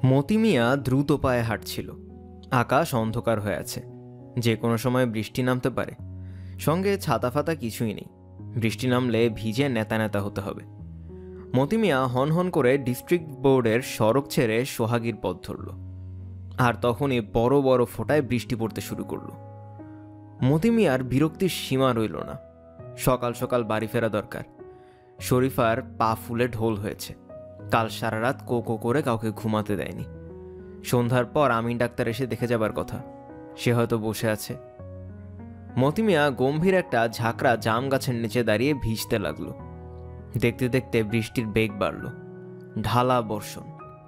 মতি মিয়া দ্রুত পায়ে হাঁটছিল। আকাশ অন্ধকার হয়ে আছে, যে কোনো সময় বৃষ্টি নামতে পারে। সঙ্গে ছাতা ফাতা কিছুই নেই, বৃষ্টি নামলে ভিজে নেতা নেতা হতে হবে। মতি মিয়া হন হন করে ডিস্ট্রিক্ট বোর্ডের সড়ক ছেড়ে সোহাগীর পথ ধরল। আর তখনই বড় বড় ফোঁটায় বৃষ্টি পড়তে শুরু করল। মতি মিয়ার বিরক্তির সীমা রইল না। সকাল সকাল বাড়ি ফেরা দরকার। শরীফার পা ফুলে ঢোল হয়েছে। কাল সারা রাত কো করে কাউকে ঘুমাতে দেয়নি। সন্ধ্যার পর আমিন ডাক্তার এসে দেখে যাবার কথা, সে হয়তো বসে আছে। মতি মিয়া গম্ভীর একটা ঝাঁকড়া জাম গাছের নিচে দাঁড়িয়ে ভিজতে লাগলো। দেখতে দেখতে বৃষ্টির বেগ বাড়ল, ঢালা বর্ষণ।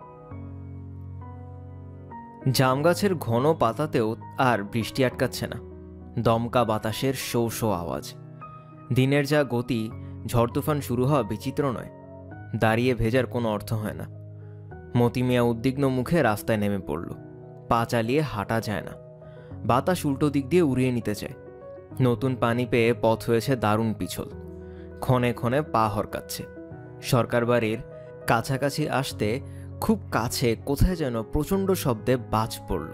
জাম গাছের ঘন পাতাতেও আর বৃষ্টি আটকাচ্ছে না। দমকা বাতাসের শো শো আওয়াজ। দিনের যা গতি, ঝড় তুফান শুরু হওয়া বিচিত্র নয়। দাঁড়িয়ে ভেজার কোনো অর্থ হয় না। মতি মিয়া উদ্বিগ্ন মুখে রাস্তায় নেমে পড়ল। পা চালিয়ে হাঁটা যায় না। বাতাস উল্টো দিক দিয়ে উড়িয়ে নিতে চায়। নতুন পানি পেয়ে পথ হয়েছে দারুণ পিছল। ক্ষণে ক্ষণে পা হরকাচ্ছে। সরকার বাড়ির কাছাকাছি আসতে খুব কাছে কোথায় যেন প্রচণ্ড শব্দে বাজ পড়ল।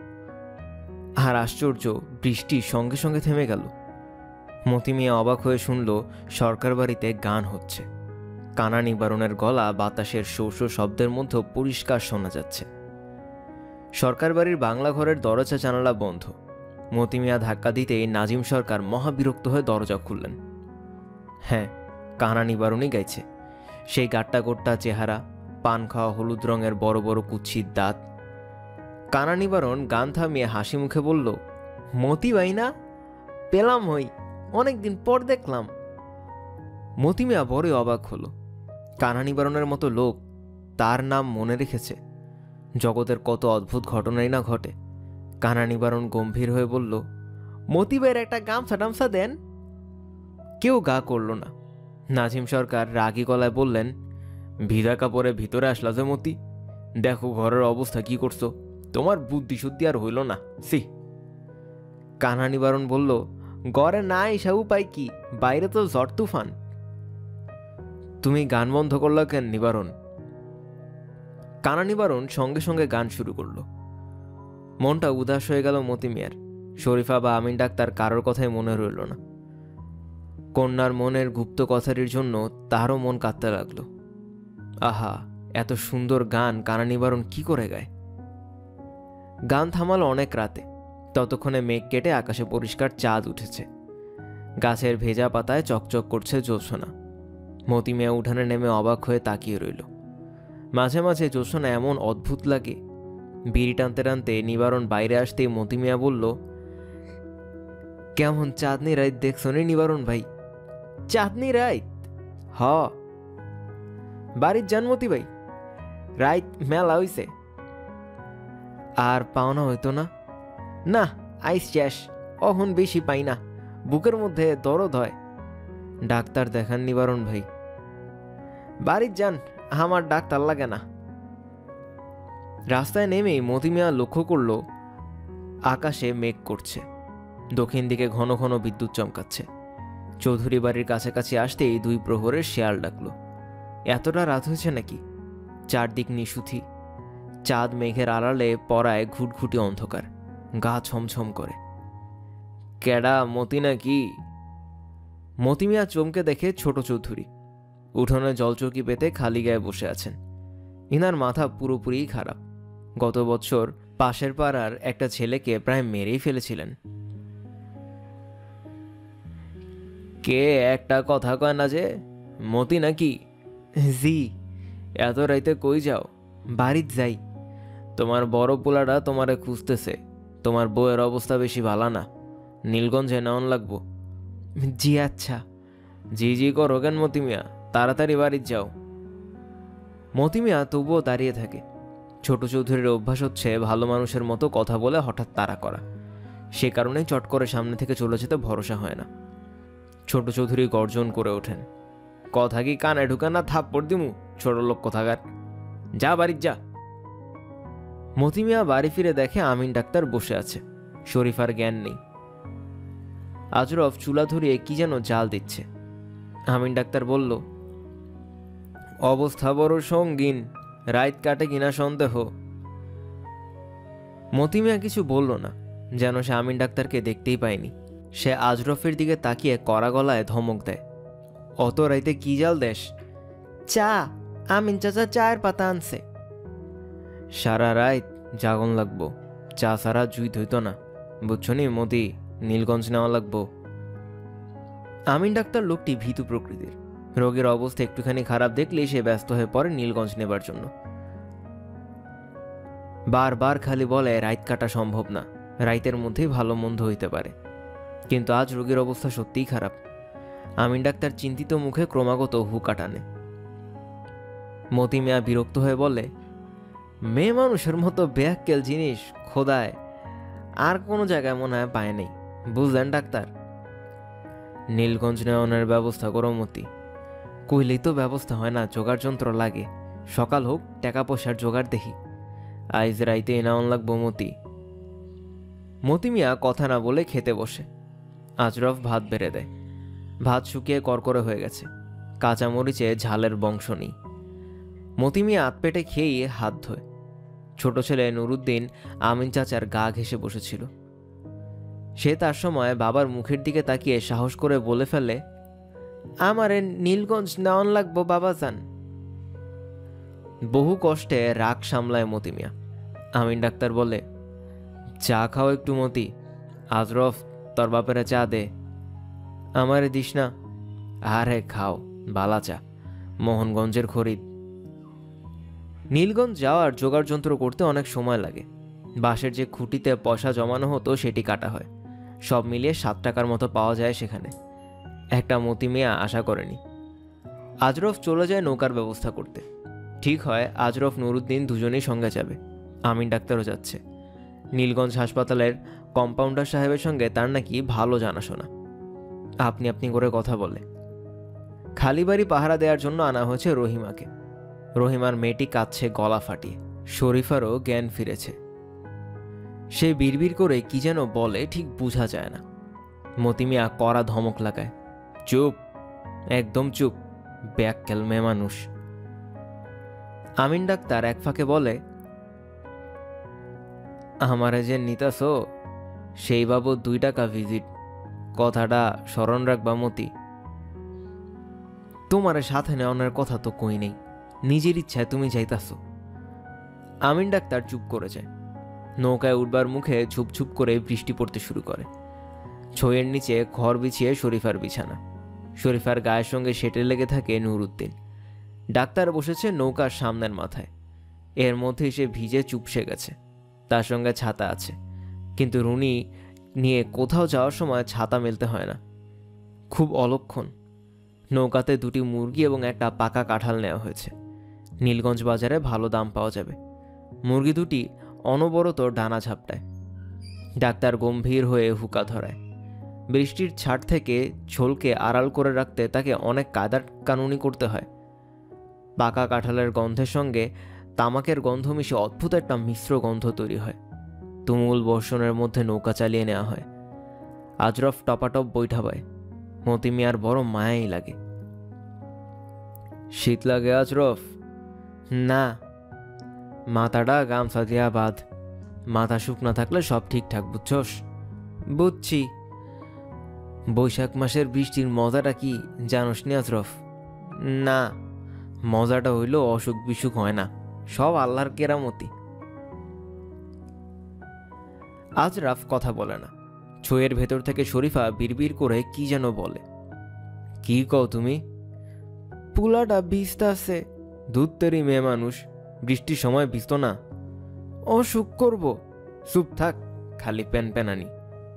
আর আশ্চর্য, বৃষ্টি সঙ্গে সঙ্গে থেমে গেল। মতি মিয়া অবাক হয়ে শুনল সরকার বাড়িতে গান হচ্ছে। কানা নিবারণের গলা বাতাসের শো শো শব্দের মধ্যে পরিষ্কার শোনা যাচ্ছে। সরকার বাড়ির বাংলা ঘরের দরজা জানালা বন্ধ। মতি মিয়া ধাক্কা দিতেই নাজিম সরকার মহাবিরক্ত হয়ে দরজা খুললেন। হ্যাঁ, কানা নিবারণই গাইছে। সেই গাট্টা গোট্টা চেহারা, পান খাওয়া হলুদ রঙের বড় বড় কুৎসিত দাঁত। কানা নিবারণ গান থামিয়ে হাসি মুখে বলল, মতি ভাই না? পেলাম হই, অনেকদিন পর দেখলাম। মতি মিয়া বড়ই অবাক হলো। কানা নিবারণের মতো লোক তার নাম মনে রেখেছে। জগতের কত অদ্ভুত ঘটনাই না ঘটে। কানা নিবারণ গম্ভীর হয়ে বলল, মতি ভাইয়ের একটা গামছা টামছা দেন। কেউ গা করল না। নাজিম সরকার রাগী গলায় বললেন, ভিজা কাপড়ে ভিতরে আসলা যে মতি, দেখো ঘরের অবস্থা কি করছো। তোমার বুদ্ধি শুদ্ধি আর হইল না, সি। কানা নিবারণ বলল, ঘরে না এসা উপায় কি, বাইরে তো ঝড় তুফান। তুমি গান বন্ধ করলো কেন নিবারণ? কানা নিবারণ সঙ্গে সঙ্গে গান শুরু করলো। মনটা উদাস হয়ে গেল মতি মিয়ার। শরীফা বা আমিন ডাক্তার কারোর কথাই মনে রইল না। কন্যার মনের গুপ্ত কথাটির জন্য তারও মন কাঁদতে লাগলো। আহা, এত সুন্দর গান কানা নিবারণ কি করে গায়? গান থামালো অনেক রাতে। ততক্ষণে মেঘ কেটে আকাশে পরিষ্কার চাঁদ উঠেছে। গাছের ভেজা পাতায় চকচক করছে জ্যোৎস্না। মতি মিয়া উঠানে নেমে অবাক হয়ে তাকিয়ে রইল। মাঝে মাঝে জ্যোৎস্না এমন অদ্ভুত লাগে। বিড়ি টানতে টানতে নিবারণ বাইরে আসতেই মতি মিয়া বলল, কেমন চাঁদনি রাত দেখছো নি নিবারণ ভাই? চাঁদনি রাত? হ। বাড়ির যান মতি ভাই, রাত মেলা হইছে। আর পাওনা হইতো না? না, আইস শেষ, অহন বেশি পাই না, বুকের মধ্যে দরদ হয়। ডাক্তার দেখান নিবারণ ভাই। বাড়ির যান, আমার ডাক্তার লাগে না। রাস্তায় নেমেই মতি মিয়া লক্ষ্য করল আকাশে মেঘ করছে। দক্ষিণ দিকে ঘন ঘন বিদ্যুৎ চমকাচ্ছে। চৌধুরী বাড়ির কাছাকাছি আসতেই দুই প্রহরের শেয়াল ডাকলো। এতটা রাত হয়েছে নাকি? চারদিক নিশুথি। চাঁদ মেঘের আড়ালে পড়ায় ঘুটঘুটি অন্ধকার। গা ছমছম করে। কেডা, মতি নাকি? মতি মিয়া চমকে দেখে ছোট চৌধুরী। উঠোনে জলচৌকি পেতে খালি গায়ে বসে আছেন। ইনার মাথা পুরোপুরি খারাপ। গত বছর পাশের পাড়ার একটা ছেলেকে প্রায় মেরেই ফেলেছিলেন। কে একটা কথা কয় না যে, মতি নাকি? জি। এত রাইতে কই যাও? বাড়িতে যাই। তোমার বড় পোলাটা তোমারে খুঁজতেছে। তোমার বউয়ের অবস্থা বেশি ভালো না, নীলগঞ্জে নেওয়ান লাগবো। জি আচ্ছা। জি জি করো কেন মতি মিয়া, তাড়াতাড়ি বাড়িতে যাও। মতি মিয়া তবুও দাঁড়িয়ে থাকে। ছোট চৌধুরীর অভ্যাস হচ্ছে ভালো মানুষের মতো কথা বলে হঠাৎ তাড়া করা। সে কারণেই চট করে সামনে থেকে চলে যেতে ভরসা হয় না। ছোট চৌধুরী গর্জন করে ওঠেন, কথা কি কানে ঢুকে না থাপ্পড় দিমু, ছোট লোক কোথাকার, যা বাড়ির যা। মতি মিয়া বাড়ি ফিরে দেখে আমিন ডাক্তার বসে আছে। শরীফার জ্ঞান নেই। আজরফ চুলা ধরিয়ে কি যেন জাল দিচ্ছে। আমিন ডাক্তার বলল, অবস্থা বড় সঙ্গীন, রাত কাটে কিনা সন্দেহ। মতি মিয়া কিছু বলল না, যেন সে আমিন ডাক্তারকে দেখতেই পায়নি। সে আজরফের দিকে তাকিয়ে কড়া গলায় ধমক দেয়, অত রাইতে কি জাল দেশ? চা, আমিন চাচা চায়ের পাতা আনছে। সারা রাত জাগন লাগবো, চা সারা জুই ধইত না, বুঝছো নি মতি? নীলগঞ্জ নেওয়া লাগবো। আমিন ডাক্তার লোকটি ভীতু প্রকৃতির। রোগীর অবস্থা একটুখানি খারাপ দেখলেই সে ব্যস্ত হয়ে পড়ে নীলগঞ্জ নেবার জন্য। বারবার খালি বলে রাইত কাটা সম্ভব না, রাইতের মধ্যেই ভালো মন্দ হইতে পারে। কিন্তু আজ রোগীর অবস্থা সত্যিই খারাপ। আমিন ডাক্তার চিন্তিত মুখে ক্রমাগত হুকা টানে। মতি মিয়া বিরক্ত হয়ে বলে, মেয়ে মানুষের মতো ব্যাককেল জিনিস খোদায় আর কোনো জায়গায় মনে হয় পায় নেই, বুঝলেন ডাক্তার? নীলগঞ্জ নেওয়ানোর ব্যবস্থা করো মতি। কইলেই তো ব্যবস্থা হয় না, জোগাড় যন্ত্র লাগে। সকাল হোক, টাকা পয়সার জোগাড় দেখি। আইজ রাইতে নেওয়ান লাগবো মতি। মতি মিয়া কথা না বলে খেতে বসে। আজরফ ভাত বেড়ে দেয়। ভাত শুকিয়ে করকরে হয়ে গেছে, কাঁচামরিচে ঝালের বংশ নেই। মতি মিয়া হাত পেটে খেয়ে হাত ধোয়। ছোট ছেলে নুরুদ্দিন আমিন চাচার গা ঘেঁষে বসেছিল। সে তার সময় বাবার মুখের দিকে তাকিয়ে সাহস করে বলে ফেলে, আমারে নীলগঞ্জ নেওয়ান লাগবো বাবাজান। বহু কষ্টে রাগ সামলায় মতি মিয়া। আমিন ডাক্তার বলে, চা খাও একটু মতি। আজরফ, তোর বাপেরা চা দে। আমারে দিস না। আরে খাও, বালা চা, মোহনগঞ্জের খরিদ। নীলগঞ্জ যাওয়ার জোগাড় যন্ত্র করতে অনেক সময় লাগে। বাঁশের যে খুঁটিতে পয়সা জমানো হতো সেটি কাটা হয়। সব মিলিয়ে 7 টাকার মতো পাওয়া যায় সেখানে। একটা মতি মিয়া আশা করেনি। আজরফ চলে যায় নৌকার ব্যবস্থা করতে। ঠিক হয় আজরফ নুরুদ্দিন দুজনেই সঙ্গে যাবে। আমিন ডাক্তারও যাচ্ছে। নীলগঞ্জ হাসপাতালের কম্পাউন্ডার সাহেবের সঙ্গে তার নাকি ভালো জানাশোনা। আপনি আপনি করে কথা বলে। খালি বাড়ি পাহারা দেওয়ার জন্য আনা হয়েছে রহিমাকে। রহিমার মেয়েটি কাঁদছে গলা ফাটিয়ে। শরীফারও জ্ঞান ফিরেছে। সে বিড়বিড় করে কি যেন বলে, ঠিক বোঝা যায় না। মতি মিয়া কড়া ধমক লাগায়, চুপ, একদম চুপ, ব্যাককেল মেয়ে মানুষ। আমিন ডাক্তার এক ফাঁকে বলে, আমারে যে নিতাস সেই বাবদ 2 টাকা ভিজিট, কথাটা স্মরণ রাখবা মতি। তোমার সাথে নেওয়ানোর কথা তো কই নেই, নিজের ইচ্ছায় তুমি যাইতাছ। আমিন ডাক্তার চুপ করে যায়। নৌকায় উঠবার মুখে ঝুপঝুপ করে বৃষ্টি পড়তে শুরু করে। ছইয়ের নিচে ঘর বিছিয়ে শরীফার বিছানা। শরীফার গায়ের সঙ্গে সেটে লেগে থাকে নুরুদ্দিন। ডাক্তার বসেছে নৌকার সামনের মাথায়। এর মধ্যে সে ভিজে চুপসে গেছে। তার সঙ্গে ছাতা আছে, কিন্তু রুনি নিয়ে কোথাও যাওয়ার সময় ছাতা মেলতে হয় না। খুব অলক্ষণ। নৌকাতে 2টি মুরগি এবং একটা পাকা কাঁঠাল নেওয়া হয়েছে। নীলগঞ্জ বাজারে ভালো দাম পাওয়া যাবে। মুরগি 2টি অনবরত ডানা ঝাপটায়। ডাক্তার গম্ভীর হয়ে হুকা ধরায়। বৃষ্টির ছাট থেকে ঝোলকে আড়াল করে রাখতে তাকে অনেক কায়দা কানুনি করতে হয়। পাকা কাঁঠালের গন্ধের সঙ্গে তামাকের গন্ধ মিশে অদ্ভুত একটা মিশ্র গন্ধ তৈরি হয়। তুমুল বর্ষণের মধ্যে নৌকা চালিয়ে নেওয়া হয়। আজরফ টপাটপ বৈঠা পায়। মতি মিয়ার বড় মায়াই লাগে। শীত লাগে আজরফ? না। মাথাটা গামছা দিয়া বাঁধ। মাথা শুকনা থাকলে সব ঠিকঠাক, বুঝছস? বুঝছি। বৈশাখ মাসের বৃষ্টির মজাটা কি জানোস নি আজরফ? না, মজাটা হইল অসুখ বিসুখ হয় না, সব আল্লাহর কেরামতি। আজরফ কথা বলে না। ছইয়ের ভেতর থেকে শরীফা বিড়বিড় করে কি যেন বলে। কি কও তুমি? পুলাটা ভিজতাছে। দুধ তৈরি মেয়ে মানুষ, বৃষ্টির সময় ভিজত না? অসুখ করব। চুপ থাক, খালি প্যানপ্যানানি।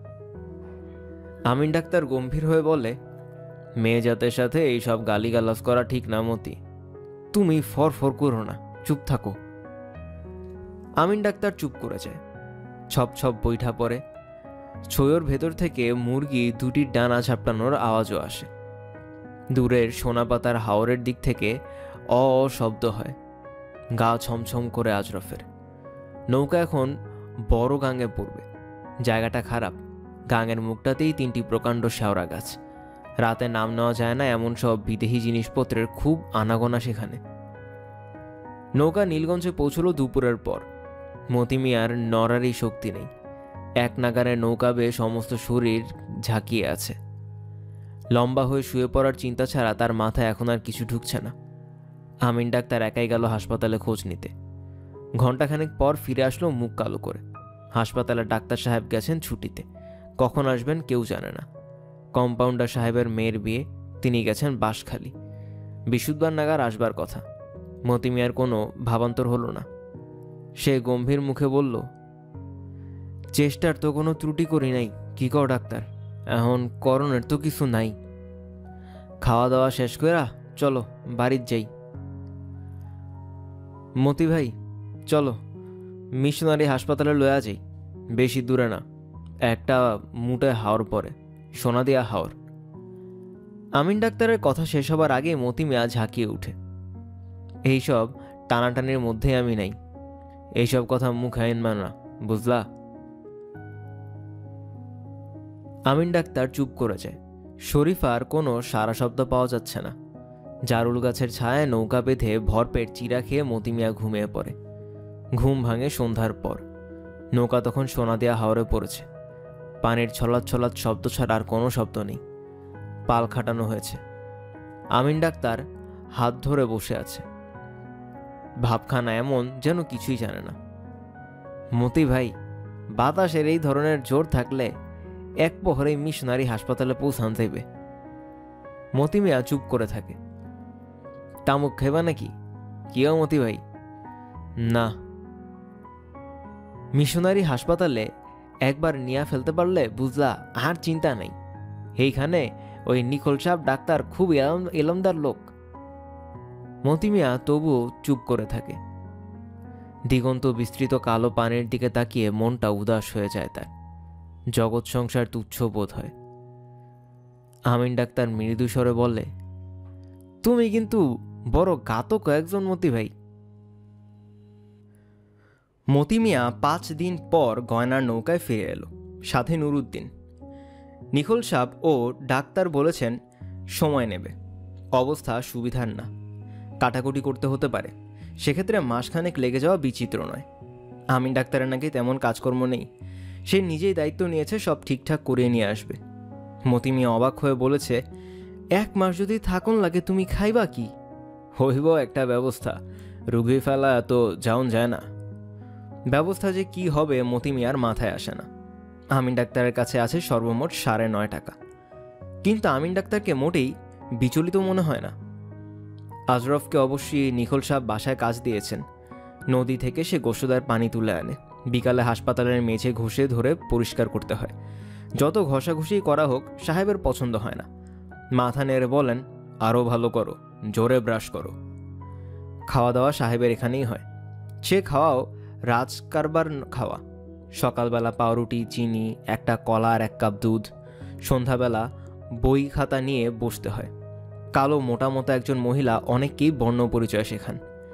আমিন ডাক্তার গম্ভীর হয়ে বলে, মেয়ে জাতের সাথে এইসব গালিগালাজ করা ঠিক না মতি। তুমি ফরফর করো না, চুপ থাকো। আমিন ডাক্তার চুপ করে যায়। ছপ ছপ বৈঠা পড়ে। ছইয়ের ভেতর থেকে মুরগি 2টির ডানা ঝাপটানোর আওয়াজও আসে। দূরের সোনাপাতার হাওরের দিক থেকে অ শব্দ হয়। গা ছমছম করে আজরফের। নৌকা এখন বড় গাঙে পড়বে। জায়গাটা খারাপ। গাঙের মুখটাতেই 3টি প্রকাণ্ড শেওড়া গাছ। রাতে নাম নেওয়া যায় না এমন সব বিদেশি জিনিসপত্রের খুব আনাগোনা সেখানে। নৌকা নীলগঞ্জে পৌঁছল দুপুরের পর। মতি মিয়ার নড়ারই শক্তি নেই, এক নাগারে নৌকা বেয়ে সমস্ত শরীর ঝাঁকিয়ে আছে। লম্বা হয়ে শুয়ে পড়ার চিন্তা ছাড়া তার মাথায় এখন আর কিছু ঢুকছে না। আমিন ডাক্তার একাই গেল হাসপাতালে খোঁজ নিতে। ঘণ্টাখানেক পর ফিরে আসলো মুখ কালো করে। হাসপাতালে ডাক্তার সাহেব গেছেন ছুটিতে, কখন আসবেন কেউ জানে না। কম্পাউন্ডার সাহেবের মেয়ের বিয়ে, তিনি গেছেন বাঁশখালী। বিশুদ্ধবার নাগার আসবার কথা। মতি মিয়ার কোনো ভাবান্তর হলো না। সে গম্ভীর মুখে বলল, চেষ্টার তো কোনো ত্রুটি করি নাই, কি কও ডাক্তার, এখন করণের তো কিছু নাই। খাওয়া দাওয়া শেষ কইরা চলো বাড়ির যাই। মতি ভাই চলো, মিশনারি হাসপাতালে লয়া যাই, বেশি দূরে না, একটা মুটে হাওর পরে, সোনাদিয়া হাওর। আমিন ডাক্তারের কথা শেষ হবার আগে মতি মিয়া ঝাঁকিয়ে উঠে, এইসব টানাটানির মধ্যে আমি নাই, এইসব কথা মুখে আইনবা না, বুঝলা? আমিন ডাক্তার চুপ করে যায়। শরীফার কোনো সারা শব্দ পাওয়া যাচ্ছে না। জারুল গাছের ছায়ায় নৌকা বেঁধে ভরপেট চিরা খেয়ে মতি মিয়া ঘুমিয়ে পড়ে। ঘুম ভাঙে সন্ধ্যার পর। নৌকা তখন সোনাদিয়া হাওরে পড়েছে। পানির ছলাৎ ছলাৎ শব্দ ছাড়া আর কোনো শব্দ নেই। পাল খাটানো হয়েছে। আমিন ডাক্তার হাত ধরে বসে আছে, ভাবখানা এমন যেন কিছুই জানে না। মতি ভাই, বাতাসের এই ধরনের জোর থাকলে এক প্রহরে মিশনারি হাসপাতালে পৌঁছান যাইবে। মতি মিয়া চুপ করে থাকে। তামুক খেবা নাকি? কিও মতি ভাই? না। মিশনারি হাসপাতালে একবার নিয়া ফেলতে পারলে বুঝলা আর চিন্তা নাই। এইখানে ওই নিখোল সাহেব ডাক্তার খুব এলমদার লোক। মতি মিয়া তবুও চুপ করে থাকে। দিগন্ত বিস্তৃত কালো পানির দিকে তাকিয়ে মনটা উদাস হয়ে যায় তার। জগৎ সংসার তুচ্ছ বোধ হয়। আমিন ডাক্তার মৃদু স্বরে বলে, তুমি কিন্তু বড় ঘাতক একজন মতি ভাই। মতি মিয়া 5 দিন পর গয়নার নৌকায় ফিরে এলো, সাথে নুরুদ্দিন। নিখোল সাহেব ও ডাক্তার বলেছেন সময় নেবে, অবস্থা সুবিধার না, কাটাকুটি করতে হতে পারে, সেক্ষেত্রে মাসখানেক লেগে যাওয়া বিচিত্র নয়। আমিন ডাক্তারের নাকি তেমন কাজকর্ম নেই, সে নিজেই দায়িত্ব নিয়েছে সব ঠিকঠাক করিয়ে নিয়ে আসবে। মতি মিয়া অবাক হয়ে বলেছে, 1 মাস যদি থাকুন লাগে তুমি খাইবা কি? হইব একটা ব্যবস্থা, রুগী ফেলা এত যাওন যায় না। ব্যবস্থা যে কি হবে মতি মিয়ার মাথায় আসে না। আমিন ডাক্তারের কাছে আছে সর্বমোট 9.5 টাকা, কিন্তু আমিন ডাক্তারকে মোটেই বিচলিত মনে হয় না। আজরফকে অবশ্যই নিখোল সাহেব বাসায় কাজ দিয়েছেন। নদী থেকে সে গোসদার পানি তুলে আনে, বিকালে হাসপাতালের মেঝে ঘষে ধরে পরিষ্কার করতে হয়। যত ঘষাঘষি করা হোক সাহেবের পছন্দ হয় না। মাথা নেড়ে বলেন, আরও ভালো করো, জোরে ব্রাশ করো। খাওয়া দাওয়া সাহেবের এখানেই হয়। সে খাওয়াও রাজকারবার খাওয়া। সকালবেলা পাউরুটি, চিনি, একটা কলা আর 1 কাপ দুধ। সন্ধ্যাবেলা বই খাতা নিয়ে বসতে হয়। কালো মোটা মোটা একজন মহিলা অনেককেই বর্ণ পরিচয় শেখান।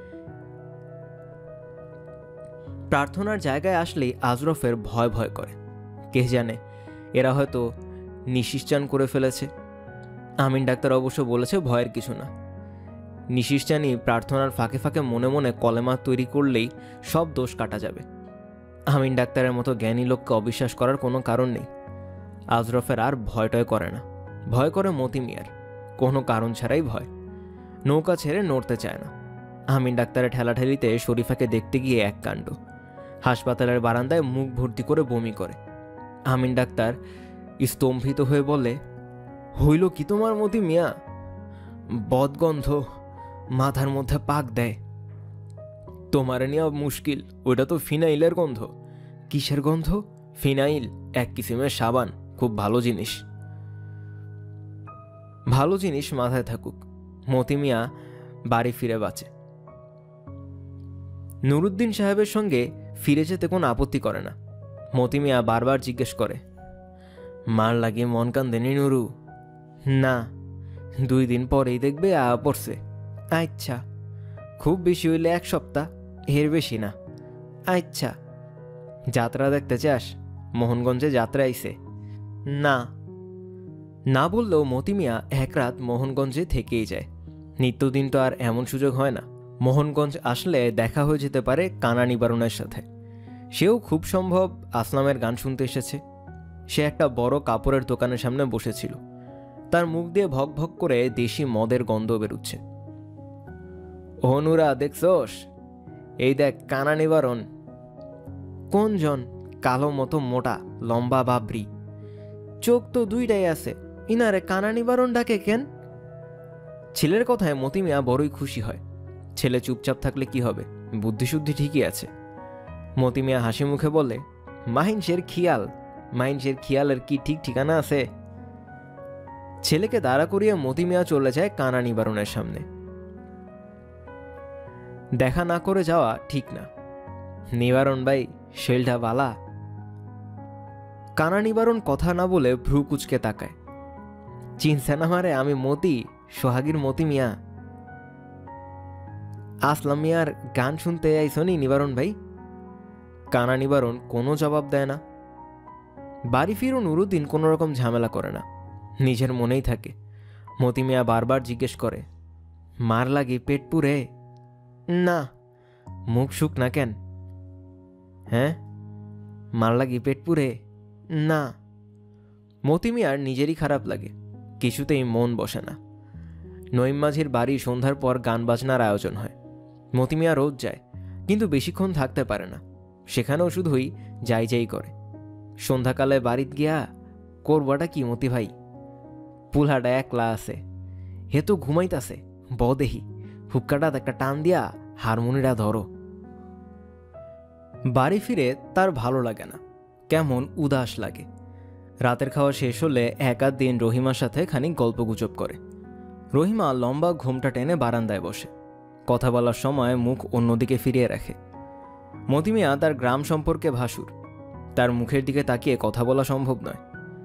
প্রার্থনার জায়গায় আসলেই আজরফের ভয় ভয় করে। কে জানে এরা হয়তো নিশিশ্চান করে ফেলেছে। আমিন ডাক্তার অবশ্য বলেছে ভয়ের কিছু না। নিশিশ্চানি প্রার্থনার ফাঁকে ফাঁকে মনে মনে কলেমা তৈরি করলেই সব দোষ কাটা যাবে। আমিন ডাক্তারের মতো জ্ঞানী লোককে অবিশ্বাস করার কোনো কারণ নেই। আজরফের আর ভয়টয় করে না, ভয় করে মতি মিয়ার, কোনো কারণ ছাড়াই ভয়। নৌকা ছেড়ে নড়তে চায় না। আমিন ডাক্তারের ঠেলাঠেলিতে শরীফাকে দেখতে গিয়ে এক কাণ্ড। হাসপাতালের বারান্দায় মুখ ভর্তি করে বমি করে। আমিন ডাক্তার স্তম্ভিত হয়ে বলে, হইল কি তোমার মতি মিয়া? বদগন্ধ, মাথার মধ্যে পাক দেয়। তোমার নিয়ে মুশকিল, ওইটা তো ফিনাইলের গন্ধ। কিসের গন্ধ? ফিনাইল, 1 কিসিমের সাবান, খুব ভালো জিনিস। ভালো জিনিস মাথায় থাকুক, মতি মিয়া বাড়ি ফিরে বাঁচে। নুরুদ্দিন সাহেবের সঙ্গে ফিরে যেতে কোনো আপত্তি করে না। মতি মিয়া বারবার জিজ্ঞেস করে, মার লাগিয়ে মন কান্দেনি নুরু? না, 2 দিন পরেই দেখবে পড়ছে। আচ্ছা, খুব বেশি হইলে 1 সপ্তাহ, এর বেশি না। আচ্ছা, যাত্রা দেখতে চাস? মোহনগঞ্জে যাত্রা আইছে। না। না বললেও মতি মিয়া 1 রাত মোহনগঞ্জে থেকেই যায়। নিত্যদিন তো আর এমন সুযোগ হয় না। মোহনগঞ্জ আসলে দেখা হয়ে যেতে পারে কানা নিবারণের সাথে। সেও খুব সম্ভব আসলামের গান শুনতে এসেছে। সে একটা বড় কাপড়ের দোকানের সামনে বসেছিল। তার মুখ দিয়ে ভক ভক করে দেশি মদের গন্ধ বেরুচ্ছে। অনুরা দেখছস, এই দেখ কানা নিবারণ। কোনজন? কালো মতো মোটা লম্বা বাবরি, চোখ তো দুইটাই আছে, ইনারে কানা নিবারণ ডাকে কেন? ছেলের কথায় মতি মিয়া বড়ই খুশি হয়। ছেলে চুপচাপ থাকলে কি হবে, বুদ্ধিশুদ্ধি ঠিকই আছে। মতি মিয়া হাসি মুখে বলে, মাহিনসের খিয়ালের কি ঠিক ঠিকানা আছে? ছেলেকে দাঁড়া করিয়ে মতি মিয়া চলে যায় কানা নিবারণের সামনে। দেখা না করে যাওয়া ঠিক না। নিবারণ ভাই, শৈলটা বালা? কানা নিবারণ কথা না বলে ভ্রু কুচকে তাকায়। চিনছে না মারে, আমি মতি, সোহাগীর মতি মিয়া। আসলাম মিয়ার গান শুনতে আইসনি নিবারণ ভাই? কানা নিবারণ কোনো জবাব দেয় না। বাড়ি ফিরো নুরুদ্দিন কোনো রকম ঝামেলা করে না, নিজের মনেই থাকে। মতি মিয়া বারবার জিজ্ঞেস করে, মার লাগি পেট পুরে? না। মুখ শুক না কেন? হ্যাঁ, মার লাগি পেট পুরে? না। মতি মিয়ার নিজেরই খারাপ লাগে, কিছুতেই মন বসে না। নঈম মাঝির বাড়ি সন্ধ্যার পর গান বাজনার আয়োজন হয়। মতি মিয়া রোজ যায়, কিন্তু বেশিক্ষণ থাকতে পারে না। সেখানেও শুধুই যাই করে। সন্ধ্যাকালে বাড়িত গিয়া করবাটা কি মতি ভাই? পুলহাটা একলা আছে, হে তো ঘুমাইতাছে, বদেহি হুক্কাটা একটা টান দিয়া হারমোনিটা ধরো। বাড়ি ফিরে তার ভালো লাগে না, কেমন উদাস লাগে। রাতের খাওয়া শেষ হলে এক আধ দিন রহিমার সাথে খানিক গল্পগুজব করে। রহিমা লম্বা ঘোমটা টেনে বারান্দায় বসে, কথা বলার সময় মুখ অন্যদিকে ফিরিয়ে রাখে। মতি মিয়া তার গ্রাম সম্পর্কে ভাসুর, তার মুখের দিকে তাকিয়ে কথা বলা সম্ভব নয়।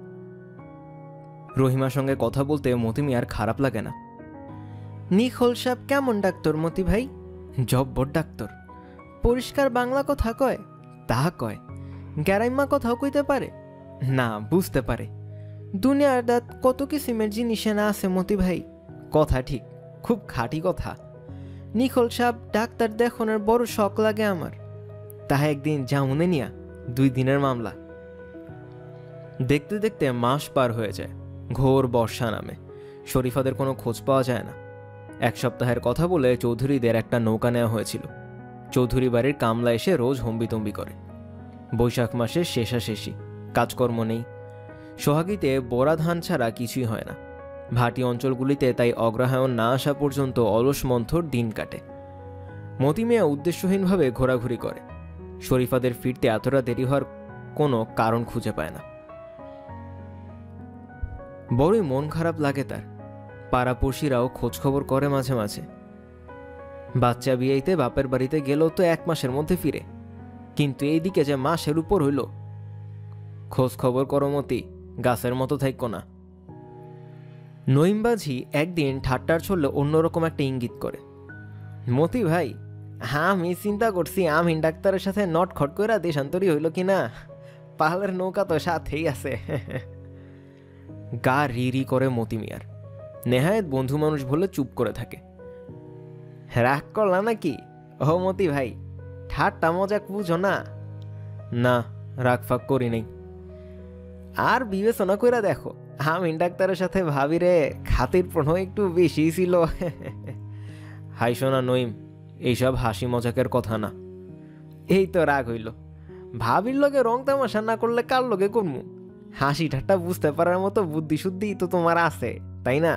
রহিমার সঙ্গে কথা বলতে মতি মিয়ার খারাপ লাগে না। নিখোল সাহেব কেমন ডাক্তার মতি ভাই? জব্বর ডাক্তার, পরিষ্কার বাংলা কথা কয়? তাহা কয়। গ্যারাইম্মা কথাও কইতে পারে? না, বুঝতে পারে। দুনিয়ার দাঁত কত কিসিমের জিনিসে না আছে মতি ভাই। কথা ঠিক, খুব খাঁটি কথা। নিখোল সাহেব ডাক্তার দেখনের বড় শখ লাগে আমার। তাহা একদিন জামুনে নিয়া 2 দিনের মামলা। দেখতে দেখতে মাস পার হয়ে যায়। ঘোর বর্ষা নামে, শরীফাদের কোনো খোঁজ পাওয়া যায় না। 1 সপ্তাহের কথা বলে চৌধুরীদের একটা নৌকা নেওয়া হয়েছিল। চৌধুরী বাড়ির কামলা এসে রোজ হম্বিতম্বি করে। বৈশাখ মাসের শেষাশেষি, কাজকর্ম নেই। সোহাগীতে বোরা ধান ছাড়া কিছুই হয় না। ভাটি অঞ্চলগুলিতে তাই অগ্রহায়ণ না আসা পর্যন্ত অলস মন্থর দিন কাটে। মতি মিয়া উদ্দেশ্যহীনভাবে ঘোরাঘুরি করে। শরীফাদের ফিরতে এতটা দেরি হওয়ার কোনো কারণ খুঁজে পায় না। বড়ই মন খারাপ লাগে তার। পাড়াপড়শিরাও খোঁজখবর করে মাঝে মাঝে। বাচ্চা বিয়েতে বাপের বাড়িতে গেলেও তো 1 মাসের মধ্যে ফিরে, কিন্তু এইদিকে যে মাসের উপর হইল। খোঁজ খবর করো মতি, গাছের মতো থাইকো না। নঈমবাজি একদিন ঠাট্টার ছললে অন্যরকম একটা ইঙ্গিত করে, মতি ভাই, আমি চিন্তা করছি আমিন ডাক্তারের সাথে নটখট কইরা দেশান্তরী হইল কিনা। পাহাড়ের নৌকা তো সাথেই আছে। গা রি করে মতি মিয়ার। নেহায়েত বন্ধু মানুষ বলে চুপ করে থাকে। রাগ করলা নাকি? ও মতি ভাই, ঠাট্টা মজাক বুঝো না? না, রাগ ফাগ করি নেই। আর বিবেচনা কইরা দেখো, আমিন ডাক্তারের সাথে ভাবিরে খাতির প্রণয় একটু বেশি ছিল। হাই শোনা নঈম, এইসব হাসি মজাকের কথা না। এই তো রাগ হইল। ভাবির লগে রং তামাশা না করলে কার লগে করমু? হাসি ঠাট্টা বুঝতে পারার মতো বুদ্ধি শুদ্ধি তো তোমার আছে, তাই না?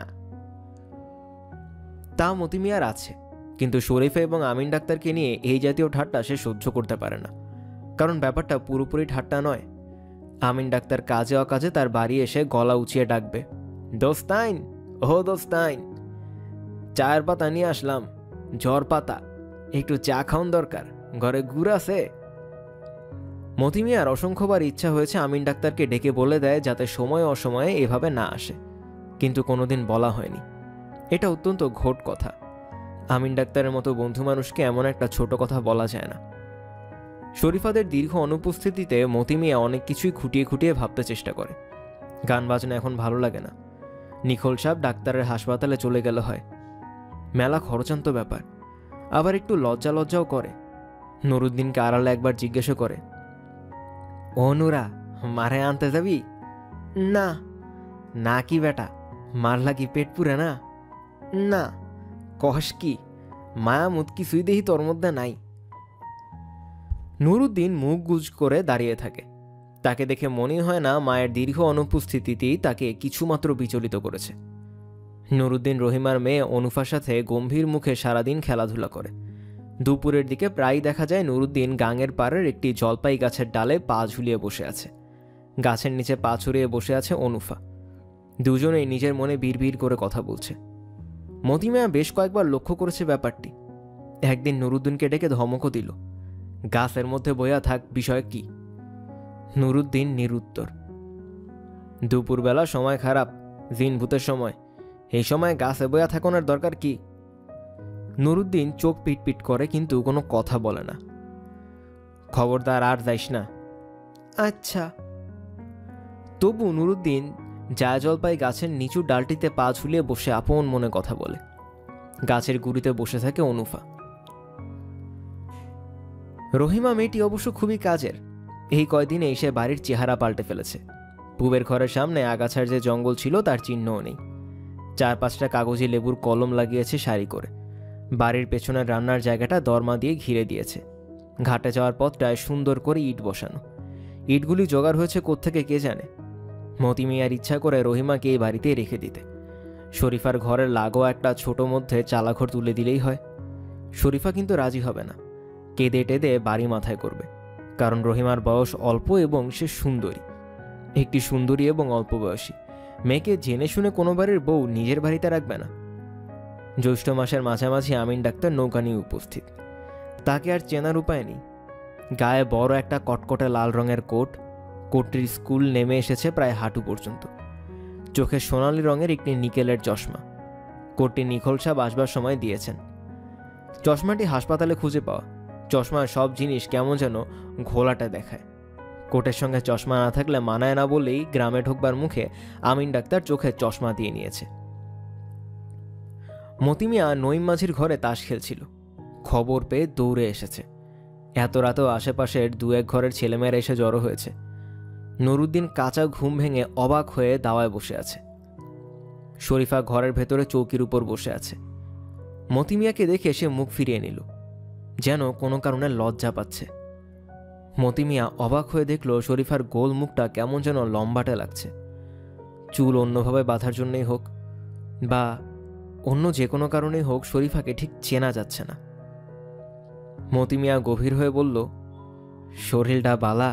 তা মতি মিয়ার আছে, কিন্তু শরীফা এবং আমিন ডাক্তারকে নিয়ে এই জাতীয় ঠাট্টা সে সহ্য করতে পারে না। কারণ ব্যাপারটা পুরোপুরি ঠাট্টা নয়। আমিন ডাক্তার কাজে অকাজে তার বাড়ি এসে গলা উঁচিয়ে ডাকবে, দোস্তাইন, ও দোস্তাইন, চায়ের পাতা নিয়ে আসলাম, জ্বর পাতা, একটু চা খাওন দরকার, ঘরে গুড় আছে? মতি মিয়ার অসংখ্যবার ইচ্ছা হয়েছে আমিন ডাক্তারকে ডেকে বলে দেয় যাতে সময় অসময়ে এভাবে না আসে, কিন্তু কোনোদিন বলা হয়নি। এটা অত্যন্ত ঘোট কথা। আমিন ডাক্তারের মতো বন্ধু মানুষকে এমন একটা ছোট কথা বলা যায় না। শরীফাদের দীর্ঘ অনুপস্থিতিতে মতি মিয়া অনেক কিছুই খুঁটিয়ে খুঁটিয়ে ভাবতে চেষ্টা করে। গান বাজনা এখন ভালো লাগে না। নিখোল সাহেব ডাক্তারের হাসপাতালে চলে গেল হয়। মেলা খরচান্ত ব্যাপার। আবার একটু লজ্জাও করে। নুরুদ্দিনকে আড়ালে একবার জিজ্ঞাসা করে, ও নুরা, মারে আনতে যাবি? না। না কি বেটা, মারলা কি পেট পুরে না? না। কস কি? মায়া মুদ কিছুই দেখি তোর মধ্যে নাই। নুরুদ্দিন মুখ গুজ করে দাঁড়িয়ে থাকে। তাকে দেখে মনে হয় না মায়ের দীর্ঘ অনুপস্থিতিতেই তাকে কিছুমাত্র বিচলিত করেছে। নুরুদ্দিন রহিমার মেয়ে অনুফার সাথে গম্ভীর মুখে সারাদিন খেলাধুলা করে। দুপুরের দিকে প্রায় দেখা যায় নুরুদ্দিন গাঙের পাড়ের একটি জলপাই গাছের ডালে পা ঝুলিয়ে বসে আছে। গাছের নিচে পা ছড়িয়ে বসে আছে অনুফা। দুজনেই নিজের মনে বিড়বিড় করে কথা বলছে। মতিমিয়া বেশ কয়েকবার লক্ষ্য করেছে ব্যাপারটি। একদিন নুরুদ্দিনকে ডেকে ধমকও দিল, গাছের মধ্যে বইয়া থাক, বিষয় কি? নুরুদ্দিন নিরুত্তর। দুপুরবেলা সময় খারাপ, জিন ভূতের সময়, এই সময় গাছে বইয়া থাকানোর দরকার কি? নুরুদ্দিন চোখ পিটপিট করে কিন্তু কোনো কথা বলে না। খবরদার আর যাইস না। আচ্ছা। তবু নুরুদ্দিন জায়জলপাই গাছের নিচু ডালটিতে পা ঝুলিয়ে বসে আপন মনে কথা বলে। গাছের গুড়িতে বসে থাকে অনুফা। রহিমা মেয়েটি অবশ্য খুবই কাজের। এই কয়দিনে এসে বাড়ির চেহারা পাল্টে ফেলেছে। পূবের ঘরের সামনে আগাছার যে জঙ্গল ছিল তার চিহ্নও নেই। 4-5টা কাগজি লেবুর কলম লাগিয়েছে সারি করে। বাড়ির পেছনের রান্নার জায়গাটা দরমা দিয়ে ঘিরে দিয়েছে। ঘাটে যাওয়ার পথটায় সুন্দর করে ইট বসানো। ইটগুলি জোগাড় হয়েছে কোত্থেকে কে জানে। মতি মিয়ার ইচ্ছা করে রহিমাকে এই বাড়িতেই রেখে দিতে। শরীফার ঘরের লাগোয়া একটা ছোট মধ্যে চালাঘর তুলে দিলেই হয়। শরীফা কিন্তু রাজি হবে না। কেঁদে টেদে বাড়ি মাথায় করবে। কারণ রহিমার বয়স অল্প এবং সে সুন্দরী, একটি সুন্দরী এবং অল্প বয়সী মেয়েকে জেনে শুনে কোনো বাড়ির বউ নিজের বাড়িতে রাখবে না। জ্যৈষ্ঠ মাসের মাঝামাঝি আমিন ডাক্তার নৌকা নিয়ে উপস্থিত। তাকে আর চেনার উপায় নেই। গায়ে বড় একটা কটকটে লাল রঙের কোট, কোটটির স্কুল নেমে এসেছে প্রায় হাঁটু পর্যন্ত। চোখে সোনালি রঙের একটি নিকেলের চশমা। কোটটি নিখোল সাহেব আসবার সময় দিয়েছেন। চশমাটি হাসপাতালে খুঁজে পাওয়া। চশমার সব জিনিস কেমন যেন ঘোলাটে দেখায়। কোটের সঙ্গে চশমা না থাকলে মানায় না বলেই গ্রামে ঢোকবার মুখে আমিন ডাক্তার চোখে চশমা দিয়ে নিয়েছে। মতিমিয়া নঈম মাঝির ঘরে তাস খেলছিল। খবর পেয়ে দৌড়ে এসেছে। এত রাতেও আশেপাশের 2-1 ঘরের ছেলেমেয়েরা এসে জড়ো হয়েছে। নুরুদ্দিন কাঁচা ঘুম ভেঙে অবাক হয়ে দাওয়ায় বসে আছে। শরীফা ঘরের ভেতরে চৌকির উপর বসে আছে। মতিমিয়াকে দেখে সে মুখ ফিরিয়ে নিল, যেন কোনো কারণে লজ্জা পাচ্ছে। মতিমিয়া অবাক হয়ে দেখল শরীফার গোল মুখটা কেমন যেন লম্বাটে লাগছে। চুল অন্যভাবে বাঁধার জন্যই হোক বা অন্য যে কোনো কারণেই হোক, শরীফাকে ঠিক চেনা যাচ্ছে না। মতিমিয়া গভীর হয়ে বলল, শরীরটা বালা?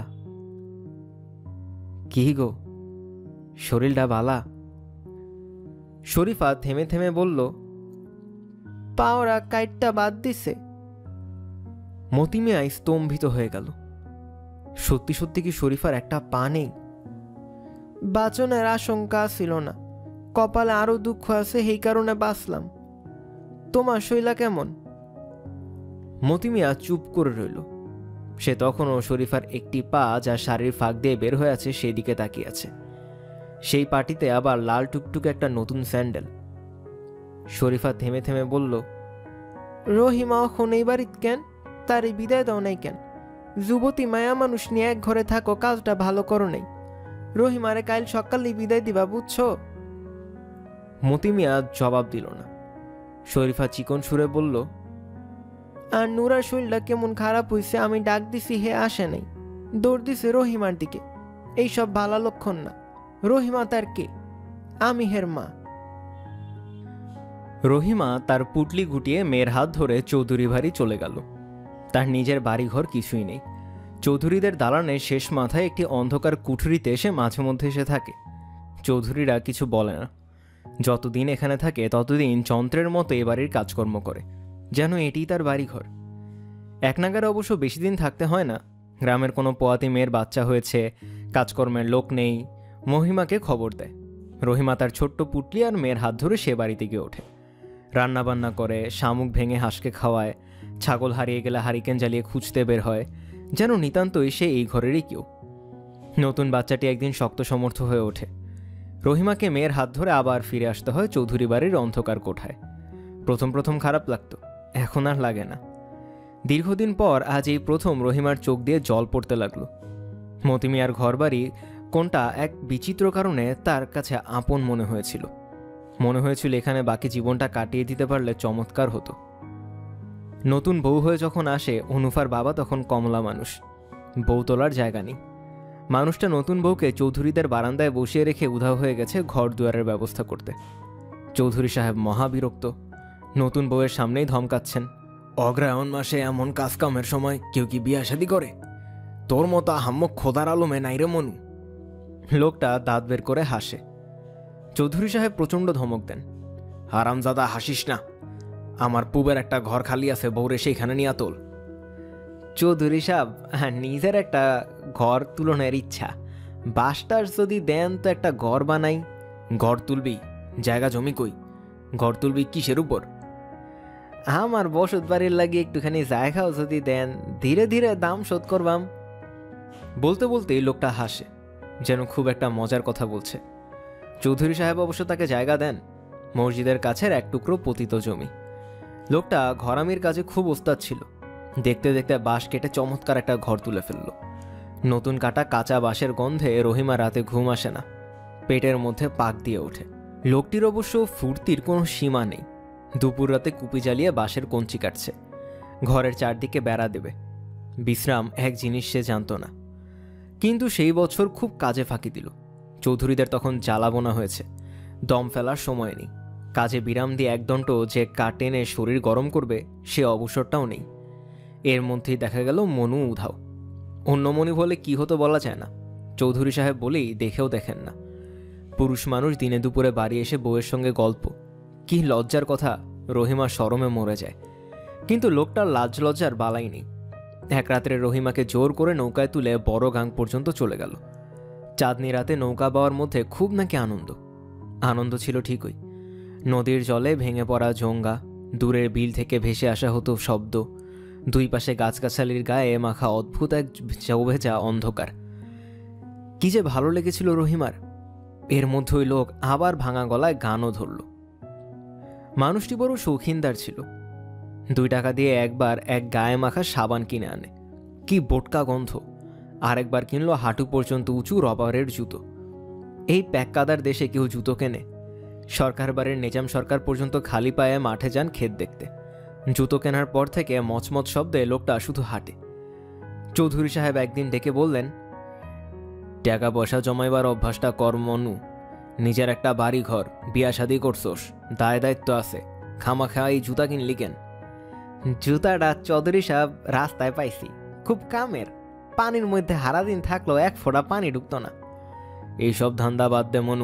কি গো, শরীরটা বালা? শরীফা থেমে থেমে বলল, পাওরা কাইটটা বাদ দিছে। মতিমিয়া স্তম্ভিত হয়ে গেল। সত্যি সত্যি কি শরীফার একটা পা নেই? বাঁচনের আশঙ্কা ছিল না, কপালে আরো দুঃখ আছে, এই কারণে বাঁচলাম। তোমার শৈলা কেমন? মতিমিয়া চুপ করে রইল। সে তখনও শরীফার একটি পা যা শাড়ির ফাঁক দিয়ে বের হয়ে আছে সেই দিকে তাকিয়ে আছে। সেই পাটিতে আবার লাল টুকটুকে একটা নতুন স্যান্ডেল। শরীফা থেমে থেমে বলল, রহিমা এখন এই বাড়িত কেন? তারই বিদায় দাও নাই কেন? যুবতী মায়া মানুষ নিয়ে এক ঘরে থাকো, কাজটা ভালো করো নাই। রহিমারে কাল সকালেই বিদায় দিবা, বুঝছো? মতিমিয়া জবাব দিল না। শরীফা চিকন সুরে বলল, আর নুরার শরীরটা কেমন খারাপ হইছে, আমি ডাক দিছি, হে আসে নাই, দৌড় দিছে রহিমার দিকে। এইসব ভালো লক্ষণ না। রহিমা তার কে? আমি হের মা। রহিমা তার পুটলি গুটিয়ে মেয়ের হাত ধরে চৌধুরী বাড়ি চলে গেল। তার নিজের বাড়িঘর কিছুই নেই। চৌধুরীদের দালানের শেষ মাথায় একটি অন্ধকার কুঠুরিতে এসে মাঝে মধ্যে এসে থাকে। চৌধুরীরা কিছু বলে না। যতদিন এখানে থাকে ততদিন যন্ত্রের মতো এ বাড়ির কাজকর্ম করে, যেন এটিই তার বাড়িঘর। এক নাগারে অবশ্য বেশি দিন থাকতে হয় না। গ্রামের কোনো পোয়াতি মেয়ের বাচ্চা হয়েছে, কাজকর্মের লোক নেই, মহিমাকে খবর দেয়। রহিমা তার ছোট্ট পুটলি আর মেয়ের হাত ধরে সে বাড়িতে গিয়ে ওঠে। রান্নাবান্না করে, শামুক ভেঙে হাঁসকে খাওয়ায়, ছাগল হারিয়ে গেলে হারিকেন জ্বালিয়ে খুঁজতে বের হয়, যেন নিতান্তই সে এই ঘরেরই কেউ। নতুন বাচ্চাটি একদিন শক্ত সমর্থ হয়ে ওঠে। রহিমাকে মেয়ের হাত ধরে আবার ফিরে আসতে হয় চৌধুরী বাড়ির অন্ধকার কোঠায়। প্রথম প্রথম খারাপ লাগতো, এখন আর লাগে না। দীর্ঘদিন পর আজ এই প্রথম রহিমার চোখ দিয়ে জল পড়তে লাগলো। মতিমিয়ার ঘরবাড়ি কোনটা এক বিচিত্র কারণে তার কাছে আপন মনে হয়েছিল এখানে বাকি জীবনটা কাটিয়ে দিতে পারলে চমৎকার হতো। নতুন বউ হয়ে যখন আসে অনুফার বাবা তখন কমলা মানুষ, বউ তোলার জায়গা নেই। মানুষটা নতুন বউকে চৌধুরীদের বারান্দায় বসিয়ে রেখে উধাও হয়ে গেছে ঘর দুয়ারের ব্যবস্থা করতে। চৌধুরী সাহেব মহাবিরক্ত, নতুন বউয়ের সামনেই ধমকাচ্ছেন, অগ্রায়ণ মাসে এমন কাজকামের সময় কেউ কি বিয়া শাদি করে? তোর মতো আহাম্মক খোদার আলমে নাই রে মনু। লোকটা দাঁত বের করে হাসে। চৌধুরী সাহেব প্রচণ্ড ধমক দেন, হারামজাদা হাসিস না, আমার পুবের একটা ঘর খালি আছে, বউরে সেইখানে নিয়ে তোল। চৌধুরী সাহেব, নিজের একটা ঘর তুলনের ইচ্ছা, বাসটার যদি দেন তো একটা ঘর বানাই। ঘর তুলবি? জায়গা জমি কই? ঘর তুলবি কিসের উপর? আমার বসত বাড়ির লাগে একটুখানি জায়গাও যদি দেন, ধীরে ধীরে দাম শোধ করবাম। বলতে বলতেই লোকটা হাসে, যেন খুব একটা মজার কথা বলছে। চৌধুরী সাহেব অবশ্য তাকে জায়গা দেন, মসজিদের কাছের এক টুকরো পতিত জমি। লোকটা ঘরামির কাজে খুব ওস্তাদ ছিল। দেখতে দেখতে বাঁশ কেটে চমৎকার একটা ঘর তুলে ফেলল। নতুন কাটা কাঁচা বাঁশের গন্ধে রহিমা রাতে ঘুম আসে না, পেটের মধ্যে পাক দিয়ে ওঠে। লোকটির অবশ্য ফুর্তির কোনো সীমা নেই। দুপুর রাতে কুপি জ্বালিয়ে বাঁশের কঞ্চি কাটছে, ঘরের চারদিকে বেড়া দেবে। বিশ্রাম এক জিনিস সে জানত না, কিন্তু সেই বছর খুব কাজে ফাঁকি দিল। চৌধুরীদের তখন জ্বালাবোনা হয়েছে, দম ফেলার সময় নেই। কাজে বিরাম দিয়ে একদণ্ড যে কাটেনে শরীর গরম করবে সে অবসরটাও নেই। এর মধ্যেই দেখা গেল মনু উধাও। অন্য মনি বলে কি হতো বলা যায় না, চৌধুরী সাহেব বলেই দেখেও দেখেন না। পুরুষ মানুষ দিনে দুপুরে বাড়ি এসে বউয়ের সঙ্গে গল্প, কি লজ্জার কথা! রহিমা শরমে মরে যায়, কিন্তু লোকটার লাজ লজ্জার বালাই নেই। এক রাত্রে রহিমাকে জোর করে নৌকায় তুলে বড় গাং পর্যন্ত চলে গেল। চাঁদনি রাতে নৌকা বাওয়ার মধ্যে খুব নাকি আনন্দ ছিল ঠিকই। নদীর জলে ভেঙে পড়া ঝোঙ্গা, দূরের বিল থেকে ভেসে আসা হতো শব্দ, দুই পাশে গাছগাছালির গায়ে মাখা অদ্ভুত এক চৌভেজা অন্ধকার। কি যে ভালো লেগেছিল রহিমার। এর মধ্যেই লোক আবার ভাঙা গলায় গানও ধরল। মানুষটি বড় শৌখিনদার ছিল। 2 টাকা দিয়ে একবার এক গায়ে মাখা সাবান কিনে আনে, কি বোটকা গন্ধ। আরেকবার কিনলো হাঁটু পর্যন্ত উঁচু রবারের জুতো। এই প্যাককাদার দেশে কেউ জুতো কেনে? সরকার বাড়ির নিজাম সরকার পর্যন্ত খালি পায়ে মাঠে যান ক্ষেত দেখতে। জুতো কেনার পর থেকে মচমচ শব্দে লোকটা শুধু হাঁটে। চৌধুরী সাহেব একদিন ডেকে বললেন, টাকা পয়সা জমাইবার অভ্যাসটা কর মনু। নিজের একটা বাড়ি ঘর, বিয়া শাদি করছোস, দায় দায়িত্ব আছে, খামাখা এই জুতা কিনলি কেন? জুতাটা চৌধুরী সাহেব রাস্তায় পাইছি, খুব কামের, পানির মধ্যে হারাদিন থাকলো এক ফোঁটা পানি ঢুকতো না। এইসব ধান্দা বাদ দে মনু।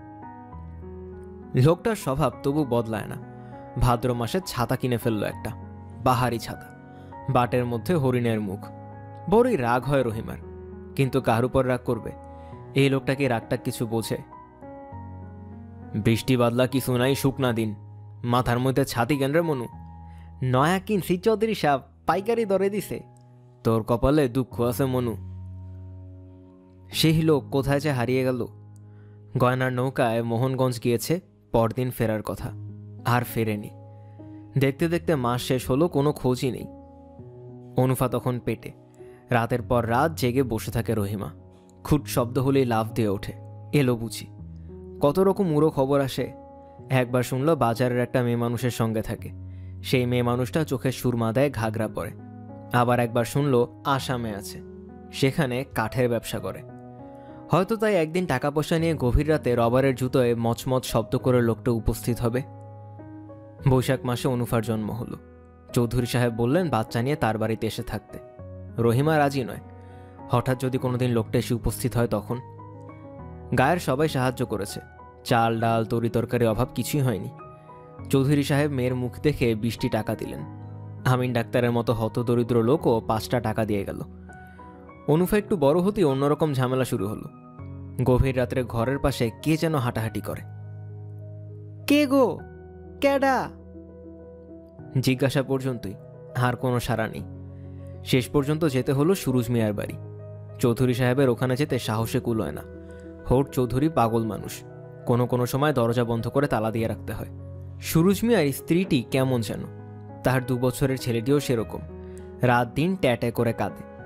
লোকটার স্বভাব তবু বদলায় না। ভাদ্র মাসে ছাতা কিনে ফেললো একটা, বাহারি ছাতা, বাটের মধ্যে হরিণের মুখ। বড়ই রাগ হয় রহিমার, কিন্তু কার উপর রাগ করবে? এই লোকটাকে রাগটা কিছু বোঝে? বৃষ্টি বাদলা কিছু নাই, শুকনা দিন, মাথার মধ্যে ছাতি কেন রে মনু? নয়া কিনছি চৌধুরী সাহেব, পাইকারি দরে দিছে। তোর কপালে দুঃখ আছে মনু। সেই লোক কোথায় যে হারিয়ে গেল। গয়নার নৌকায় মোহনগঞ্জ গিয়েছে, পরদিন ফেরার কথা, আর ফেরেনি। দেখতে দেখতে মাস শেষ হলো, কোনো খোঁজই নেই। অনুফা তখন পেটে। রাতের পর রাত জেগে বসে থাকে রহিমা। খুট শব্দ হলেই লাফ দিয়ে ওঠে, এলো বুঝি। কত রকম উড়ো খবর আসে। একবার শুনলো বাজারের একটা মেয়ে মানুষের সঙ্গে থাকে, সেই মেয়ে মানুষটা চোখে সুরমা দেয়, ঘাগরা পরে। আবার একবার শুনলো আসামে আছে, সেখানে কাঠের ব্যবসা করে। হয়তো তাই একদিন টাকা পয়সা নিয়ে গভীর রাতে রবারের জুতোয় মচমচ শব্দ করে লোকটা উপস্থিত হবে। বৈশাখ মাসে অনুফার জন্ম হলো। চৌধুরী সাহেব বললেন বাচ্চা নিয়ে তার বাড়িতে এসে থাকতে। রহিমা রাজি নয়। হঠাৎ যদি কোনোদিন লোকটা এসে উপস্থিত হয় তখন? গায়ের সবাই সাহায্য করেছে, চাল ডাল তরি তরকারি অভাব কিছুই হয়নি। চৌধুরী সাহেব মেয়ের মুখ দেখে 20টি টাকা দিলেন। আমিন ডাক্তারের মতো হতদরিদ্র লোকও 5টা টাকা দিয়ে গেল। অনুফা একটু বড় হতেই অন্যরকম ঝামেলা শুরু হলো। গভীর রাত্রে ঘরের পাশে কে যেন হাঁটাহাঁটি করে। কে গো, ক্যাডা? জিজ্ঞাসা পর্যন্তই, আর কোনো সাড়া নেই। শেষ পর্যন্ত যেতে হলো সুরুজ মিয়ার বাড়ি। চৌধুরী সাহেবের ওখানে যেতে সাহসে কুলোয় না। হোট চৌধুরী পাগল মানুষ, কোনো কোনো সময় দরজা বন্ধ করে তালা দিয়ে রাখতে হয়। সুরুজ মিয়ার স্ত্রীটি কেমন যেন, তার 2 বছরের ছেলেটিও সেরকম, রাত দিন ট্যাটে করে কাঁদে।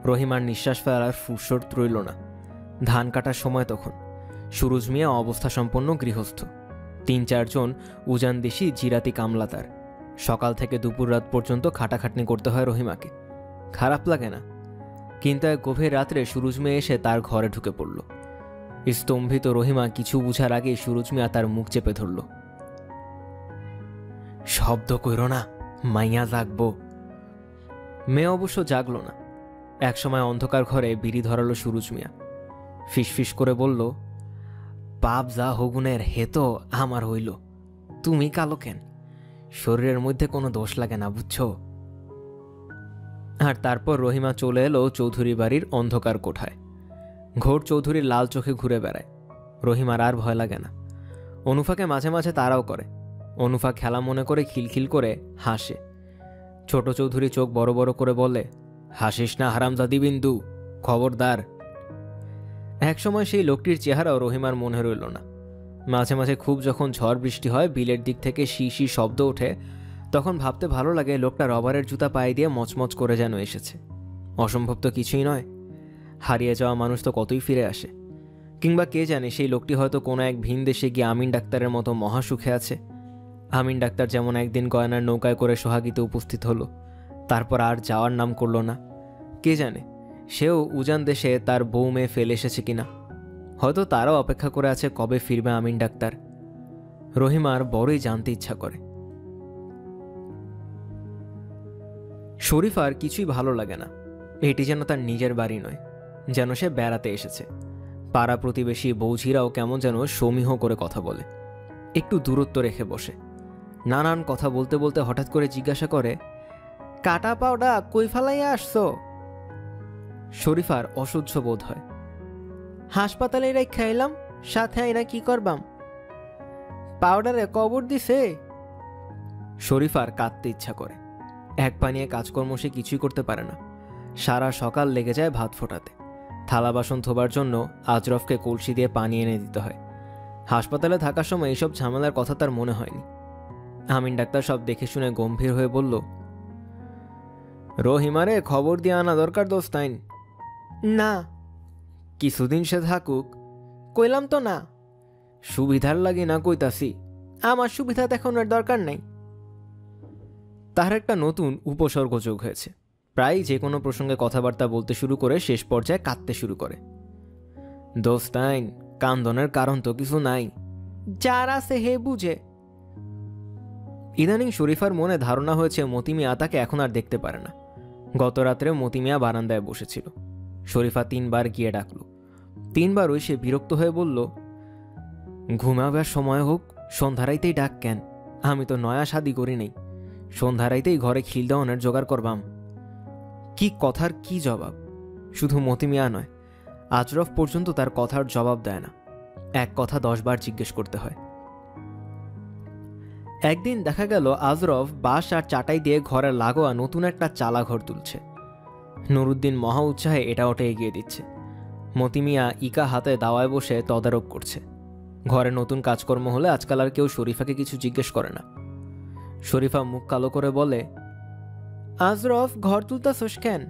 রহিমার নিঃশ্বাস ফেলার ফুরসত রইল না। ধান কাটার সময় তখন। সুরুজ মিয়া অবস্থা সম্পন্ন গৃহস্থ, ৩-৪ জন উজান দেশি জিরাতি কামলা তার। সকাল থেকে দুপুর রাত পর্যন্ত খাটাখাটনি করতে হয় রহিমাকে। খারাপ লাগে না, কিন্তু এক গভীর রাত্রে সুরুজ মিয়া এসে তার ঘরে ঢুকে পড়ল। স্তম্ভিত রহিমা কিছু বুঝার আগেই সুরুজ মিয়া তার মুখ চেপে ধরল। শব্দ কইরো না, মাইয়া জাগবো। মেয়ে অবশ্য জাগল না। একসময় অন্ধকার ঘরে বিড়ি ধরালো সুরুজ মিয়া। ফিসফিস করে বলল, পাপ যা হগুনের হে তো আমার হইল, তুমি কালো কেন? শরীরের মধ্যে কোনো দোষ লাগে না, বুঝছো? আর তারপর রহিমা চলে এলো চৌধুরী বাড়ির অন্ধকার কোঠায়। ঘোর চৌধুরীর লাল চোখে ঘুরে বেড়ায়। রহিমার আর ভয় লাগে না। অনুফাকে মাঝে মাঝে তাড়াও করে। অনুফা খেলা মনে করে খিলখিল করে হাসে। ছোট চৌধুরী চোখ বড় বড় করে বলে, হাসিস না হারামজাদি বিন্দু, খবরদার। একসময় সেই লোকটির চেহারাও রহিমার মনে রইল না। মাঝে মাঝে খুব যখন ঝড় বৃষ্টি হয়, বিলের দিক থেকে শি শি শব্দ ওঠে, তখন ভাবতে ভালো লাগে লোকটা রবারের জুতা পায়ে দিয়ে মচমচ করে যেন এসেছে। অসম্ভব তো কিছুই নয়। হারিয়ে যাওয়া মানুষ তো কতই ফিরে আসে। কিংবা কে জানে, সেই লোকটি হয়তো কোনো এক ভিন দেশে গিয়ে আমিন ডাক্তারের মতো মহাসুখে আছে। আমিন ডাক্তার যেমন একদিন গয়নার নৌকায় করে সোহাগীতে উপস্থিত হলো, তারপর আর যাওয়ার নাম করল না। কে জানে সেও উজান দেশে তার বউ মেয়ে ফেলে এসেছে কিনা। হয়তো তারাও অপেক্ষা করে আছে কবে ফিরবে আমিন ডাক্তার। রহিমার বড়ই জানতে ইচ্ছা করে। শরীফার কিছুই ভালো লাগে না। এটি যেন তার নিজের বাড়ি নয়, যেন সে বেড়াতে এসেছে। পাড়া প্রতিবেশী বৌঝিরাও কেমন যেন সমীহ করে কথা বলে, একটু দূরত্ব রেখে বসে। নানান কথা বলতে বলতে হঠাৎ করে জিজ্ঞাসা করে, কাটা পাউডা কই ফালাইয়া আসছো? শরীফার অসহ্য বোধ হয়। হাসপাতালে রাইখা এলাম, সাথে আইনা কি করবাম? পাউডারে কবর দিছে। শরীফার কাঁদতে ইচ্ছা করে। এক পানিয়ে কাজকর্ম সে কিছুই করতে পারে না। সারা সকাল লেগে যায় ভাত ফোটাতে। থালা বাসন ধোবার জন্য আজরফকে কলসি দিয়ে পানি এনে দিতে হয়। হাসপাতালে থাকার সময় এইসব ঝামেলার কথা তার মনে হয়নি। আমিন ডাক্তার সব দেখে শুনে গম্ভীর হয়ে বলল, রহিমারে খবর দিয়ে আনা দরকার দোস্তাইন। না, কিছুদিন সে থাকুক। কইলাম তো না, সুবিধার লাগে না কইতাছি। আমার সুবিধা দেখানোর দরকার নাই। তার একটা নতুন উপসর্গ যোগ হয়েছে। প্রায় যে কোনো প্রসঙ্গে কথাবার্তা বলতে শুরু করে শেষ পর্যায়ে কাঁদতে শুরু করে। দোস্তাইন, কান্দনের কারণ তো কিছু নাই, যার আছে হে বুঝে। ইদানিং শরীফার মনে ধারণা হয়েছে মতি মিয়া তাকে এখন আর দেখতে পারে না। গত রাত্রে মতি মিয়া বারান্দায় বসেছিল। শরীফা 3 বার গিয়ে ডাকল। 3 বারই সে বিরক্ত হয়ে বলল, ঘুমাবার সময় হোক, সন্ধ্যারাইতেই ডাক কেন? আমি তো নয়া শাদি করি নেই, সন্ধ্যারাইতেই ঘরে খিল দেওয়ানের জোগাড় করবাম। কি কথার কি জবাব! শুধু মতি মিয়া নয়, আজরফ পর্যন্ত তার কথার জবাব দেয় না। এক কথা 10 বার জিজ্ঞেস করতে হয়। একদিন দেখা গেল আজরফ বাঁশ আর চাটাই দিয়ে ঘরে লাগোয়া নতুন একটা চালা ঘর তুলছে। নুরুদ্দিন মহা উৎসাহে এটা ওটা এগিয়ে দিচ্ছে। মতি মিয়া ইকা হাতে দাওয়ায় বসে তদারক করছে। ঘরে নতুন কাজকর্ম হলে আজকাল আর কেউ শরীফাকে কিছু জিজ্ঞেস করে না। শরীফা মুখ কালো করে বলে, আজরফ, ঘর তুলতাছস কেন?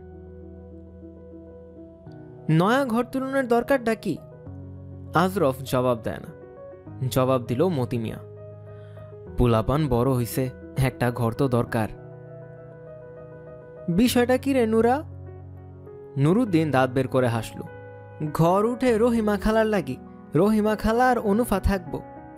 নয়া ঘর তুলনের দরকারটা কি? আজরফ জবাব দেয় না। জবাব দিল মতি মিয়া, পোলাপান বড় হইছে, একটা ঘর তো দরকার। বিষয়টা কি রে নুরা? নুরুদ্দিন দাঁত বের করে হাসল। ঘর উঠে রহিমা খালার লাগি, রহিমা খালা আর অনুফা থাকবো।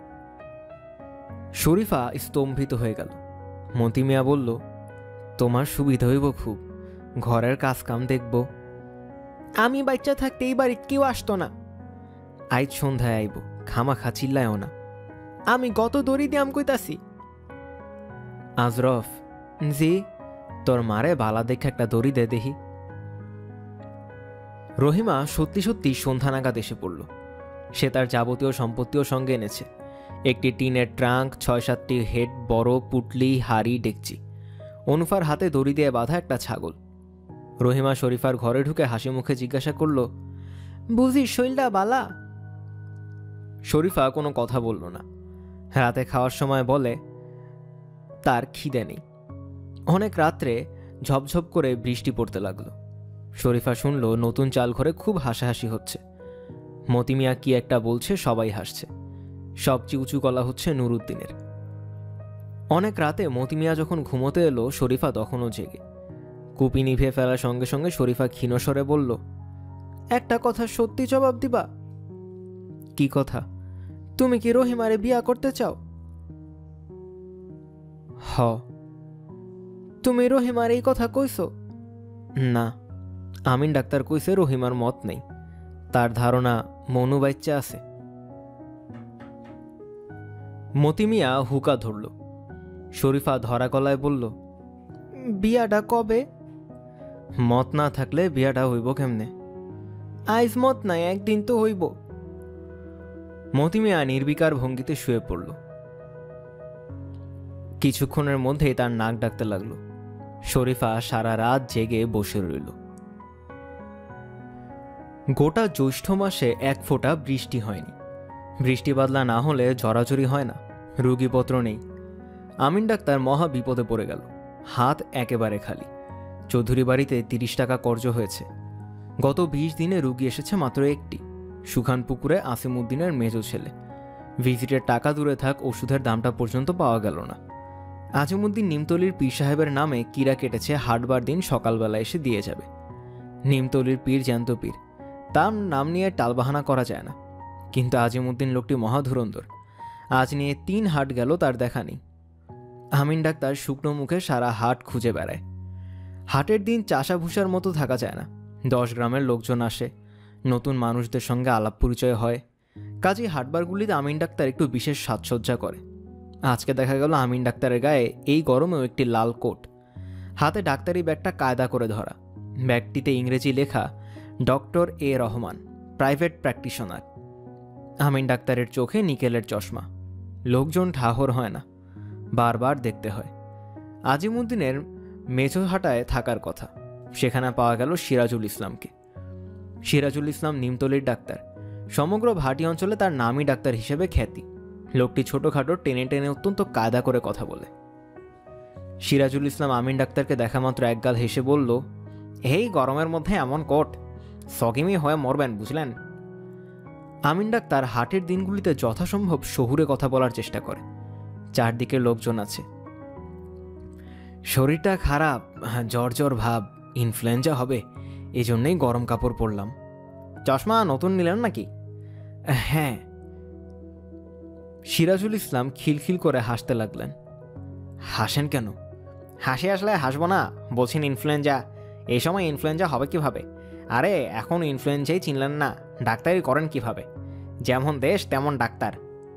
শরীফা স্তম্ভিত হয়ে গেল। মতি মিয়া বলল, তোমার সুবিধা হইব খুব, ঘরের কাজ কাম দেখব। আমি বাচ্চা থাকতে এই বাড়ির কেউ আসতো না। আইজ সন্ধ্যায় আইব, খামাখা চিল্লায়ও না। আমি গত দড়ি দিয়ে আম কইতাছি। আজরফ, জি? তোর মারে বালা দেখে একটা দড়ি দে দেখি। রহিমা সত্যি সত্যি সন্ধ্যা নাগাদ এসে পড়ল। সে তার যাবতীয় সম্পত্তিও সঙ্গে এনেছে। একটি টিনের ট্রাঙ্ক, 6-7টি হেড বড় পুটলি, হাড়ি, ডেকচি। অনুফার হাতে দড়ি দিয়ে বাঁধা একটা ছাগল। রহিমা শরীফার ঘরে ঢুকে হাসি মুখে জিজ্ঞাসা করল, বুঝি শৈলটা বালা? শরীফা কোনো কথা বলল না। রাতে খাওয়ার সময় বলে, তার খিদে নেই। অনেক রাত্রে ঝপঝপ করে বৃষ্টি পড়তে লাগলো। শরীফা শুনল নতুন চাল ঘরে খুব হাসাহাসি হচ্ছে। মতি মিয়া কি একটা বলছে, সবাই হাসছে। সবচেয়ে উঁচু গলা হচ্ছে নুরুদ্দিনের। অনেক রাতে মতি মিয়া যখন ঘুমোতে এলো, শরীফা তখনও জেগে। কুপি নিভে ফেলার সঙ্গে সঙ্গে শরীফা ক্ষীণস্বরে বলল, একটা কথা সত্যি জবাব দিবা? কি কথা? তুমি কি রহিমারে বিয়া করতে চাও? হ। তুমি রহিমার এই কথা কইছো? না, আমিন ডাক্তার কইছে রহিমার মত নেই, তার ধারণা মনু বাচ্চা আছে। মতি মিয়া হুকা ধরল। শরীফা ধরা গলায় বলল, বিয়াটা কবে? মত না থাকলে বিয়াটা হইব কেমনে? আইজ মত নাই, একদিন তো হইব। মতি মিয়া নির্বিকার ভঙ্গিতে শুয়ে পড়ল। কিছুক্ষণের মধ্যেই তার নাক ডাকতে লাগলো। শরীফা সারা রাত জেগে বসে রইল। গোটা জ্যৈষ্ঠ মাসে এক ফোঁটা বৃষ্টি হয়নি। বৃষ্টি বাদলা না হলে জড়াজড়ি হয় না, রুগীপত্র নেই। আমিন ডাক্তার মহা বিপদে পড়ে গেল। হাত একেবারে খালি। চৌধুরী বাড়িতে 30 টাকা কর্জ হয়েছে। গত 20 দিনে রুগী এসেছে মাত্র একটি, সুখানপুকুরে আসিমউদ্দিনের মেজো ছেলে। ভিজিটের টাকা দূরে থাক, ওষুধের দামটা পর্যন্ত পাওয়া গেল না। আজিমুদ্দিন নিমতলির পীর সাহেবের নামে কিরা কেটেছে, হাটবার দিন সকালবেলা এসে দিয়ে যাবে। নিমতলির পীর জ্যান্ত পীর, তার নাম নিয়ে টালবাহানা করা যায় না। কিন্তু আজিমুদ্দিন লোকটি মহাধুরন্ধর। আজ নিয়ে 3 হাট গেল, তার দেখা নেই। আমিন ডাক্তার শুকনো মুখে সারা হাট খুঁজে বেড়ায়। হাটের দিন চাষা ভুষার মতো থাকা যায় না। 10 গ্রামের লোকজন আসে, নতুন মানুষদের সঙ্গে আলাপ পরিচয় হয়। কাজেই হাটবারগুলিতে আমিন ডাক্তার একটু বিশেষ সাজসজ্জা করে। আজকে দেখা গেল আমিন ডাক্তারের গায়ে এই গরমেও একটি লাল কোট, হাতে ডাক্তারি ব্যাগটা কায়দা করে ধরা। ব্যাগটিতে ইংরেজি লেখা, doctor A Rahman, private practitioner. Amin ডাক্তারের চোখে নিকেলের চশমা। লোকজন ঠাহর হয় না, বারবার দেখতে হয়। আজিমুদ্দিনের মেঝোহাটায় থাকার কথা, সেখানে পাওয়া গেল সিরাজুল ইসলামকে। সিরাজুল ইসলাম নিমতলির ডাক্তার, সমগ্র ভাটি অঞ্চলে তার নামই ডাক্তার হিসেবে খ্যাতি। লোকটি ছোটোখাটো টেনে টেনে অত্যন্ত কায়দা করে কথা বলে। সিরাজুল ইসলাম আমিন ডাক্তারকে দেখা মাত্র একগাল হেসে বলল, এই গরমের মধ্যে এমন কোট, সকিমি হয়ে মরবেন বুঝলেন। আমিন ডাক্তার হাটের দিনগুলিতে যথাসম্ভব শহুরে কথা বলার চেষ্টা করে। চারদিকে লোকজন আছে। শরীরটা খারাপ, জ্বর জ্বর ভাব, ইনফ্লুয়েঞ্জা হবে, এই জন্যই গরম কাপড় পরলাম। চশমা নতুন নিলেন নাকি? হ্যাঁ। সিরাজুল ইসলাম খিলখিল করে হাসতে লাগলেন। হাসেন কেন? হাসি আসলে হাসবো না, বলছেন ইনফ্লুয়েঞ্জা। এই সময় ইনফ্লুয়েঞ্জা হবে কিভাবে? আরে এখন ইনফ্লুয়েঞ্জাই চিনলেন না, ডাক্তারি করেন কিভাবে? যেমন দেশ তেমন ডাক্তার।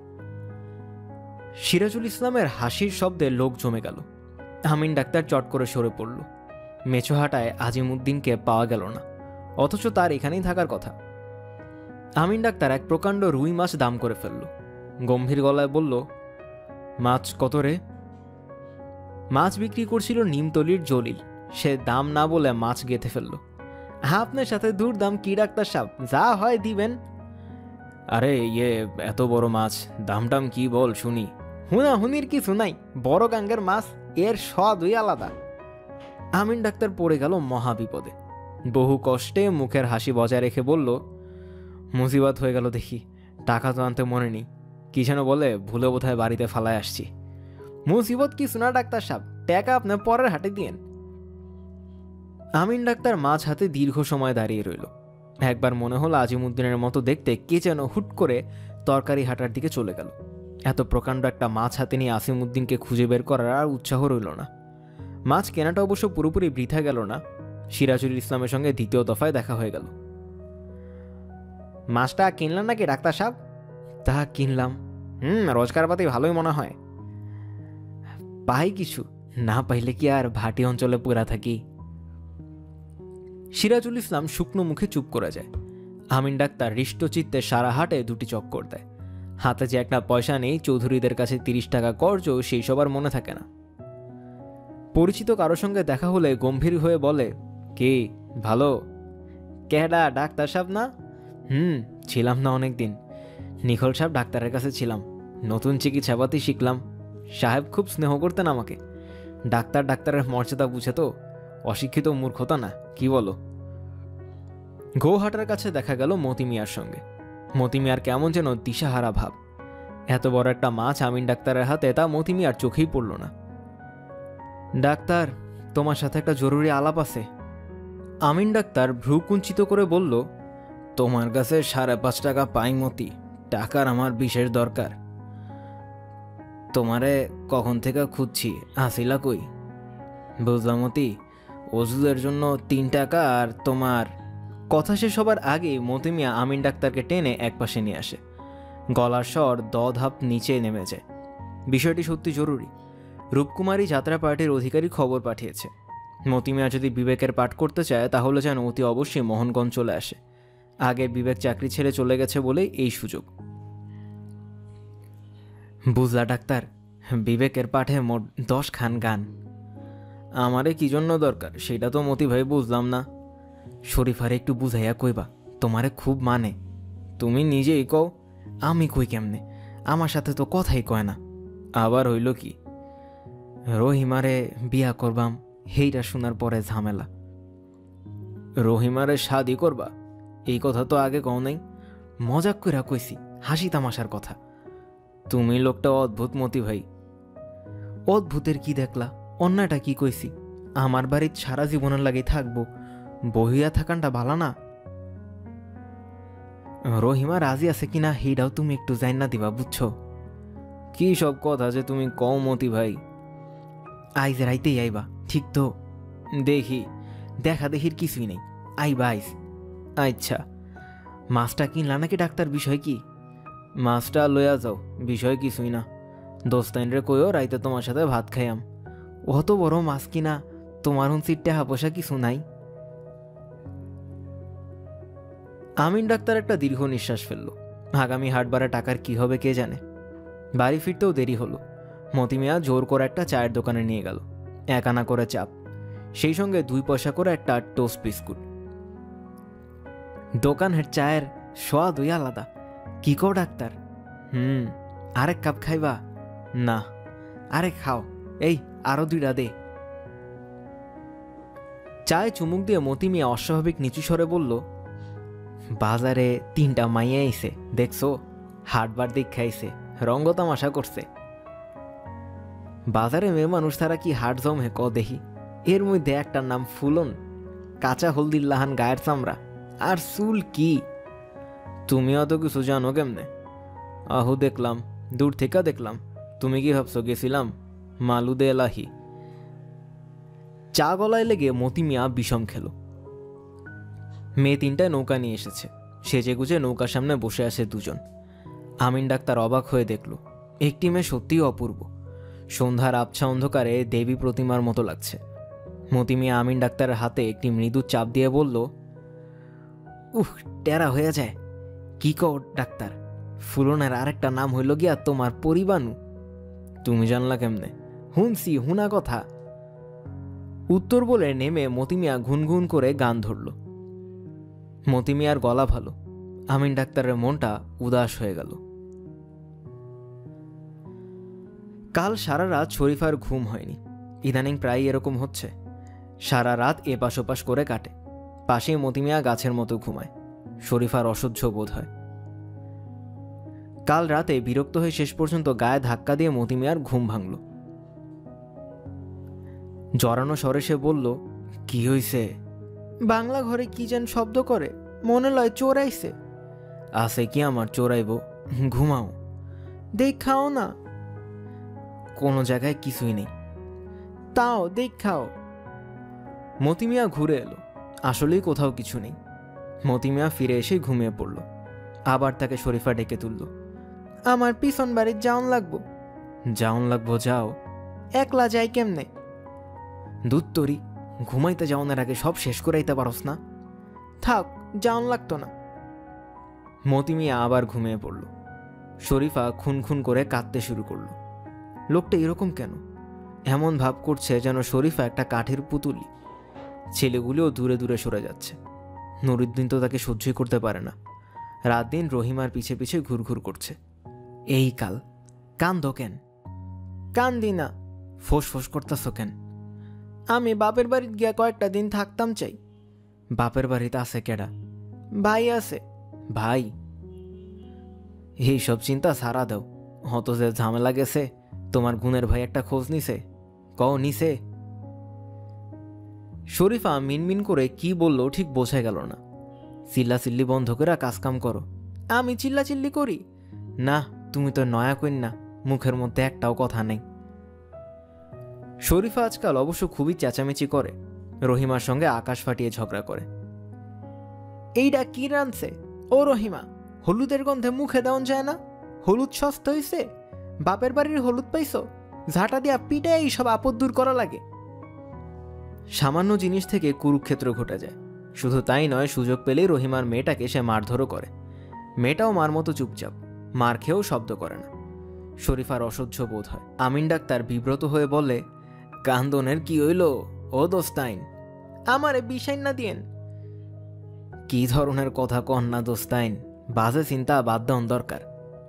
সিরাজুল ইসলামের হাসির শব্দে লোক জমে গেল। আমিন ডাক্তার চট করে সরে পড়ল। মেছোহাটায় আজিমুদ্দিনকে পাওয়া গেল না, অথচ তার এখানেই থাকার কথা। আমিন ডাক্তার এক প্রকাণ্ড রুই মাছ দাম করে ফেলল। গম্ভীর গলায় বলল, মাছ কত রে? মাছ বিক্রি করছিল নিমতলির জলিল। সে দাম না বলে মাছ গেঁথে ফেলল। আপনার সাথে দূর দাম কি ডাক্তার সাহেব, যা হয় দিবেন। আরে এত বড় মাছ, দাম টাম কি বল শুনি। হুনাহুনির কিছু নাই, বড় গাঙ্গের মাছ, এর স্বাদই আলাদা। আমিন ডাক্তার পড়ে গেল মহা বিপদে। বহু কষ্টে মুখের হাসি বজায় রেখে বলল, মুসিবত হয়ে গেল দেখি, টাকা তো আনতে মনে নেই। কি যেন বলে, ভুলে বোধহয় বাড়িতে ফালায় আসছি। মুসিবত কি শোনা ডাক্তার সাহেব, টাকা আপনার পরের হাটে দিয়েন। আমিন ডাক্তার মাছ হাতে দীর্ঘ সময় দাঁড়িয়ে রইল। একবার মনে হলো আজিমুদ্দিনের মতো দেখতে কে যেন হুট করে তরকারি হাটার দিকে চলে গেল। এত প্রকাণ্ড একটা মাছ হাতে নিয়ে আসিমউদ্দিনকে খুঁজে বের করার আর উৎসাহ রইল না। মাছ কেনাটা অবশ্য পুরোপুরি বৃথা গেল না। সিরাজুল ইসলামের সঙ্গে দ্বিতীয় দফায় দেখা হয়ে গেল। মাছটা কিনলেন নাকি ডাক্তার সাহেব? তা কিনলাম। রোজগারপাতি ভালোই মনে হয়। পাই কিছু, না পাইলে কি আর ভাটি অঞ্চলে পুরা থাকি। সিরাজুল ইসলাম শুকনো মুখে চুপ করে যায়। আমিন ডাক্তার হৃষ্টচিত্তে সারা হাটে 2টি চক্কর দেয়। হাতে যে একটা পয়সা নেই, চৌধুরীদের কাছে 30 টাকা কর্জ, সেই সবার মনে থাকে না। পরিচিত কারো সঙ্গে দেখা হলে গম্ভীর হয়ে বলে, কি ভালো? কেডা, ডাক্তার সাহেব না? ছিলাম না অনেকদিন। নিখল সাহেব ডাক্তারের কাছে ছিলাম, নতুন চিকিৎসাপাতি শিখলাম। সাহেব খুব স্নেহ করতেন আমাকে। ডাক্তারের মর্যাদা বুঝে তো, অশিক্ষিত মূর্খতা না, কি বলো? গোহাটার কাছে দেখা গেল মতি মিয়ার সঙ্গে। মতি মিয়ার কেমন যেন দিশাহারা ভাব। এত বড় একটা মাছ আমিন ডাক্তারের হাতে, তা মতি মিয়ার চোখেই পড়ল না। ডাক্তার, তোমার সাথে একটা জরুরি আলাপ আছে। আমিন ডাক্তার ভ্রু কুঞ্চিত করে বলল, তোমার কাছে 5.5 টাকা পাই মতি, টাকার আমার বিশেষ দরকার। তোমারে কখন থেকে খুঁজছি, আসিলা কই? বুঝলাম মতি, ওষুধের জন্য 3 টাকা আর তোমার। কথা শেষ হবার আগেই মতি মিয়া আমিন ডাক্তারকে টেনে একপাশে নিয়ে আসে। গলার স্বর ধাপ নিচে নেমে যায়। বিষয়টি সত্যি জরুরি। রূপকুমারী যাত্রা পার্টির অধিকারী খবর পাঠিয়েছে। মতি মিয়া যদি বিবেকের পাঠ করতে চায় তাহলে যেন অতি অবশ্যই মোহনগঞ্জ চলে আসে। আগে বিবেক চাকরি ছেড়ে চলে গেছে বলেই এই সুযোগ। বুঝলা ডাক্তার, বিবেকের পাঠে মোট 10 খান গান। আমারে কি জন্য দরকার সেটা তো মতি ভাই বুঝলাম না। শরীফারে একটু বুঝাইয়া কইবা, তোমারে খুব মানে। তুমি নিজেই কও, আমি কই কেমনে? আমার সাথে তো কথাই কয় না। আবার হইল কি, রহিমারে বিয়া করবাম, হেইটা শোনার পরে ঝামেলা। রহিমারে শাদি করবা, এই কথা তো আগে কও নাই। মজাক কইরা কইছি, হাসি তামাশার কথা। তুমি লোকটা অদ্ভুত মতি ভাই। অদ্ভুতের কি দেখলা? অন্যটা কি কইছি? আমার বাড়ির সারা জীবনের লাগেই থাকবো, বহিয়া থাকানটা ভালো না। রহিমা রাজি আছে কিনা হেইটাও তুমি একটু জান না দিবা, বুঝছো? কি সব কথা যে তুমি কও মতি ভাই? আইজ রাইতেই আইবা, ঠিক তো? দেখি, দেখা দেখির কিছুই নেই, আইবা আইজ। আচ্ছা, মাছটা কিনলা নাকি ডাক্তার? বিষয় কি? মাছটা লইয়া যাও, বিষয় কিছুই না। দোস্তাইনরে কইও রাইতে তোমার সাথে ভাত খাইয়াম। অত বড় মাছ কিনা, তোমার হুঁচির টাকা পয়সা কিছু নাই? আমিন ডাক্তার একটা দীর্ঘ নিঃশ্বাস ফেলল। আগামী হাটবারে টাকার কি হবে কে জানে। বাড়ি ফিরতেও দেরি হলো। মতি মিয়া জোর করে একটা চায়ের দোকানে নিয়ে গেল। 1 আনা করে চাপ, সেই সঙ্গে 2 পয়সা করে একটা টোস্ট বিস্কুট। দোকানের চায়ের স্বাদই আলাদা। কি কও ডাক্তার? আরেক কাপ খাইবা? না, আরে খাও, এই আরো 2টা দে। চায়ে চুমুক দিয়ে মতি মিয়া অস্বাভাবিক নিচু স্বরে বলল, বাজারে 3টা মাইয়া আইছে, দেখছো? হাটবার দেখা আইছে, রঙ্গ তামাশা করছে। বাজারে মেয়ে মানুষ তারা কি হাট জমে ক দেখি। এর মধ্যে একটার নাম ফুলন, কাঁচা হলদির লাহান গায়ের চামড়া, আর চুল কি! তুমি অত কিছু জানো কেমনে? আহু দেখলাম, দূর থেকে দেখলাম। তুমি কি ভাবছো গেছিলাম? মালুদে এলাহি। চা গলায় লেগে মতি মিয়া বিষম খেল। মেয়ে 3টায় নৌকা নিয়ে এসেছে। সেজে গুজে নৌকার সামনে বসে আছে 2জন। আমিন ডাক্তার অবাক হয়ে দেখল, একটি মেয়ে সত্যিই অপূর্ব। সন্ধ্যার আবছা অন্ধকারে দেবী প্রতিমার মতো লাগছে। মতি মিয়া আমিন ডাক্তারের হাতে একটি মৃদু চাপ দিয়ে বলল, টেরা হয়ে যায়। কি কও ডাক্তার? ফুলনের আরেকটা নাম হইল গিয়া তোমার পরিবানু। তুমি জানলা কেমনে? হুনসি, হুনা কথা। উত্তর বলে নেমে মতি মিয়া ঘুনঘুন করে গান ধরল। মতি মিয়ার গলা ভালো, আমিন ডাক্তারের মনটা উদাস হয়ে গেল। কাল সারা রাত শরীফার ঘুম হয়নি। ইদানিং প্রায় এরকম হচ্ছে। সারা রাত এপাশ ওপাশ করে কাটে। পাশে মতি মিয়া গাছের মতো ঘুমায়। শরীফার অসহ্য বোধ হয়। কাল রাতে বিরক্ত হয়ে শেষ পর্যন্ত গায়ে ধাক্কা দিয়ে মতি মিয়ার ঘুম ভাঙল। জড়ানো স্বরে সে বলল, কি হইছে? বাংলা ঘরে কি যেন শব্দ করে, মনে লয় চোর আইছে। আছে কি আমার চোরাইব? ঘুমাও, দেখাও না। কোনো জায়গায় কিছুই নেই, তাও দেখাও। মতি মিয়া ঘুরে এলো। আসলেই কোথাও কিছু নেই। মতি মিয়া ফিরে এসে ঘুমিয়ে পড়ল। আবার তাকে শরীফা ডেকে তুলল। আমার পিছন বাড়ির যাওন লাগবো। যাওন লাগবো? যাও। একলা যাই কেমনে? দুত্তরি, ঘুমাইতে যাওয়ার আগে সব শেষ করাইতে পারস না? থাক, যাওন লাগতো না। মতি মিয়া আবার ঘুমিয়ে পড়ল। শরীফা খুন করে কাঁদতে শুরু করলো। লোকটা এরকম কেন? এমন ভাব করছে যেন শরীফা একটা কাঠের পুতুলি। ছেলেগুলিও দূরে দূরে সরে যাচ্ছে। নুরুদ্দিন তো তাকে সহ্যই করতে পারে না। রাত দিন রহিমার পিছে পিছে ঘুরঘুর করছে। এই কাল কান্দো কেন? কান্দি না। ফোঁস ফোঁস করতেছ কেন? আমি বাপের বাড়িতে গিয়া কয়েকটা দিন থাকতাম চাই। বাপের বাড়িতে আছে কেডা? ভাই আছে। ভাই? এইসব চিন্তা সারা দাও। হত যে ঝামেলা গেছে, তোমার গুণের ভাই একটা খোঁজ নিছে? কও নিছে? শরীফা মিনমিন করে কি বলল ঠিক বোঝা গেল না। চিল্লাচিল্লি বন্ধ করে কাজকাম করো। আমি চিল্লাচিল্লি করি? না, তুমি তো নয়া কন্যা, মুখের মধ্যে একটাও কথা নেই। শরীফা আজকাল অবশ্য খুবই চেঁচামেচি করে, রহিমার সঙ্গে আকাশ ফাটিয়ে ঝগড়া করে। এইটা কি রানছে ও রহিমা? হলুদের গন্ধে মুখে দেওয়া যায় না? হলুদ সস্তা হইছে? বাপের বাড়ির হলুদ পাইছো? ঝাঁটা দিয়া পিঠে এইসব আপদ দূর করা লাগে। সামান্য জিনিস থেকে কুরুক্ষেত্র ঘটে যায়। শুধু তাই নয়, সুযোগ পেলেই রহিমার মেয়েটাকে সে মারধরও করে। মেয়েটাও মার মতো চুপচাপ, মার খেয়েও শব্দ করে না। শরীফার অসহ্য বোধ হয়। আমিন ডাক্তার বিব্রত হয়ে বলে, কান্দনের কি হইল ও দোস্তাইন? আমারে বিষাইন না দিয়েন। কি ধরনের কথা কন না দোস্তাইন, বাজে চিন্তা বাদ দেওয়ান দরকার।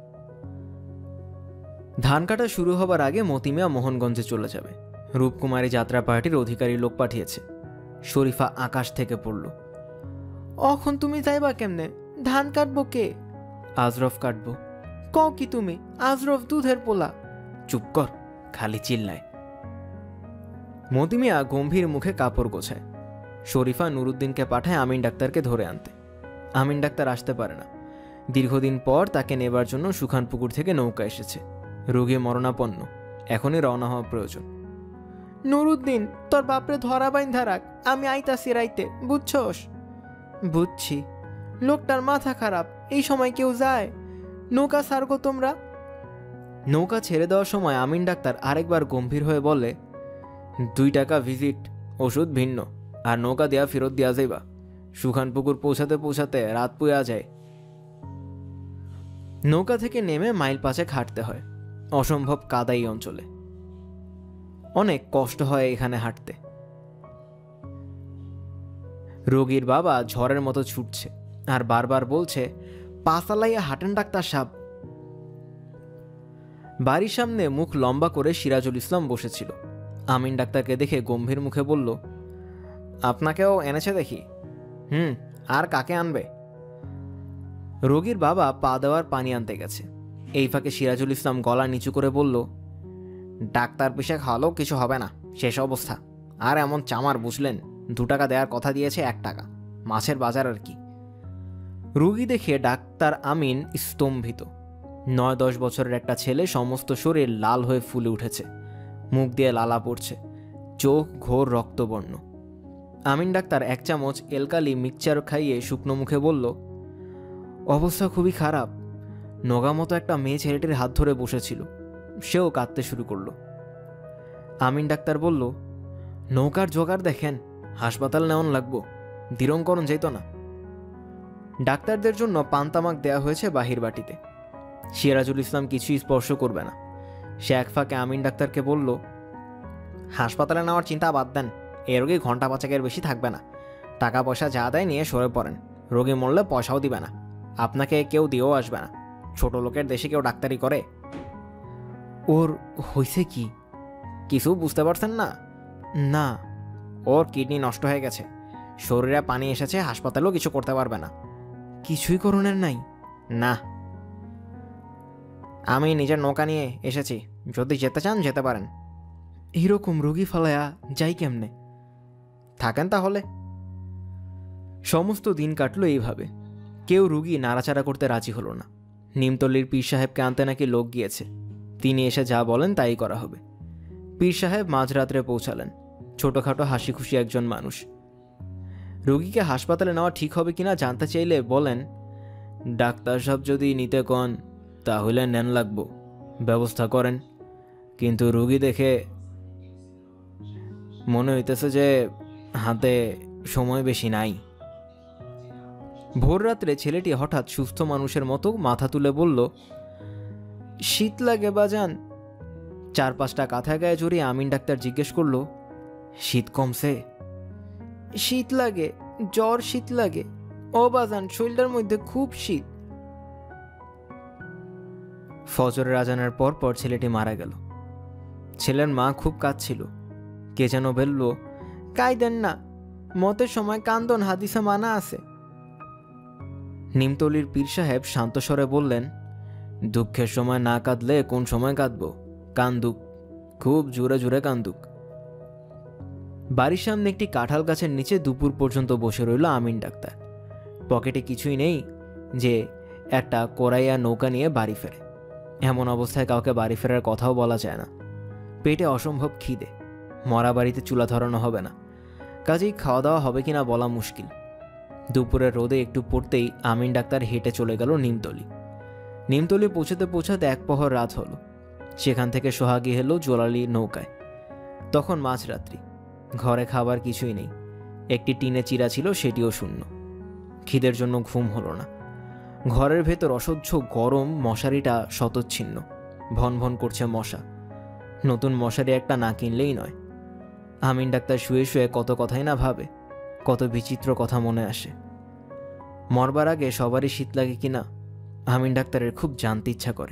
ধান কাটা শুরু হবার আগে মতিমিয়া মোহনগঞ্জে চলে যাবে। রূপকুমারী যাত্রা পার্টির অধিকারী লোক পাঠিয়েছে। শরীফা আকাশ থেকে পড়ল। অখন তুমি যাইবা কেমনে? ধান কাটবো কে? আজরফ কাটবো। কও কি তুমি? আজরফ দুধের পোলা। চুপ কর, খালি চিল্লায়। মতিমিয়া গম্ভীর মুখে কাপড় গোছায়। শরীফা নুরুদ্দিনকে পাঠায় আমিন ডাক্তারকে ধরে আনতে। আমিন ডাক্তার আসতে পারে না। দীর্ঘদিন পর তাকে নেবার জন্য সুখানপুকুর থেকে নৌকা এসেছে। রোগী মরণাপন্ন, এখনই রওনা হওয়া প্রয়োজন। নুরুদ্দিন, তোর বাপরে ধরা বাইন ধারাক, আমি আইতাছি রাইতে, বুঝছস? বুঝছি। লোকটার মাথা খারাপ, এই সময় কেউ যায়? নৌকা সারগো তোমরা। নৌকা ছেড়ে দেওয়ার সময় আমিন ডাক্তার আরেকবার গম্ভীর হয়ে বলে, 2 টাকা ভিজিট, ওষুধ ভিন্ন, আর নৌকা দেয়া ফেরত দেওয়া যাইবা। সুখানপুকুর পৌঁছাতে পৌঁছাতে রাত পুয়া যায়। নৌকা থেকে নেমে মাইল 5 হাঁটতে হয়। অসম্ভব কাদাই অঞ্চলে, অনেক কষ্ট হয় এখানে হাঁটতে। রোগীর বাবা ঝড়ের মতো ছুটছে আর বারবার বলছে, পা চালাইয়া হাঁটেন ডাক্তার সাহেব। বাড়ির সামনে মুখ লম্বা করে সিরাজুল ইসলাম বসেছিল। আমিন ডাক্তারকে দেখে গম্ভীর মুখে বলল, আপনাকেও এনেছে দেখি। আর কাকে আনবে? রোগীর বাবা পা দেওয়ার পানি আনতে গেছে। এই ফাঁকে সিরাজুল ইসলাম গলা নিচু করে বলল, ডাক্তার পিসে খাওয়ালেও কিছু হবে না, শেষ অবস্থা। আর এমন চামার বুঝলেন, 2 টাকা দেওয়ার কথা দিয়েছে 1 টাকা, মাছের বাজার আর কি। রুগী দেখে ডাক্তার আমিন স্তম্ভিত। 9-10 বছরের একটা ছেলে, সমস্ত শরীর লাল হয়ে ফুলে উঠেছে, মুখ দিয়ে লালা পড়ছে, চোখ ঘোর রক্তবর্ণ। আমিন ডাক্তার 1 চামচ এলকালি মিক্সচার খাইয়ে শুকনো মুখে বলল, অবস্থা খুবই খারাপ। নগামতো একটা মেয়ে ছেলেটির হাত ধরে বসেছিল, সেও কাঁদতে শুরু করলো। আমিন ডাক্তার বলল, নৌকার জোগাড় দেখেন, হাসপাতাল নেওয়ান লাগবো, দিরঙ্করণ যেত না। ডাক্তারদের জন্য পান্তামাক দেয়া হয়েছে বাহির বাটিতে। সিরাজুল ইসলাম কিছুই স্পর্শ করবে না। সে এক ফাঁকে আমিন ডাক্তারকে বলল, হাসপাতালে নেওয়ার চিন্তা বাদ দেন, এ রোগী ঘন্টা 5 বেশি থাকবে না। টাকা পয়সা যা দেয় নিয়ে সরে পড়েন, রোগী মরলে পয়সাও দিবে না, আপনাকে কেউ দিয়েও আসবে না। ছোট লোকের দেশে কেউ ডাক্তারি করে? ওর হয়েছে কি? কিছু বুঝতে পারছেন না? না। ওর কিডনি নষ্ট হয়ে গেছে, শরীরে পানি এসেছে, হাসপাতালেও কিছু করতে পারবে না। কিছুই করণের নাই? না। আমি নিজের নৌকা নিয়ে এসেছি, যদি যেতে চান যেতে পারেন। এরকম রোগী ফালায়া যাই কেমনে? থাকেন তাহলে। সমস্ত দিন কাটলো এইভাবে। কেউ রুগী নাড়াচাড়া করতে রাজি হলো না। নিমতলির পীর সাহেবকে আনতে নাকি লোক গিয়েছে, তিনি এসে যা বলেন তাই করা হবে। পীর সাহেব মাঝরাত্রে পৌঁছালেন, ছোটখাটো হাসি খুশি একজন মানুষ। রোগীকে হাসপাতালে নেওয়া ঠিক হবে কিনা জানতে চাইলে বলেন, ডাক্তার সাহেব যদি নিতে কন তাহলে নেন লাগবো, ব্যবস্থা করেন। কিন্তু রোগী দেখে মনে হইতেছে যে হাতে সময় বেশি নাই। ভোর রাত্রে ছেলেটি হঠাৎ সুস্থ মানুষের মতো মাথা তুলে বলল, শীত লাগে বাজান। 4-5টা কাঁথা গায়ে জড়িয়ে আমিন ডাক্তার জিজ্ঞেস করল, শীত কমছে? শীত লাগে, জ্বর শীত লাগে ও বাজান, শরীরটার মধ্যে খুব শীত। ফজরের আজানের পর পর ছেলেটি মারা গেল। ছেলের মা খুব কাঁদছিল। কে যেন বলল, কাইদেন না, মতের সময় কান্দন হাদিসে মানা আছে। নিমতলির পীর সাহেব শান্ত স্বরে বললেন, দুঃখের সময় না কাঁদলে কোন সময় কাঁদব? কান্দুক, খুব জোরে জোরে কান্দুক। বাড়ির সামনে একটি কাঁঠাল গাছের নিচে দুপুর পর্যন্ত বসে রইল আমিন ডাক্তার। পকেটে কিছুই নেই যে একটা কোরাইয়া নৌকা নিয়ে বাড়ি ফেরে। এমন অবস্থায় কাউকে বাড়ি ফেরার কথাও বলা যায় না। পেটে অসম্ভব খিদে, মরা বাড়িতে চুলা ধরানো হবে না, কাজেই খাওয়া দাওয়া হবে কিনা বলা মুশকিল। দুপুরের রোদে একটু পড়তেই আমিন ডাক্তার হেঁটে চলে গেল নিমতলি। নিমতলি পৌঁছাতে পৌঁছাতে এক প্রহর রাত হলো। সেখান থেকে সোহাগী এলো জোলালি নৌকায়। তখন মাঝরাত্রি, ঘরে খাবার কিছুই নেই, একটি টিনে চিরা ছিল, সেটিও শূন্য। খিদের জন্য ঘুম হলো না। ঘরের ভেতর অসহ্য গরম, মশারিটা শতচ্ছিন্ন, ভন ভন করছে মশা। নতুন মশারি একটা না কিনলেই নয়। আমিন ডাক্তার শুয়ে শুয়ে কত কথাই না ভাবে, কত বিচিত্র কথা মনে আসে। মরবার আগে সবারই শীত লাগে কিনা আমিন ডাক্তারের খুব জানতে ইচ্ছা করে।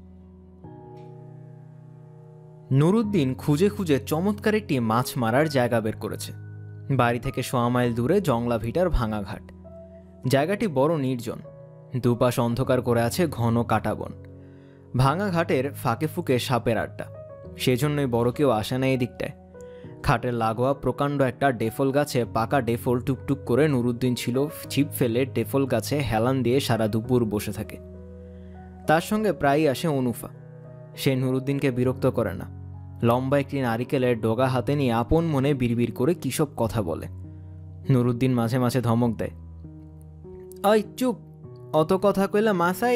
নুরুদ্দিন খুঁজে খুঁজে চমৎকার একটি মাছ মারার জায়গা বের করেছে। বাড়ি থেকে 1.5 মাইল দূরে জংলা ভিটার ভাঙা ঘাট। জায়গাটি বড় নির্জন, দুপাশ অন্ধকার করে আছে ঘন কাঁটাবন। ভাঙা ঘাটের ফাঁকে ফুঁকে সাপের আড্ডা, সেজন্যই বড় কেউ আসে না এই দিকটায়। খাটের লাগোয়া প্রকাণ্ড একটা ডেফল গাছে পাকা ডেফল টুকটুক করে নুরুদ্দিন ছিল ছিপ ফেলে ডেফল গাছে হেলান দিয়ে সারা দুপুর বসে থাকে। তার সঙ্গে প্রায়ই আসে অনুফা। সে নুরুদ্দিনকে বিরক্ত করে না। লম্বা একটি নারিকেলের ডগা হাতে নিয়ে আপন মনে বিড়বিড় করে কিসব কথা বলে। নুরুদ্দিন মাঝে মাঝে ধমক দেয়, ওই চুপ, অত কথা কইলা মাসাই।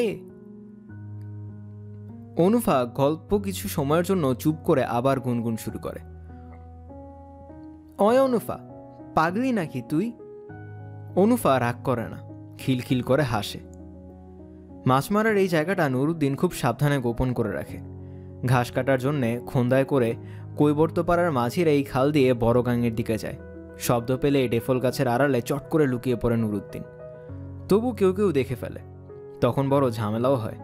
অনুফা গল্প কিছু সময়ের জন্য চুপ করে আবার গুনগুন শুরু করে, অয় অনুফা, পাগলি নাকি তুই? অনুফা রাগ করে না, খিলখিল করে হাসে। মাছ মারার এই জায়গাটা নুরুদ্দিন খুব সাবধানে গোপন করে রাখে। ঘাস কাটার জন্যে খোন্দায় করে কৈবর্তপাড়ার মাঝির এই খাল দিয়ে বড় গাঙের দিকে যায়। শব্দ পেলে ডেফল গাছের আড়ালে চট করে লুকিয়ে পড়ে নুরুদ্দিন। তবু কেউ কেউ দেখে ফেলে, তখন বড় ঝামেলাও হয়।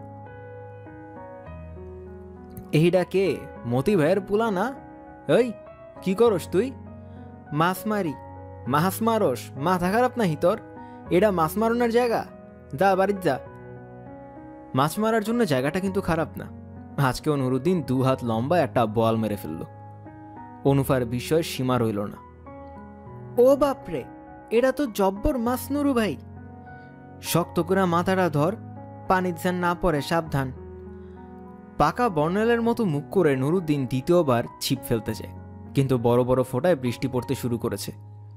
এইটা কে? মতি ভাইয়ের পুলা না? এই কি করস তুই? মাছ মারি। মাছ মারস? মাথা খারাপ না হিতর? এটা মাছ মারনের জায়গা? যা বাড়ির যা। মাছ মারার জন্য জায়গাটা কিন্তু খারাপ না। আজকেও নুরুদ্দিন 2 হাত লম্বা একটা বল মেরে ফেলল। অনুফার বিস্ময়ের সীমা রইল না। ও বাপরে, এটা তো জব্বর মাছ নুরু ভাই। শক্ত করে মাথাটা ধর, পানির যেন না পড়ে, সাবধান। পাকা বর্ণেলের মতো মুখ করে নুরুদ্দিন দ্বিতীয়বার ছিপ ফেলতে যায়, কিন্তু বড় বড় ফোঁটায় বৃষ্টি পড়তে শুরু করেছে।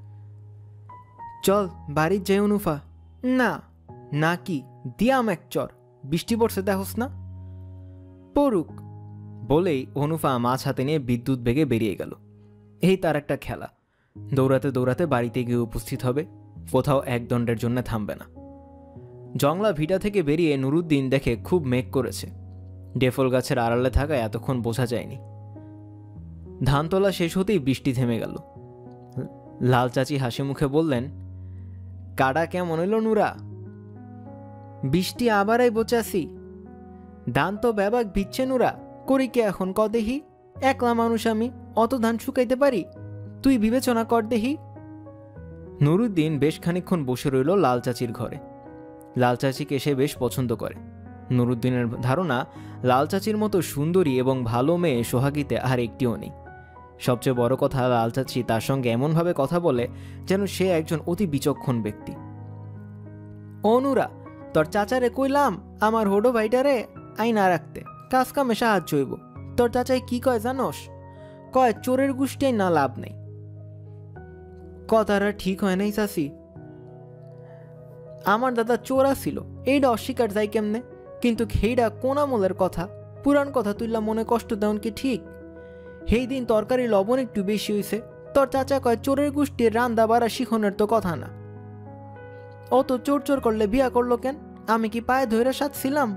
চল বাড়ির যাই অনুফা। না না, কি দিয়াম এক চর, বৃষ্টি পড়ছে দেখোস না? পড়ুক। বলেই অনুফা মাছ হাতে নিয়ে বিদ্যুৎ বেগে বেরিয়ে গেল। এই তার একটা খেলা, দৌড়াতে দৌড়াতে বাড়িতে গিয়ে উপস্থিত হবে, কোথাও এক দণ্ডের জন্য থামবে না। জংলা ভিটা থেকে বেরিয়ে নুরুদ্দিন দেখে খুব মেঘ করেছে। ডেফল গাছের আড়ালে থাকায় এতক্ষণ বোঝা যায়নি। ধান তোলা শেষ হতেই বৃষ্টি থেমে গেল। লাল চাচি হাসি মুখে বললেন, কাডা কেমন হইল নুরা? বৃষ্টি আবারাই বোচাসি। ধান তো ব্যাবাক ভিচ্ছে নুরা, করি কে এখন ক দেহি? একলা মানুষ আমি, অত ধান শুকাইতে পারি? তুই বিবেচনা কর দেহি। নুরুদ্দিন বেশ খানিকক্ষণ বসে রইল লাল চাচির ঘরে। লাল চাচিকে সে বেশ পছন্দ করে। নুরুদ্দিনের ধারণা, লাল চাচির মতো সুন্দরী এবং ভালো মেয়ে সোহাগীতে আর একটিও নেই। সবচেয়ে বড় কথা, লাল চাচি তার সঙ্গে এমনভাবে কথা বলে যেন সে একজন অতি বিচক্ষণ ব্যক্তি। অনুরা, তোর চাচারে কইলাম আমার হোডো ভাইটারে আইনা রাখতে, কাজ কামে সাহায্য হইব। তোর চাচাই কি কয় জানোস? কয় চোরের গোষ্ঠী না লাভ নেই। কথাটা ঠিক হয় নাই চাচি। আমার দাদা চোর আসিল, এইটা অস্বীকার যায় কেমনে? কিন্তু সেইটা কোন আমলের কথা? পুরান কথা তুললা মনে কষ্ট দেওন কি ঠিক? সেই দিন তরকারি লবণ একটু বেশি হইছে, তোর চাচা কয় চোরের গোষ্ঠীর রান্দা বাড়া শিখনের তো কথা না। অত চোর চোর করলে বিয়া করলো কেন? আমি কি পায়ে ধরে সাজছিলাম?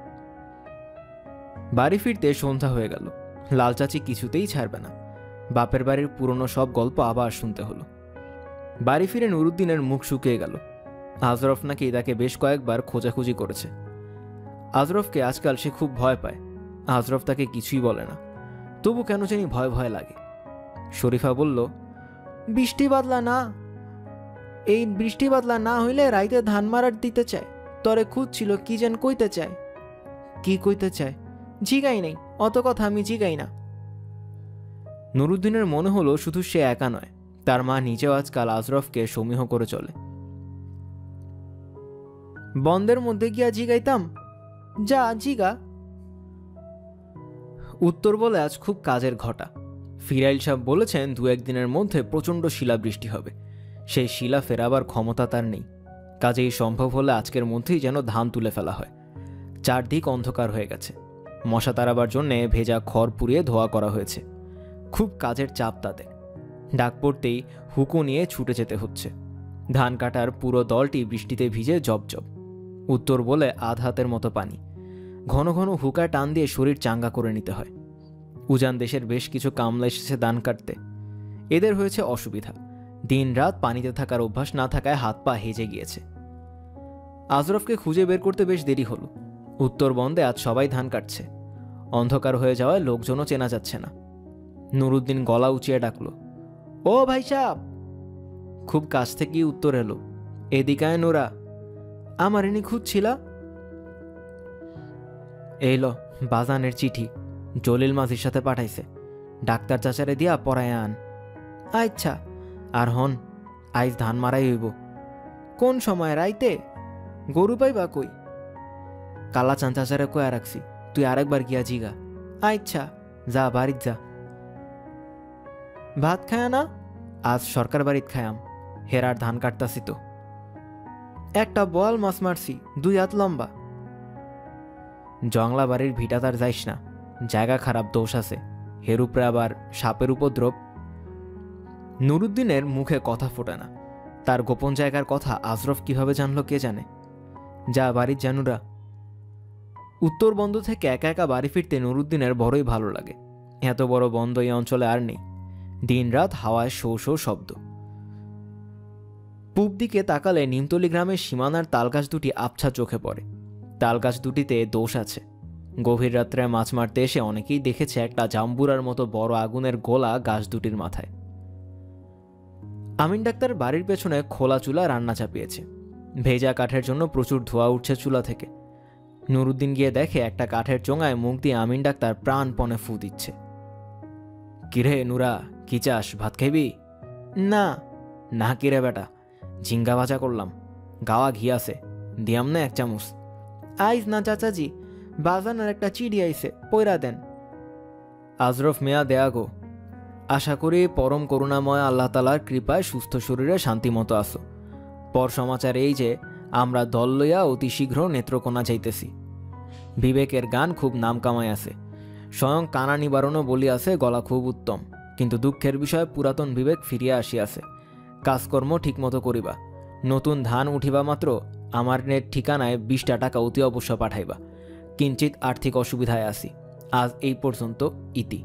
বাড়ি ফিরতে সন্ধ্যা হয়ে গেল। লাল চাচি কিছুতেই ছাড়বে না। বাপের বাড়ির পুরনো সব গল্প আবার শুনতে হলো। বাড়ি ফিরে নুরুদ্দিনের মুখ শুকিয়ে গেল। আজরফ নাকি তাকে বেশ কয়েকবার খোঁজাখুঁজি করেছে। আজরফকে আজকাল সে খুব ভয় পায়। আজরফ তাকে কিছুই বলে না, তবু কেন জানি ভয় ভয় লাগে। শরীফা বলল, বৃষ্টি বাদলা না, এই বৃষ্টি বাদলা না হইলে রাইতে ধান মারার দিতে চায়, তরে খুঁজছিল কি যেন কইতে চায়। কি কইতে চায় জিগাই নাই, অত কথা আমি জিগাই না। নুরুদ্দিনের মনে হলো শুধু সে একা নয়, তার মা নিজেও আজকাল আজরফকে সমীহ করে চলে। বন্ধের মধ্যে গিয়া জিগাইতাম, যা জিগা। উত্তর বলে আজ খুব কাজের ঘটা। ফিরাইল সাহেব বলেছেন 2-1 দিনের মধ্যে প্রচণ্ড শিলাবৃষ্টি হবে। সেই শিলা ফেরাবার ক্ষমতা তার নেই, কাজেই সম্ভব হলে আজকের মধ্যেই যেন ধান তুলে ফেলা হয়। চারদিক অন্ধকার হয়ে গেছে। মশা তাড়াবার জন্যে ভেজা খড় পুড়িয়ে ধোয়া করা হয়েছে। খুব কাজের চাপ তাদের। ডাক পড়তেই হুকো নিয়ে ছুটে যেতে হচ্ছে। ধান কাটার পুরো দলটি বৃষ্টিতে ভিজে জবজব। উত্তর বলে আধ হাতের মতো পানি। ঘন ঘন হুকায় টান দিয়ে শরীর চাঙ্গা করে নিতে হয়। উজান দেশের বেশ কিছু কামলা এসেছে ধান কাটতে। এদের হয়েছে অসুবিধা, দিন রাত পানিতে থাকার অভ্যাস না থাকায় হাত পা হেজে গিয়েছে। আজরফকে খুঁজে বের করতে বেশ দেরি হলো। উত্তরবন্দে আজ সবাই ধান কাটছে। অন্ধকার হয়ে যাওয়ায় লোকজনও চেনা যাচ্ছে না। নুরুদ্দিন গলা উঁচিয়ে ডাকল, ও ভাই সাহেব। খুব কাছ থেকেই উত্তর এলো, এদিকায় নোরা, আমার ইনি খুঁজছিলা। এই লো বাজানের চিঠি, জলিল মাঝির সাথে পাঠাইছে। ডাক্তার চাচারে দিয়া পড়ায় আন। আচ্ছা, আর হন, আইজ ধান মারাই হইব। কোন সময় রাইতে? গরু পাইবা কই? কালাচান চাচারে কয়া রাখছি, তুই আরেকবার গিয়া জিগা। আচ্ছা, যা বাড়িত যা। ভাত খায়া না? আজ সরকার বাড়িত খায়াম, হেরার ধান কাটতাছি তো। একটা বল মাছ মারছি, 2 হাত লম্বা। জংলা বাড়ির ভিটা তার যাইস না, জায়গা খারাপ, দোষ আছে। হেরুপরে আবার সাপের উপদ্রব। নুরুদ্দিনের মুখে কথা ফোটে না। তার গোপন জায়গার কথা আজরফ কিভাবে জানলো কে জানে। যা বাড়ির জানুরা। উত্তর বন্ধ থেকে একা একা বাড়ি ফিরতে নুরুদ্দিনের বড়ই ভালো লাগে। এত বড় বন্ধ এই অঞ্চলে আর নেই। দিন রাত হাওয়ায় শো শো শব্দ। পূব দিকে তাকালে নিমতলি গ্রামের সীমানার তালগাছ দুটি আবছা চোখে পড়ে। তালগাছ দুটিতে দোষ আছে। গভীর রাত্রে মাছ মারতে এসে অনেকেই দেখেছে একটা জাম্বুরার মতো বড় আগুনের গোলা গাছ দুটির মাথায়। আমিন ডাক্তার বাড়ির পেছনে খোলা চুলা রান্না চাপিয়েছে। ভেজা কাঠের জন্য প্রচুর ধোঁয়া উঠছে চুলা থেকে। নুরুদ্দিন গিয়ে দেখে একটা কাঠের চোঙায় মুখ দিয়ে আমিন ডাক্তার প্রাণপণে ফু দিচ্ছে। কিরে নুরা, কি চাস, ভাত খাইবি? না। না কিরে বেটা, ঝিঙ্গা ভাজা করলাম, গাওয়া ঘি আছে, দিয়াম না 1 চামচ? আইজ না চাচাজি, বাজানের একটা চিড়ি আইছে, পয়রা দেন। আজরফ মিয়া দেয়া গো। আশা করি পরম করুণাময় আল্লাহ তালার কৃপায় সুস্থ শরীরে শান্তিমতো আসো। পর সমাচার এই যে আমরা দল লইয়া অতি শীঘ্র নেত্রকোনা যাইতেছি। বিবেকের গান খুব নাম কামাই আছে। স্বয়ং কানা নিবারণও বলিয়াছে গলা খুব উত্তম, কিন্তু দুঃখের বিষয়ে পুরাতন বিবেক ফিরিয়া আসিয়াছে। কাজকর্ম ঠিকমতো করিবা। নতুন ধান উঠিবা মাত্র আমার ঠিকানায় 20টা টাকা অতি অবশ্য পাঠাইবা। কিঞ্চিত আর্থিক অসুবিধায় আছি। আজ এই পর্যন্ত, ইতি।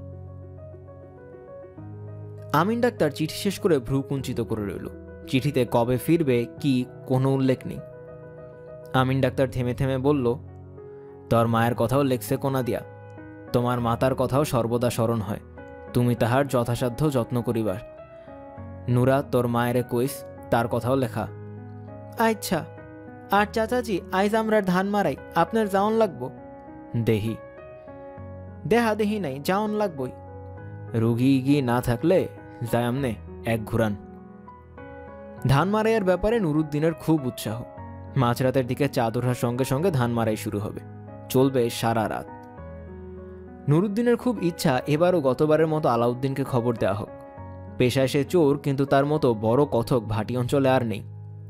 আমিন ডাক্তার চিঠি শেষ করে ভ্রু কুঞ্চিত করে রইল। চিঠিতে কবে ফিরবে কি কোনো উল্লেখ নেই। আমিন ডাক্তার থেমে থেমে বলল, তোর মায়ের কথাও লেখছে কোনা দিয়া। তোমার মাতার কথাও সর্বদা স্মরণ হয়। তুমি তাহার যথাসাধ্য যত্ন করিবার। নুরা, তোর মায়েরে কইস তার কথাও লেখা। আচ্ছা। আর চাচাজি, আইজ আমরা ধান মারাই, আপনার যাওন লাগবো? দেহি দেহা দেহি নাই, যাওন লাগবই। রুগী গি না থাকলে যায় আমনে 1 ঘুরান। ধান মারাইয়ের ব্যাপারে নুরুদ্দিনের খুব উৎসাহ। মাঝরাতের দিকে চাঁদ ওঠার সঙ্গে সঙ্গে ধান মারাই শুরু হবে, চলবে সারা রাত। নুরুদ্দিনের খুব ইচ্ছা এবারও গতবারের মতো আলাউদ্দিনকে খবর দেওয়া হোক। পেশায় সে চোর, কিন্তু তার মতো বড় কথক ভাটি অঞ্চলে আর নেই।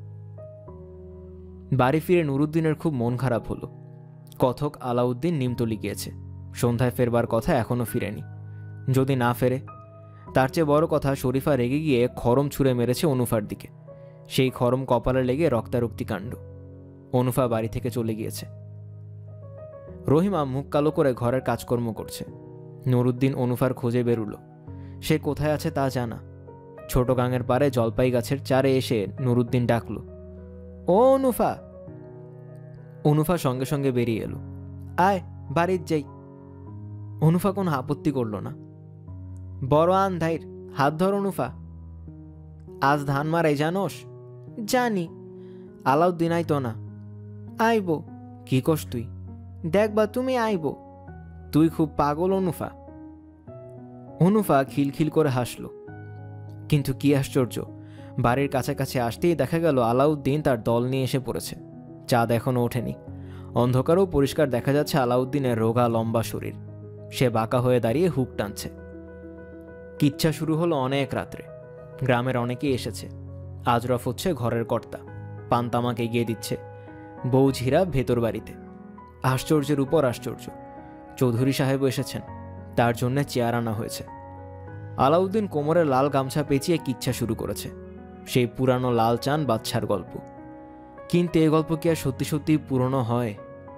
বাড়ি ফিরে নুরুদ্দিনের খুব মন খারাপ হলো। কথক আলাউদ্দিন নিমতলি গিয়েছে, সন্ধ্যায় ফেরবার কথা এখনো ফিরেনি। যদি না ফেরে? তার চেয়ে বড় কথা, শরীফা রেগে গিয়ে খরম ছুঁড়ে মেরেছে অনুফার দিকে। সেই খরম কপালে লেগে রক্তারক্তি কাণ্ড। অনুফা বাড়ি থেকে চলে গিয়েছে। রহিমা মুখ কালো করে ঘরের কাজকর্ম করছে। নুরুদ্দিন অনুফার খোঁজে বেরুল। সে কোথায় আছে তা জানা। ছোট গাঙের পারে জলপাই গাছের চারে এসে নুরুদ্দিন ডাকল, ও অনুফা। অনুফা সঙ্গে সঙ্গে বেরিয়ে এলো। আয় বাড়ির যাই। অনুফা কোনো আপত্তি করল না। বড় আন্ধাইর, হাত ধর অনুফা। আজ ধান মারাই জানোস? জানি। আলাউদ্দিন আইতো না? আইব। কি কস তুই? দেখবা তুমি আইব। তুই খুব পাগল অনুফা। অনুফা খিলখিল করে হাসল। কিন্তু কি আশ্চর্য, বাড়ির কাছাকাছি আসতেই দেখা গেল আলাউদ্দিন তার দল নিয়ে এসে পড়েছে। চাঁদ এখনো ওঠেনি, অন্ধকারেও পরিষ্কার দেখা যাচ্ছে আলাউদ্দিনের রোগা লম্বা শরীর। সে বাঁকা হয়ে দাঁড়িয়ে হুক টানছে। কিচ্ছা শুরু হলো অনেক রাত্রে। গ্রামের অনেকেই এসেছে। আজরফ হচ্ছে ঘরের কর্তা, পান্তামাক এগিয়ে দিচ্ছে। বউ ঝিরা ভেতর বাড়িতে। আশ্চর্যের উপর আশ্চর্য, চৌধুরী সাহেবও এসেছেন, তার জন্য চেয়ার আনা হয়েছে। আলাউদ্দিন কোমরে লাল গামছা পেঁচিয়ে কিচ্ছা শুরু করেছে, সেই পুরানো লাল চান বাচ্চার গল্প। কিন্তু এই গল্প কি আর সত্যি সত্যি পুরনো হয়?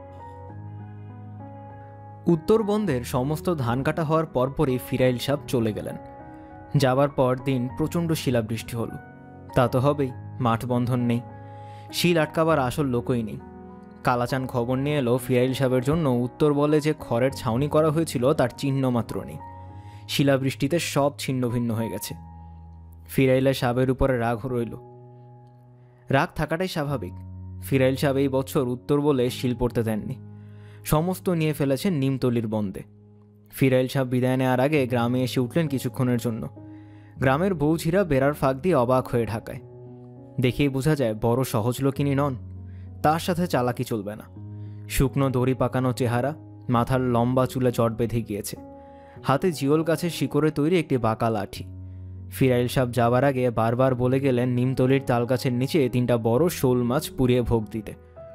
উত্তরবঙ্গের সমস্ত ধান কাটা হওয়ার পরপরই ফিরাইল সাহেব চলে গেলেন। যাবার পর দিন প্রচণ্ড শিলাবৃষ্টি হলো। তা তো হবেই, মাঠ বন্ধন নেই, শিল আটকাবার আসল লোকই নেই। কালাচান খবর নিয়ে এলো ফিরাইল সাহেবের জন্য উত্তর বলে যে খড়ের ছাউনি করা হয়েছিল তার চিহ্ন মাত্র নেই। শিলাবৃষ্টিতে সব ছিন্ন ভিন্ন হয়ে গেছে। ফিরাইল সাহেবের উপরে রাগ রইল। রাগ থাকাটাই স্বাভাবিক। ফিরাইল সাহেব এই বছর উত্তর বলে শিল পড়তে দেননি, সমস্ত নিয়ে ফেলেছেন নিমতলির বন্দে। ফিরাইল সাহেব বিদায় নেওয়ার আগে গ্রামে এসে উঠলেন কিছুক্ষণের জন্য। গ্রামের বউঝিরা বেড়ার ফাঁক দিয়ে অবাক হয়ে ঢাকায়। দেখেই বোঝা যায় বড় সহজ লোকিনী নন, তার সাথে চালাকি চলবে না। শুকনো দড়ি পাকানো চেহারা, মাথার লম্বা চুলে জট বেঁধে গিয়েছে, হাতে জিওল গাছের শিকড়ে তৈরি একটি বাঁকা লাঠি। ফিরাইল সাহেব যাবার আগে বারবার বলে গেলেন নিমতলির তালগাছের নিচে 3টা বড় শোল মাছ পুড়িয়ে ভোগ দিতে।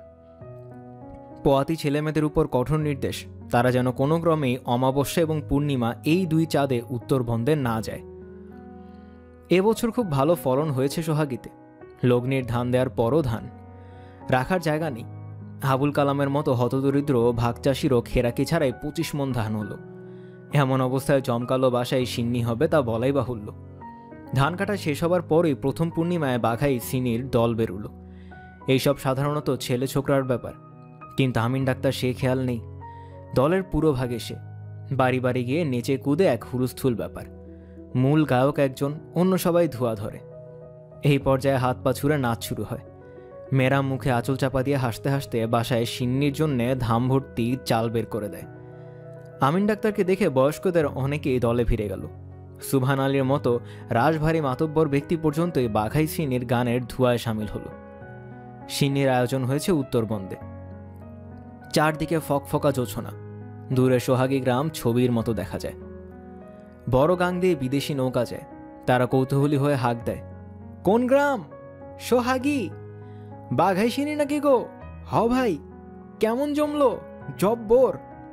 পোয়াতি ছেলেমেয়েদের উপর কঠোর নির্দেশ, তারা যেন কোনো ক্রমেই অমাবস্যা এবং পূর্ণিমা এই 2 চাঁদে উত্তরবঙ্গে না যায়। এবছর খুব ভালো ফলন হয়েছে সোহাগীতে। লগ্নির ধান দেওয়ার পরও ধান রাখার জায়গা নেই। আবুল কালামের মতো হতদরিদ্র ভাগচাষিরও খেরাকি ছাড়াই 25 মণ ধান হলো। এমন অবস্থায় জমকালো বাসায় সিন্নি হবে তা বলাই বাহুল্য। ধান কাটা শেষ হবার পরই প্রথম পূর্ণিমায় বাঘাই সিনির দল বেরুল। এইসব সাধারণত ছেলে ছোকরার ব্যাপার, কিন্তু আমিন ডাক্তার সে খেয়াল নেই। দলের পুরো ভাগে সে বাড়ি বাড়ি গিয়ে নেচে কুদে এক হুলস্থুল ব্যাপার। মূল গায়ক একজন, অন্য সবাই ধোয়া ধরে। এই পর্যায়ে হাত পা ছুঁড়ে নাচ শুরু হয়। মেয়েরা মুখে আঁচল চাপা দিয়ে হাসতে হাসতে বাসায় সিন্নির জন্যে ধাম ভর্তি চাল বের করে দেয়। আমিন ডাক্তারকে দেখে বয়স্কদের অনেকেই দলে ফিরে গেল। সুবহান আলীর মতো রাশভারী মাতব্বর ব্যক্তি পর্যন্তই বাঘাই সিনির গানের ধোঁয়ায় সামিল হল। সিন্নির আয়োজন হয়েছে উত্তরবঙ্গে। চারদিকে ফকফকা জোছনা, দূরে সোহাগী গ্রাম ছবির মতো দেখা যায়। বড় গাং দিয়ে বিদেশি নৌকা যায়, তারা কৌতূহলী হয়ে হাঁক দেয়, কোন গ্রাম? সোহাগী? বাঘাই সিনি নাকি গো? হ ভাই, কেমন জমলো? জব্বর।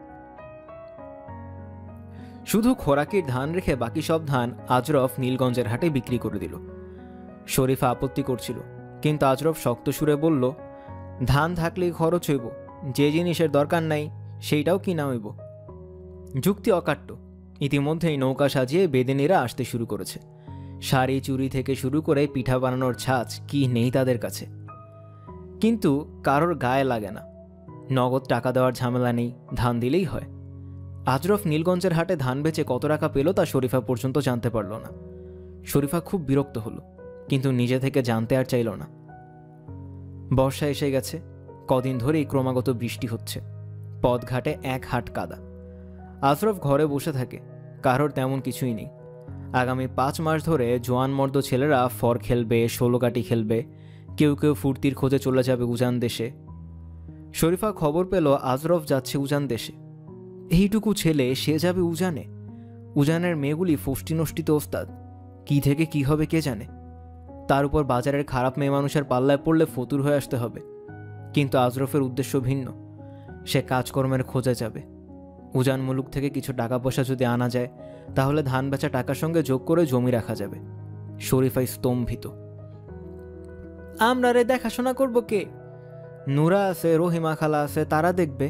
শুধু খোরাকির ধান রেখে বাকি সব ধান আজরফ নীলগঞ্জের হাটে বিক্রি করে দিল। শরীফা আপত্তি করছিল, কিন্তু আজরফ শক্ত সুরে বলল, ধান থাকলেই খরচ হইব, যে জিনিসের দরকার নাই সেইটাও কিনা হইব। যুক্তি অকাট্য। ইতিমধ্যেই নৌকা সাজিয়ে বেদেনীরা আসতে শুরু করেছে। শাড়ি চুড়ি থেকে শুরু করে পিঠা বানানোর ছাঁচ কি নেই তাদের কাছে। কিন্তু কারোর গায়ে লাগে না, নগদ টাকা দেওয়ার ঝামেলা নেই, ধান দিলেই হয়। আজরফ নীলগঞ্জের হাটে ধান বেচে কত টাকা পেল তা শরীফা পর্যন্ত জানতে পারল না। শরীফা খুব বিরক্ত হলো, কিন্তু নিজে থেকে জানতে আর চাইল না। বর্ষা এসে গেছে, কদিন ধরেই ক্রমাগত বৃষ্টি হচ্ছে। পথঘাটে 1 হাট কাদা। আজরফ ঘরে বসে থাকে, কারোর তেমন কিছুই নেই। আগামী 5 মাস ধরে জোয়ান মর্দ ছেলেরা ফর খেলবে, 16 কাটি খেলবে, কেউ কেউ ফুর্তির খোঁজে চলে যাবে উজান দেশে। শরীফা খবর পেল আজরফ যাচ্ছে উজান দেশে। এইটুকু ছেলে, সে যাবে উজানে? উজানের মেয়েগুলি ফষ্টি নষ্টিতে ওস্তাদ, কি থেকে কি হবে কে জানে। তার উপর বাজারের খারাপ মেয়ে মানুষের পাল্লায় পড়লে ফতুর হয়ে আসতে হবে। কিন্তু আজরফের উদ্দেশ্য ভিন্ন, সে কাজকর্মের খোঁজে যাবে। উজান মুলুক থেকে কিছু টাকা পয়সা যদি আনা যায়, তাহলে ধান বেচা টাকার সঙ্গে যোগ করে জমি রাখা যাবে। শরীফাই স্তম্ভিত। আমরা রে দেখাশোনা করবো কে? নুরা আছে, রহিমা খালা আছে, তারা দেখবে।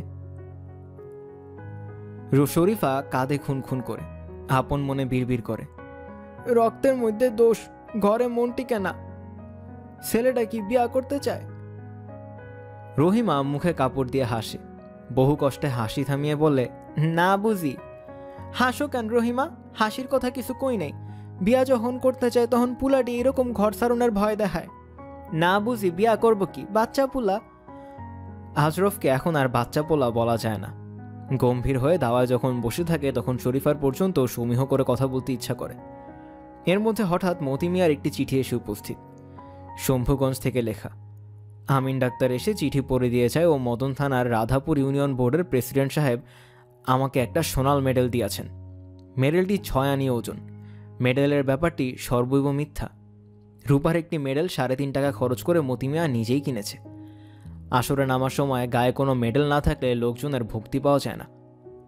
শরীফা কাঁধে খুন করে, আপন মনে বিড়বিড় করে, রক্তের মধ্যে দোষ, ঘরে মন টিকে না। ছেলেটা কি বিয়া করতে চায়? রহিমা মুখে কাপড় দিয়ে হাসে, বহু কষ্টে হাসি থামিয়ে বলে, না বুঝি। হাসো কেন রহিমা? হাসির কথা কিছু কই নাই। বিয়া যখন করতে চায় তখন পুলাটি এরকম ঘর সারণের ভয় দেখায়। না বুঝি বিয়া করব কি, বাচ্চা পুলা। আজরফকে এখন আর বাচ্চা পোলা বলা যায় না। গম্ভীর হয়ে দাওয়ায় যখন বসে থাকে তখন শরীফার পর্যন্ত সমীহ করে কথা বলতে ইচ্ছা করে। এর মধ্যে হঠাৎ মতি মিয়ার একটি চিঠি এসে উপস্থিত, শম্ভুগঞ্জ থেকে লেখা। আমিন ডাক্তার এসে চিঠি পড়ে দিয়ে যায় ও মদন থানার রাধাপুর ইউনিয়ন বোর্ডের প্রেসিডেন্ট সাহেব আমাকে একটা সোনাল মেডেল দিয়েছেন। মেডেলটি 6 আনি ওজন। মেডেলের ব্যাপারটি সর্বৈব মিথ্যা। রূপার একটি মেডেল 3.5 টাকা খরচ করে মতি মিয়া নিজেই কিনেছে। আসরে নামার সময় গায়ে কোনো মেডেল না থাকলে লোকজনের ভক্তি পাওয়া যায় না।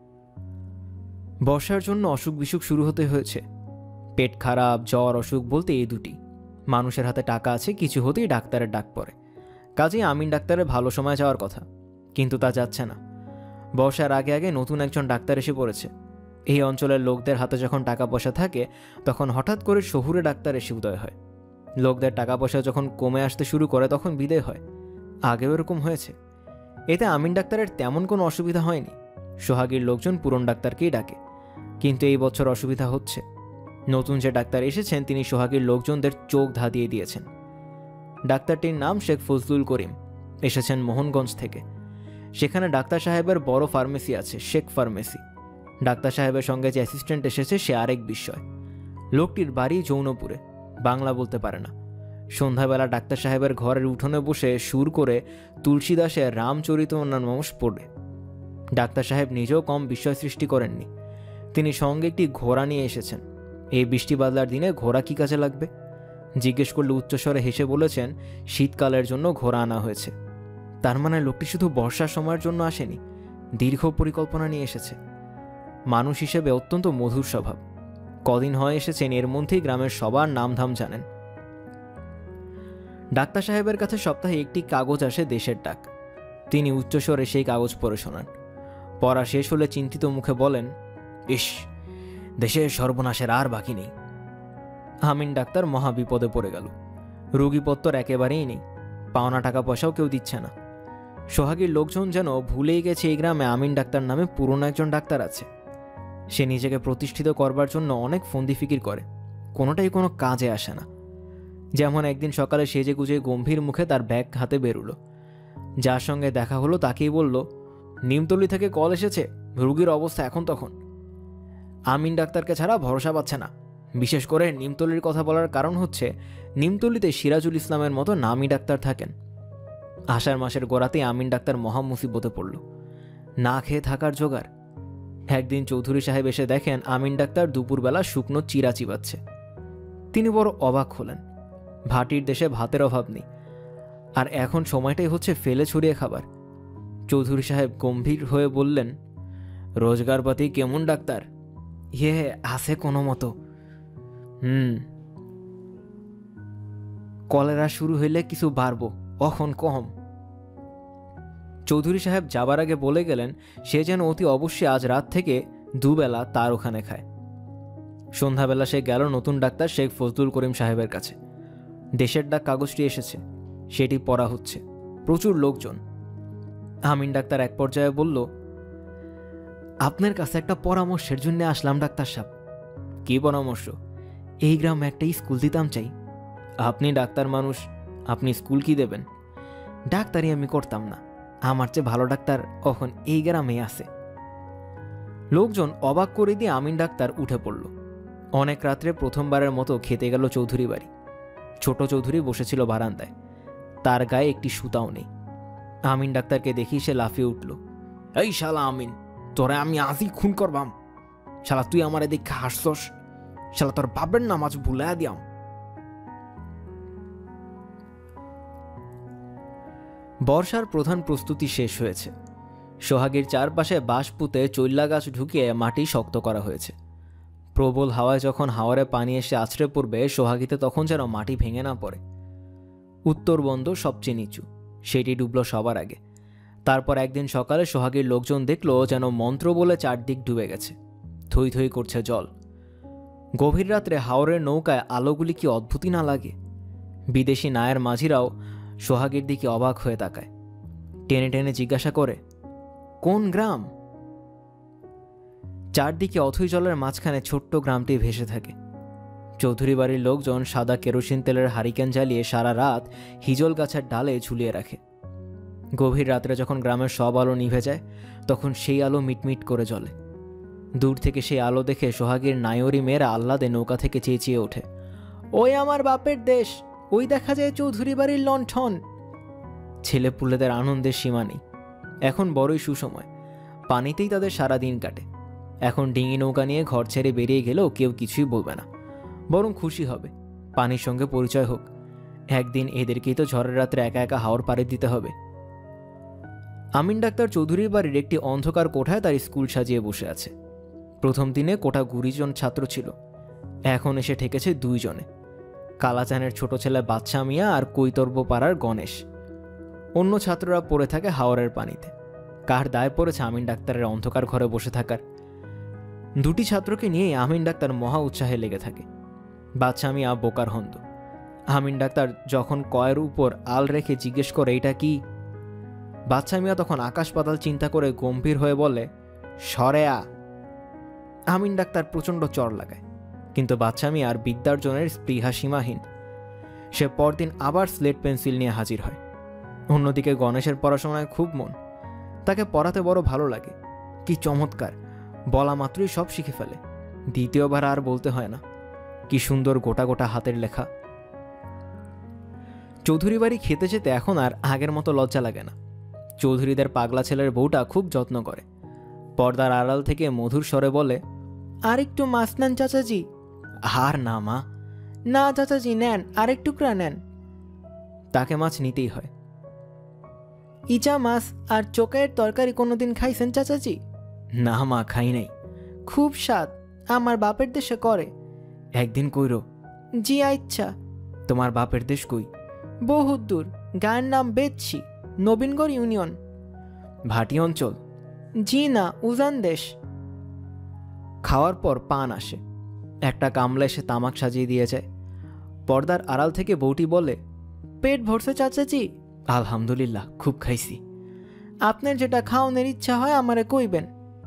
বর্ষার জন্য অসুখ বিসুখ শুরু হতে হয়েছে। পেট খারাপ, জ্বর, অসুখ বলতে এই দুটি। মানুষের হাতে টাকা আছে, কিছু হতেই ডাক্তারের ডাক পড়ে। কাজেই আমিন ডাক্তারের ভালো সময় যাওয়ার কথা, কিন্তু তা যাচ্ছে না। বর্ষার আগে আগে নতুন একজন ডাক্তার এসে পড়েছে। এই অঞ্চলের লোকদের হাতে যখন টাকা পয়সা থাকে তখন হঠাৎ করে শহুরে ডাক্তার এসে উদয় হয়। লোকদের টাকা পয়সা যখন কমে আসতে শুরু করে তখন বিদায় হয়। আগেও এরকম হয়েছে। এতে আমিন ডাক্তারের তেমন কোনো অসুবিধা হয়নি। সোহাগীর লোকজন পুরন ডাক্তারকেই ডাকে। কিন্তু এই বছর অসুবিধা হচ্ছে। নতুন যে ডাক্তার এসেছেন তিনি সোহাগীর লোকজনদের চোখ ধাঁধিয়ে দিয়েছেন। ডাক্তারটির নাম শেখ ফজলুল করিম, এসেছেন মোহনগঞ্জ থেকে। সেখানে ডাক্তার সাহেবের বড় ফার্মেসি আছে, শেখ ফার্মেসি। ডাক্তার সাহেবের সঙ্গে যে অ্যাসিস্ট্যান্ট এসেছে সে আরেক বিস্ময়। লোকটির বাড়ি যৌনপুরে, বাংলা বলতে পারে না। সন্ধ্যাবেলা ডাক্তার সাহেবের ঘরের উঠোনে বসে সুর করে তুলসীদাসের রামচরিতমানস পড়ে। ডাক্তার সাহেব নিজেও কম বিস্ময় সৃষ্টি করেননি। তিনি সঙ্গে একটি ঘোড়া নিয়ে এসেছেন। এই বৃষ্টি বাদলার দিনে ঘোড়া কি কাজে লাগবে? জিজ্ঞেস করলে উচ্চস্বরে হেসে বলেছেন শীতকালের জন্য ঘোড়া আনা হয়েছে। তার মানে লোকটি শুধু বর্ষার সময়ের জন্য আসেনি, দীর্ঘ পরিকল্পনা নিয়ে এসেছে। মানুষ হিসেবে অত্যন্ত মধুর স্বভাব। কদিন হয় এসেছেন, এর মধ্যেই গ্রামের সবার নামধাম জানেন। ডাক্তার সাহেবের কাছে সপ্তাহে একটি কাগজ আসে, দেশের ডাক। তিনি উচ্চস্বরে সেই কাগজ পড়ে শোনান। পড়া শেষ হলে চিন্তিত মুখে বলেন, ইস, দেশের সর্বনাশের আর বাকি নেই। আমিন ডাক্তার মহা বিপদে পড়ে গেল। রোগীপত্তর একেবারেই নেই, পাওনা টাকা পয়সাও কেউ দিচ্ছে না। সোহাগীর লোকজন যেন ভুলেই গেছে এই গ্রামে আমিন ডাক্তার নামে পুরনো একজন ডাক্তার আছে। সে নিজেকে প্রতিষ্ঠিত করবার জন্য অনেক ফন্দি ফিকির করে, কোনোটাই কোনো কাজে আসে না। যেমন একদিন সকালে সেজে গুজে গম্ভীর মুখে তার ব্যাগ হাতে বেরুলো। যার সঙ্গে দেখা হলো তাকেই বলল, নিমতলি থেকে কল এসেছে, রুগীর অবস্থা এখন তখন। আমিন ডাক্তারকে ছাড়া ভরসা পাচ্ছে না। বিশেষ করে নিমতলির কথা বলার কারণ হচ্ছে নিমতলিতে সিরাজুল ইসলামের মতো নামী ডাক্তার থাকেন। আষাঢ় মাসের গোড়াতেই আমিন ডাক্তার মহা মুসিবতে পড়ল, না খেয়ে থাকার জোগাড়। একদিন চৌধুরী সাহেব এসে দেখেন আমিন ডাক্তার দুপুরবেলা শুকনো চিরা চিবাচ্ছে। তিনি বড় অবাক হলেন। ভাটির দেশে ভাতের অভাব নেই, আর এখন সময়টাই হচ্ছে ফেলে ছড়িয়ে খাবার। চৌধুরী সাহেব গম্ভীর হয়ে বললেন, রোজগারপাতি কেমন ডাক্তার? ইয়ে আছে কোনো মতো। কলেরা শুরু হইলে কিছু বাড়ব, অখন কম। চৌধুরী সাহেব যাবার আগে বলে গেলেন সে যেন অতি অবশ্যই আজ রাত থেকে দুবেলা তার ওখানে খায়। সন্ধ্যাবেলা সে গেল নতুন ডাক্তার শেখ ফজলুল করিম সাহেবের কাছে। দেশের ডাক কাগজটি এসেছে, সেটি পড়া হচ্ছে। প্রচুর লোকজন। আমিন ডাক্তার এক পর্যায়ে বলল, আপনার কাছে একটা পরামর্শের জন্য আসলাম ডাক্তার সাহেব। কি পরামর্শ? এই গ্রামে একটা স্কুল দিতাম চাই। আপনি ডাক্তার মানুষ, আপনি স্কুল কি দেবেন? ডাক্তারই আমি করতাম না, আমার চেয়ে ভালো ডাক্তার এখন এই গ্রামে আছে। লোকজন অবাক করে দিয়ে আমিন ডাক্তার উঠে পড়ল। অনেক রাত্রে প্রথমবারের মতো খেতে গেল চৌধুরী বাড়ি। ছোট চৌধুরী বসেছিল বারান্দায়, তার গায়ে একটি সুতাও নেই। আমিন ডাক্তারকে দেখি সে লাফিয়ে উঠল, এই শালা আমিন, তোরে আমি আজই খুন করবাম। শালা তুই আমার এদিকে হাসছস, শালা তোর বাপের নামাজ ভুলাই দিয়াম। বর্ষার প্রধান প্রস্তুতি শেষ হয়েছে। সোহাগীর চারপাশে বাঁশ পুঁতে চৈল্লা গাছ ঢুকিয়ে মাটি শক্ত করা হয়েছে। প্রবল হাওয়ায় যখন হাওরে পানি এসে আছড়ে পড়বে সোহাগীতে তখন যেন মাটি ভেঙে না পড়ে। উত্তরবন্দ সবচেয়ে নিচু, সেটি ডুবল সবার আগে। তারপর একদিন সকালে সোহাগীর লোকজন দেখল যেন মন্ত্র বলে চারদিক ডুবে গেছে, থই থই করছে জল। গভীর রাত্রে হাওরের নৌকায় আলোগুলি কি অদ্ভুতই না লাগে। বিদেশি নায়ের মাঝিরাও সোহাগীর দিকে অবাক হয়ে তাকায়, টেনে টেনে জিজ্ঞাসা করে, কোন গ্রাম? চারদিকে অথই জলের মাঝখানে ছোট্ট গ্রামটি ভেসে থাকে। চৌধুরী বাড়ির লোকজন সাদা কেরোসিন তেলের হারিকেন জ্বালিয়ে সারা রাত হিজল গাছের ডালে ঝুলিয়ে রাখে। গভীর রাত্রে যখন গ্রামের সব আলো নিভে যায় তখন সেই আলো মিটমিট করে জ্বলে। দূর থেকে সেই আলো দেখে সোহাগীর নায়রি মেয়েরা আহ্লাদে নৌকা থেকে চেঁচিয়ে ওঠে, ওই আমার বাপের দেশ, ওই দেখা যায় চৌধুরী বাড়ির লণ্ঠন। ছেলেপুলেদের আনন্দের সীমা নেই। এখন বড়ই সুসময়, পানিতেই তাদের সারা দিন কাটে। এখন ডিঙি নৌকা নিয়ে ঘর ছেড়ে বেরিয়ে গেলেও কেউ কিছুই বলবে না, বরং খুশি হবে পানির সঙ্গে পরিচয় হোক। একদিন এদেরকেই তো ঝড়ের রাত্রে একা একা হাওর পাড়ি দিতে হবে। আমিন ডাক্তার চৌধুরীর বাড়ির একটি অন্ধকার কোঠায় তার স্কুল সাজিয়ে বসে আছে। প্রথম দিনে কোঠা 20 জন ছাত্র ছিল, এখন এসে ঠেকেছে 2 জনে, কালাচানের ছোট ছেলে বাদশা মিয়া আর কৈতর্ব পাড়ার গণেশ। অন্য ছাত্ররা পড়ে থাকে হাওরের পানিতে। কার দায় পড়েছে আমিন ডাক্তারের অন্ধকার ঘরে বসে থাকার? 2টি ছাত্রকে নিয়ে আমিন ডাক্তার মহা উৎসাহে লেগে থাকে। বাদশা মিয়া বোকার হন্দ। আমিন ডাক্তার যখন কয়ের উপর আল রেখে জিজ্ঞেস করে এটা কি, বাদশা মিয়া তখন আকাশ পাতাল চিন্তা করে গম্ভীর হয়ে বলে, সরেয়া। আমিন ডাক্তার প্রচণ্ড চড় লাগায়, কিন্তু বাদশা মিয়ার বিদ্যার্জনের স্পৃহা সীমাহীন। সে পরদিন আবার স্লেট পেন্সিল নিয়ে হাজির হয়। অন্যদিকে গণেশের পড়াশোনায় খুব মন, তাকে পড়াতে বড় ভালো লাগে। কি চমৎকার, বলা মাত্রই সব শিখে ফেলে, দ্বিতীয়বার আর বলতে হয় না। কি সুন্দর গোটা গোটা হাতের লেখা। চৌধুরী বাড়ি খেতে যেতে এখন আর আগের মতো লজ্জা লাগে না। চৌধুরীদের পাগলা ছেলের বউটা খুব যত্ন করে। পর্দার আড়াল থেকে মধুর স্বরে বলে, আর একটু মাছ নেন চাচাজি। আর না মা। না চাচাজি নেন, আরেক টুকরা নেন। তাকে মাছ নিতেই হয়। ইচা মাছ আর চোকাইয়ের তরকারি কোনোদিন খাইছেন চাচাজি? না মা, খাই নাই। খুব স্বাদ, আমার বাপের দেশে করে। একদিন কইরো। জি আচ্ছা। তোমার বাপের দেশ কই? বহুত দূর, গায়ের নাম বেদছি, নবীনগড় ইউনিয়ন। ভাটি অঞ্চল? জি না, উজান দেশ। খাওয়ার পর পান আসে। একটা কামলা এসে তামাক সাজিয়ে দিয়ে যায়। পর্দার আড়াল থেকে বউটি বলে, পেট ভরছে চাচাজি? আলহামদুলিল্লাহ, খুব খাইছি। আপনার যেটা খাওয়ানোর ইচ্ছা হয় আমারে কইবেন।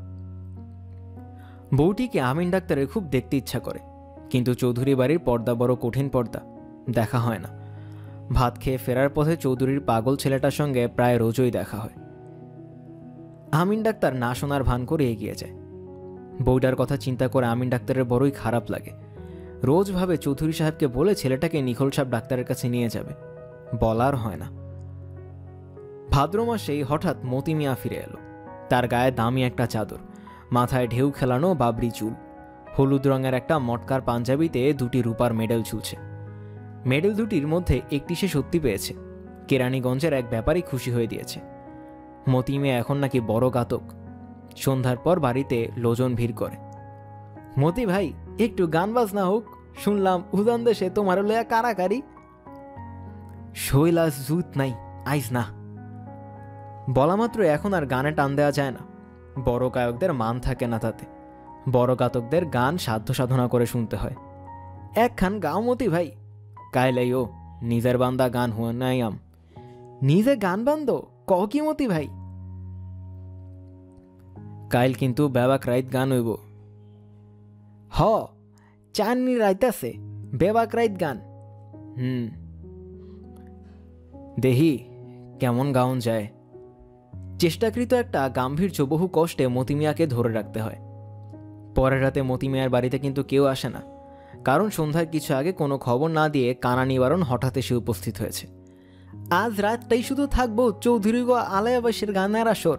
বউটিকে আমিন ডাক্তারের খুব দেখতে ইচ্ছা করে, কিন্তু চৌধুরী বাড়ির পর্দা বড় কঠিন পর্দা, দেখা হয় না। ভাত খেয়ে ফেরার পথে চৌধুরীর পাগল ছেলেটার সঙ্গে প্রায় রোজই দেখা হয়। আমিন ডাক্তার না শোনার ভান করে এগিয়ে যায়। বউটার কথা চিন্তা করে আমিন ডাক্তারের বড়ই খারাপ লাগে। রোজ ভাবে চৌধুরী সাহেবকে বলে ছেলেটাকে নিখোল সাহেব ডাক্তারের কাছে নিয়ে যাবে, বলার হয় না। ভাদ্র মাসেই হঠাৎ মতি মিয়া ফিরে এলো। তার গায়ে দামি একটা চাদর, মাথায় ঢেউ খেলানো বাবরি চুল, হলুদ রঙের একটা মটকার পাঞ্জাবিতে 2টি রূপার মেডেল ঝুলছে। মেডেল 2টির মধ্যে একটি সে সত্যি পেয়েছে। কেরানীগঞ্জের এক ব্যাপারী খুশি হয়ে দিয়েছে। মতি মিয়া এখন নাকি বড় গাতক। সন্ধ্যার পর বাড়িতে লোজন ভিড় করে। মতি ভাই, একটু গান বাজনা হোক, শুনলাম উদান দেশে তোমার লয়া কারাকারি। শৈলাস জুত নাই, আইস না। বলা মাত্র এখন আর গানে টান দেওয়া যায় না। বড় গায়কদের মান থাকে না তাতে। বড় গাতকদের গান সাধ্য সাধনা করে শুনতে হয়। একখান গাও মতি ভাই। কাইলাই ও নিজের বান্দা গান হুয়া নাই আম। নিজে গান বান্দ ক কি মতি ভাই? কাইল কিন্তু বেবাক রাইত গান হইব। হ, চাননি রাইতাছে, বেবাক রাইত গান। দেহি কেমন গাউন যায়। চেষ্টাকৃত একটা গাম্ভীর্য বহু কষ্টে মতিমিয়াকে ধরে রাখতে হয়। পরের রাতে মতিমিয়ার বাড়িতে কিন্তু কেউ আসে না, কারণ সন্ধ্যার কিছু আগে কোনো খবর না দিয়ে কানা নিবারণ হঠাৎ এসে উপস্থিত হয়েছে। আজ রাতটাই শুধু থাকবো চৌধুরী গো আলায়াবাসীর গানের আসর।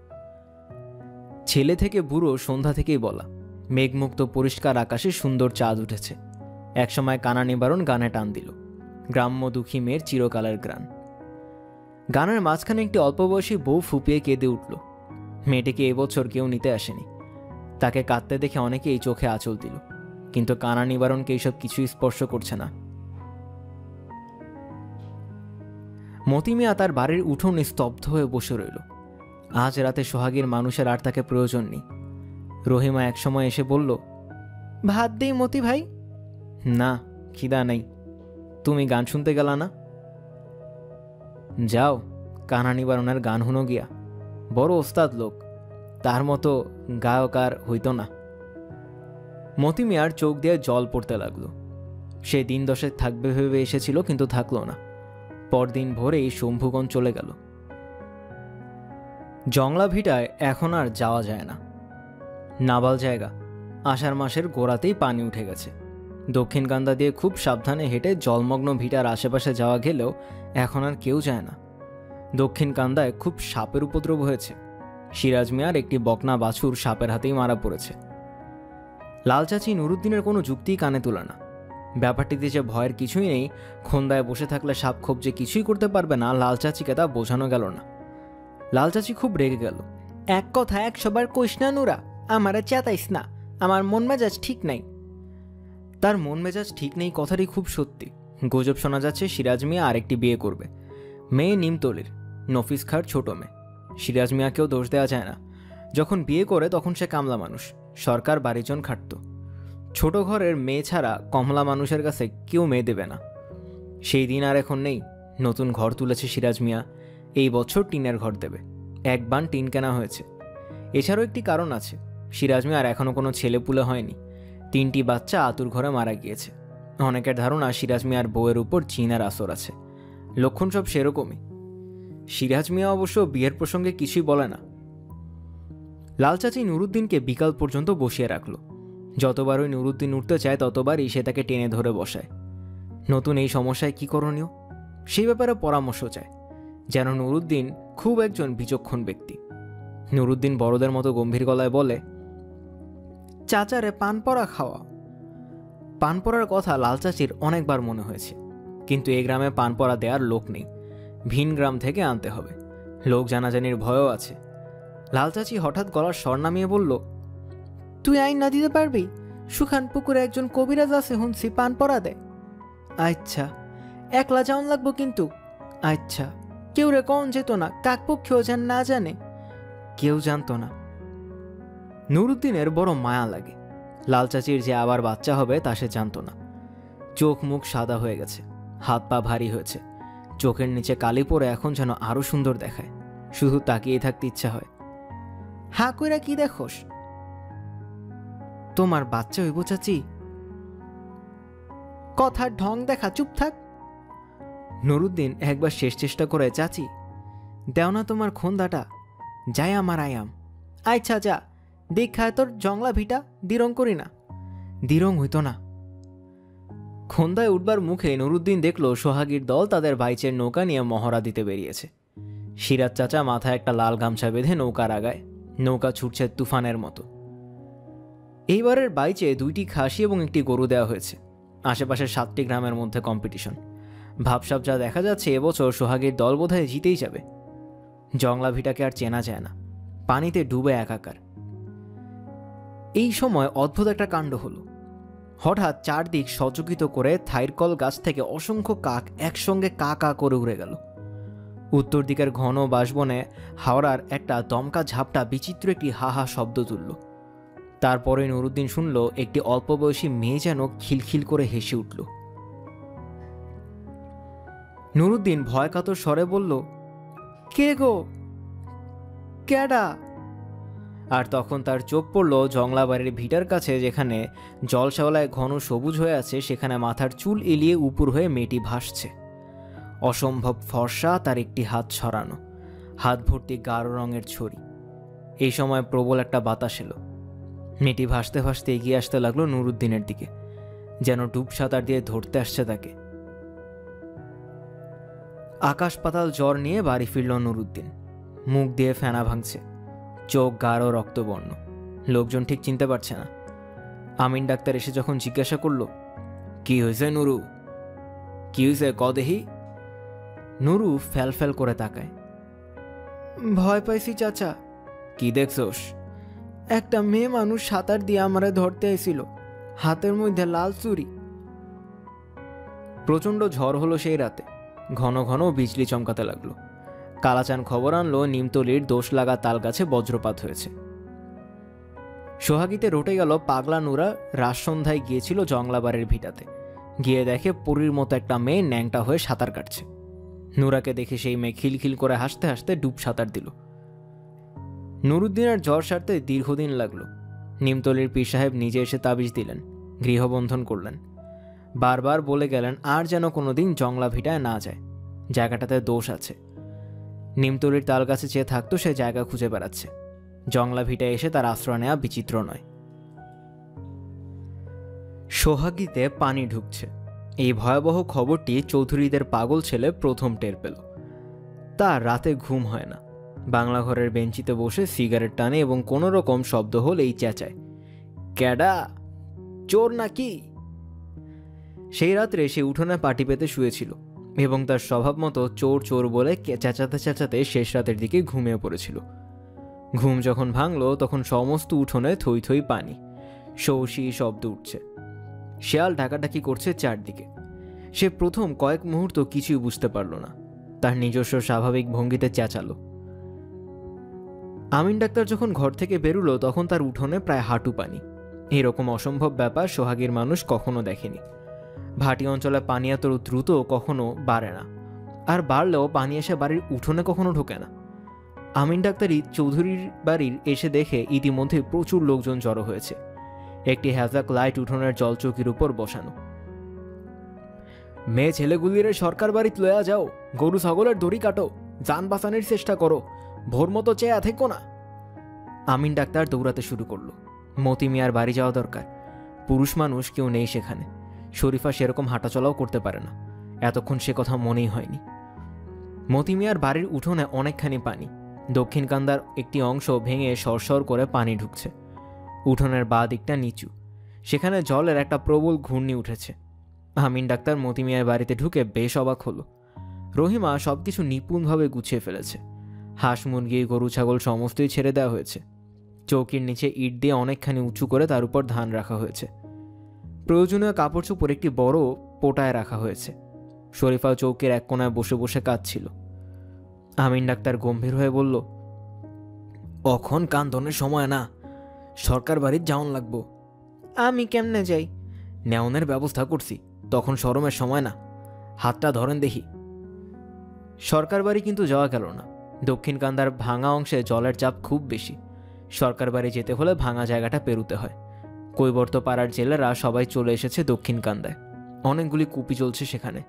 ছেলে থেকে বুড়ো সন্ধ্যা থেকেই বলা। মেঘমুক্ত পরিষ্কার আকাশে সুন্দর চাঁদ উঠেছে। একসময় কানা নিবারণ গানে টান দিল, গ্রাম্য দুঃখী মেয়ের চিরকালের গান। গানের মাঝখানে একটি অল্প বয়সী বউ ফুপিয়ে কেঁদে উঠল। মেয়েটিকে এবছর কেউ নিতে আসেনি। তাকে কাঁদতে দেখে অনেকেই চোখে আঁচল দিল, কিন্তু কানা নিবারণকে এইসব কিছুই স্পর্শ করছে না। মতিমিয়া তার বাড়ির উঠোনে স্তব্ধ হয়ে বসে রইল। আজ রাতে সোহাগীর মানুষের আর তাকে প্রয়োজন নেই। রহিমা একসময় এসে বলল, ভাত দেই মতি ভাই? না, খিদা নাই। তুমি গান শুনতে গেলা না? যাও, কানা নিবারণের গান হুনো গিয়া। বড় ওস্তাদ লোক, তার মতো গায়ক আর হইত না। মতিমিয়ার চোখ দিয়ে জল পড়তে লাগলো। সে দিন 10 থাকবে ভেবে এসেছিল, কিন্তু থাকলো না। পরদিন ভোরেই শম্ভুগঞ্জ চলে গেল। জংলা ভিটায় এখন আর যাওয়া যায় না। নাবাল জায়গা, আষাঢ় মাসের গোড়াতেই পানি উঠে গেছে। দক্ষিণ কান্দা দিয়ে খুব সাবধানে হেঁটে জলমগ্ন ভিটার আশেপাশে যাওয়া গেলেও এখন আর কেউ যায় না। দক্ষিণ কান্দায় খুব সাপের উপদ্রব হয়েছে। সিরাজ মিয়ার একটি বকনা বাছুর সাপের হাতেই মারা পড়েছে। লাল চাচি নুরুদ্দিনের কোনো যুক্তিই কানে তোলে না। ব্যাপারটিতে যে ভয়ের কিছুই নেই, খন্দায় বসে থাকলে সাপ খোপ যে কিছুই করতে পারবে না, লাল চাচিকে তা বোঝানো গেল না। লাল চাচি খুব রেগে গেল। এক কথা 100 বার কইস না নুরা, আমারে চেতাইস না, আমার মন মেজাজ ঠিক নাই। তার মন মেজাজ ঠিক নেই কথাটি খুব সত্যি। গুজব শোনা যাচ্ছে সিরাজ মিয়া আরেকটি বিয়ে করবে। মেয়ে নিমতলির, নফিস খাঁর ছোট মেয়ে। সিরাজ মিয়াকেও দোষ দেওয়া যায় না। যখন বিয়ে করে তখন সে কামলা মানুষ, সরকার বাড়িজন খাটত। ছোট ঘরের মেয়ে ছাড়া কমলা মানুষের কাছে কেউ মেয়ে দেবে না। সেই দিন আর এখন নেই। নতুন ঘর তুলেছে সিরাজ মিয়া। এই বছর টিনের ঘর দেবে। 1 বান টিন কেনা হয়েছে। এছাড়াও একটি কারণ আছে, সিরাজ মিয়ার এখনও কোনো ছেলেপুলে হয়নি। 3টি বাচ্চা আতুর ঘরে মারা গিয়েছে। অনেকের ধারণা সিরাজ মিয়ার বউয়ের উপর জিনার আসর আছে। লক্ষণ সব সেরকমই। সিরাজ মিয়া অবশ্য বিয়ের প্রসঙ্গে কিছুই বলে না। লাল চাচি নুরুদ্দিনকে বিকাল পর্যন্ত বসিয়ে রাখল। যতবারই নুরুদ্দিন উঠতে চায় ততবারই সে তাকে টেনে ধরে বসায়। নতুন এই সমস্যায় কি করণীয় সেই ব্যাপারে পরামর্শ চায়। যেন নুরুদ্দিন খুব একজন বিচক্ষণ ব্যক্তি। নুরুদ্দিন বড়দের মতো গম্ভীর গলায় বলে, চাচারে পান পড়া খাওয়া। পান পড়ার কথা লাল চাচির অনেকবার মনে হয়েছে, কিন্তু এই গ্রামে পান পড়া দেওয়ার লোক নেই। ভিন গ্রাম থেকে আনতে হবে। লোক জানাজানির ভয়ও আছে। লাল চাচি হঠাৎ গলার স্বর নামিয়ে বলল, তুই আইন না দিতে পারবি? সুখান পুকুরে একজন কবিরাজ আছে, শুনছি পান পড়া দেয়। আচ্ছা, একলা যাওন লাগবো কিন্তু। আচ্ছা, কেউ রে কন যেত না, কাকপক্ষেও যেন না জানে। কেউ জানতো না। নুরুদ্দিনের বড় মায়া লাগে। লাল চাচির যে আবার বাচ্চা হবে তা সে জানতো না। চোখ মুখ সাদা হয়ে গেছে, হাত পা ভারী হয়েছে, চোখের নিচে কালি পরে এখন যেন আরো সুন্দর দেখায়। শুধু তাকিয়ে থাকতে ইচ্ছা হয়। হা কইরা কি দেখোস? তোমার বাচ্চা হইব চাচি? কথার ঢং দেখা, চুপ থাক। নুরুদ্দিন একবার শেষ চেষ্টা করে, চাচি দেও না তোমার খন্দাটা, যাই আমার আয়াম। আচ্ছা যা, দীক্ষায় তোর জংলা ভিটা দিরং করি না। দিরং হইতো না। খন্দায় উঠবার মুখে নুরুদ্দিন দেখল সোহাগীর দল তাদের বাইচের নৌকা নিয়ে মহড়া দিতে বেরিয়েছে। সিরাজ চাচা মাথায় একটা লাল গামছা বেঁধে নৌকার আগায়। নৌকা ছুটছে তুফানের মতো। এইবারের বাইচে 2টি খাসি এবং একটি গরু দেওয়া হয়েছে। আশেপাশের 7টি গ্রামের মধ্যে কম্পিটিশন। ভাবসাব যা দেখা যাচ্ছে এবছর সোহাগীর দল বোধহয় জিতেই যাবে। জংলা ভিটাকে আর চেনা যায় না, পানিতে ডুবে একাকার। এই সময় অদ্ভুত একটা কাণ্ড হলো। হঠাৎ চারদিক সচকিত করে থাইরকল গাছ থেকে অসংখ্য কাক একসঙ্গে কা কা করে উড়ে গেল। উত্তর দিকের ঘন বাঁশবনে হাওড়ার একটা দমকা ঝাপটা বিচিত্র একটি হা হা শব্দ তুলল। তারপরে নুরুদ্দিন শুনল একটি অল্প বয়সী মেয়ে যেন খিলখিল করে হেসে উঠল। নুরুদ্দিন ভয় কাতর স্বরে বলল, কে গো, ক্যাডা? আর তখন তার চোখ পড়ল জংলা বাড়ির ভিটার কাছে, যেখানে জলশ্যাওলায় ঘন সবুজ হয়ে আছে, সেখানে মাথার চুল এলিয়ে উপর হয়ে মেয়েটি ভাসছে। অসম্ভব ফর্সা, তার একটি হাত ছড়ানো, হাত ভর্তি গাঢ় রঙের ছড়ি। এই সময় প্রবল একটা বাতাস এলো। মেয়েটি ভাসতে ভাসতে এগিয়ে আসতে লাগলো নুরুদ্দিনের দিকে, যেন ডুব সাঁতার দিয়ে ধরতে আসছে তাকে। আকাশ পাতাল জ্বর নিয়ে বাড়ি ফিরল নুরুদ্দিন। মুখ দিয়ে ফেনা ভাঙছে, চোখ গাঢ় রক্তবর্ণ। লোকজন ঠিক চিনতে পারছে না। আমিন ডাক্তার এসে যখন জিজ্ঞাসা করল, কি হয়েছে নুরু, কি হয়েছে ক দেহি? নুরু ফ্যাল ফ্যাল করে তাকায়। ভয় পাইছি চাচা। কি দেখছোস? একটা মেয়ে মানুষ সাঁতার দিয়ে আমারে ধরতে আইছিল, হাতের মধ্যে লাল চুরি। প্রচণ্ড ঝড় হলো সেই রাতে। ঘন ঘন বিজলি চমকাতে লাগলো। কালাচান খবর আনলো নিমতলির দোষ লাগা তাল গাছে বজ্রপাত হয়েছে। সোহাগীতে রটে গেল পাগলা নুরা। রাত সন্ধ্যায় গিয়েছিল জংলাবাড়ির ভিটাতে। গিয়ে দেখে পরীর মতো একটা মেয়ে ন্যাংটা হয়ে সাঁতার কাটছে। নুরাকে দেখে সেই মেয়ে খিলখিল করে হাসতে হাসতে ডুব সাঁতার দিল। নুরুদ্দিনের জ্বর সারতে দীর্ঘদিন লাগলো। নিমতলির পীর সাহেব নিজে এসে তাবিজ দিলেন, গৃহবন্ধন করলেন। বারবার বলে গেলেন আর যেন কোনোদিন জংলা ভিটায় না যায়, জায়গাটাতে দোষ আছে। নিমতলির তাল গাছে চেয়ে থাকতো সে জায়গা খুঁজে বেড়াচ্ছে। জংলা ভিটায় এসে তার আশ্রয় নেওয়া বিচিত্র নয়। সোহাগীতে পানি ঢুকছে, এই ভয়াবহ খবরটি চৌধুরীদের পাগল ছেলে প্রথম টের পেল। তার রাতে ঘুম হয় না। বাংলা ঘরের বেঞ্চিতে বসে সিগারেট টানে এবং কোনো রকম শব্দ হলেই চেঁচায়, ক্যাডা, চোর নাকি? সেই রাত্রে সে উঠোনে পাটি পেতে শুয়েছিল এবং তার স্বভাব মতো চোর চোর বলে চেঁচাতে চেঁচাতে শেষ রাতের দিকে ঘুমিয়ে পড়েছিল। ঘুম যখন ভাঙল তখন সমস্ত উঠোনে থই থই পানি, সৌসি শব্দ উঠছে। শেয়াল ডাকাডাকি করছে চারদিকে। সে প্রথম কয়েক মুহূর্ত কিছুই বুঝতে পারল না। তার নিজস্ব স্বাভাবিক ভঙ্গিতে চেঁচালো। আমিন ডাক্তার যখন ঘর থেকে বেরুলো তখন তার উঠোনে প্রায় হাঁটু পানি। এরকম অসম্ভব ব্যাপার সোহাগীর মানুষ কখনো দেখেনি। ভাটি অঞ্চলে পানি এত দ্রুত কখনো বাড়ে না, আর বাড়লেও পানি এসে বাড়ির উঠোনে কখনো ঢোকে না। আমিন ডাক্তারই চৌধুরীর বাড়ির এসে দেখে ইতিমধ্যে প্রচুর লোকজন জড়ো হয়েছে। একটি হ্যাজাক লাইট উঠোনের জলচৌকির উপর বসানো। মেয়ে ছেলেগুলিরে সরকার বাড়িতে লয়া যাও, গরু ছাগলের দড়ি কাটো, যান বাঁচানোর চেষ্টা করো, ভোর মতো চেয়ে থেকো না। আমিন ডাক্তার দৌড়াতে শুরু করলো। মতি মিয়ার বাড়ি যাওয়া দরকার। পুরুষ মানুষ কেউ নেই সেখানে। শরীফা সেরকম হাঁটাচলাও করতে পারে না। এতক্ষণ সে কথা মনেই হয়নি। মতি মিয়ার বাড়ির উঠোনে অনেকখানি পানি। দক্ষিণ কান্দার একটি অংশ ভেঙে সরসর করে পানি ঢুকছে। উঠোনের বাঁ দিকটা নিচু, সেখানে জলের একটা প্রবল ঘূর্ণি উঠেছে। আমিন ডাক্তার মতি মিয়ার বাড়িতে ঢুকে বেশ অবাক হলো। রহিমা সবকিছু নিপুণভাবে গুছিয়ে ফেলেছে। হাঁস মুরগি গরু ছাগল সমস্তই ছেড়ে দেওয়া হয়েছে। চৌকির নিচে ইট দিয়ে অনেকখানি উঁচু করে তার উপর ধান রাখা হয়েছে। প্রয়োজনীয় কাপড় চোপড় একটি বড় পোটায় রাখা হয়েছে। শরীফা চৌকির এক কোনায় বসে বসে কাঁদছিল। আমিন ডাক্তার গম্ভীর হয়ে বলল, অখন কান্দনের সময় না, সরকার বাড়ির যাওন লাগবো। আমি কেমনে যাই? নেওনের ব্যবস্থা করছি, তখন শরমের সময় না, হাতটা ধরেন দেখি। সরকার বাড়ি কিন্তু যাওয়া গেল না। দক্ষিণ কান্দার ভাঙা অংশে জলের চাপ খুব বেশি। সরকার বাড়ি যেতে হলে ভাঙা জায়গাটা পেরুতে হয়। কৈবর্ত পাড়ার জেলেরা সবাই চলে এসেছে দক্ষিণ কান্দায়। অনেকগুলি কুপি চলছে সেখানে।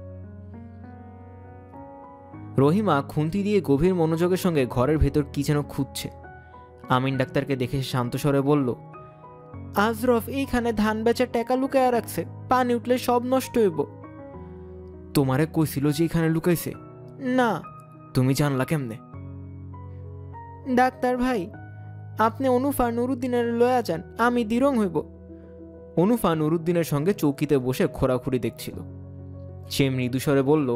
রহিমা খুন্তি দিয়ে গভীর মনোযোগের সঙ্গে ঘরের ভেতর কি যেন খুঁজছে। আমিন ডাক্তারকে দেখে শান্ত স্বরে বলল, আজরফ এইখানে ধান বেচার টাকা লুকায়া রাখছে, পানি উঠলে সব নষ্ট হইব। তোমারে কইছিল যে এখানে লুকাইছে? না। তুমি জানলা কেমনে? ডাক্তার ভাই, আপনি অনুফা নুরুদ্দিনের লয়া যান, আমি দিরং হইব। অনুফা নুরুদ্দিনের সঙ্গে চৌকিতে বসে খোরাখুরি দেখছিল। সে মৃদুস্বরে বলল,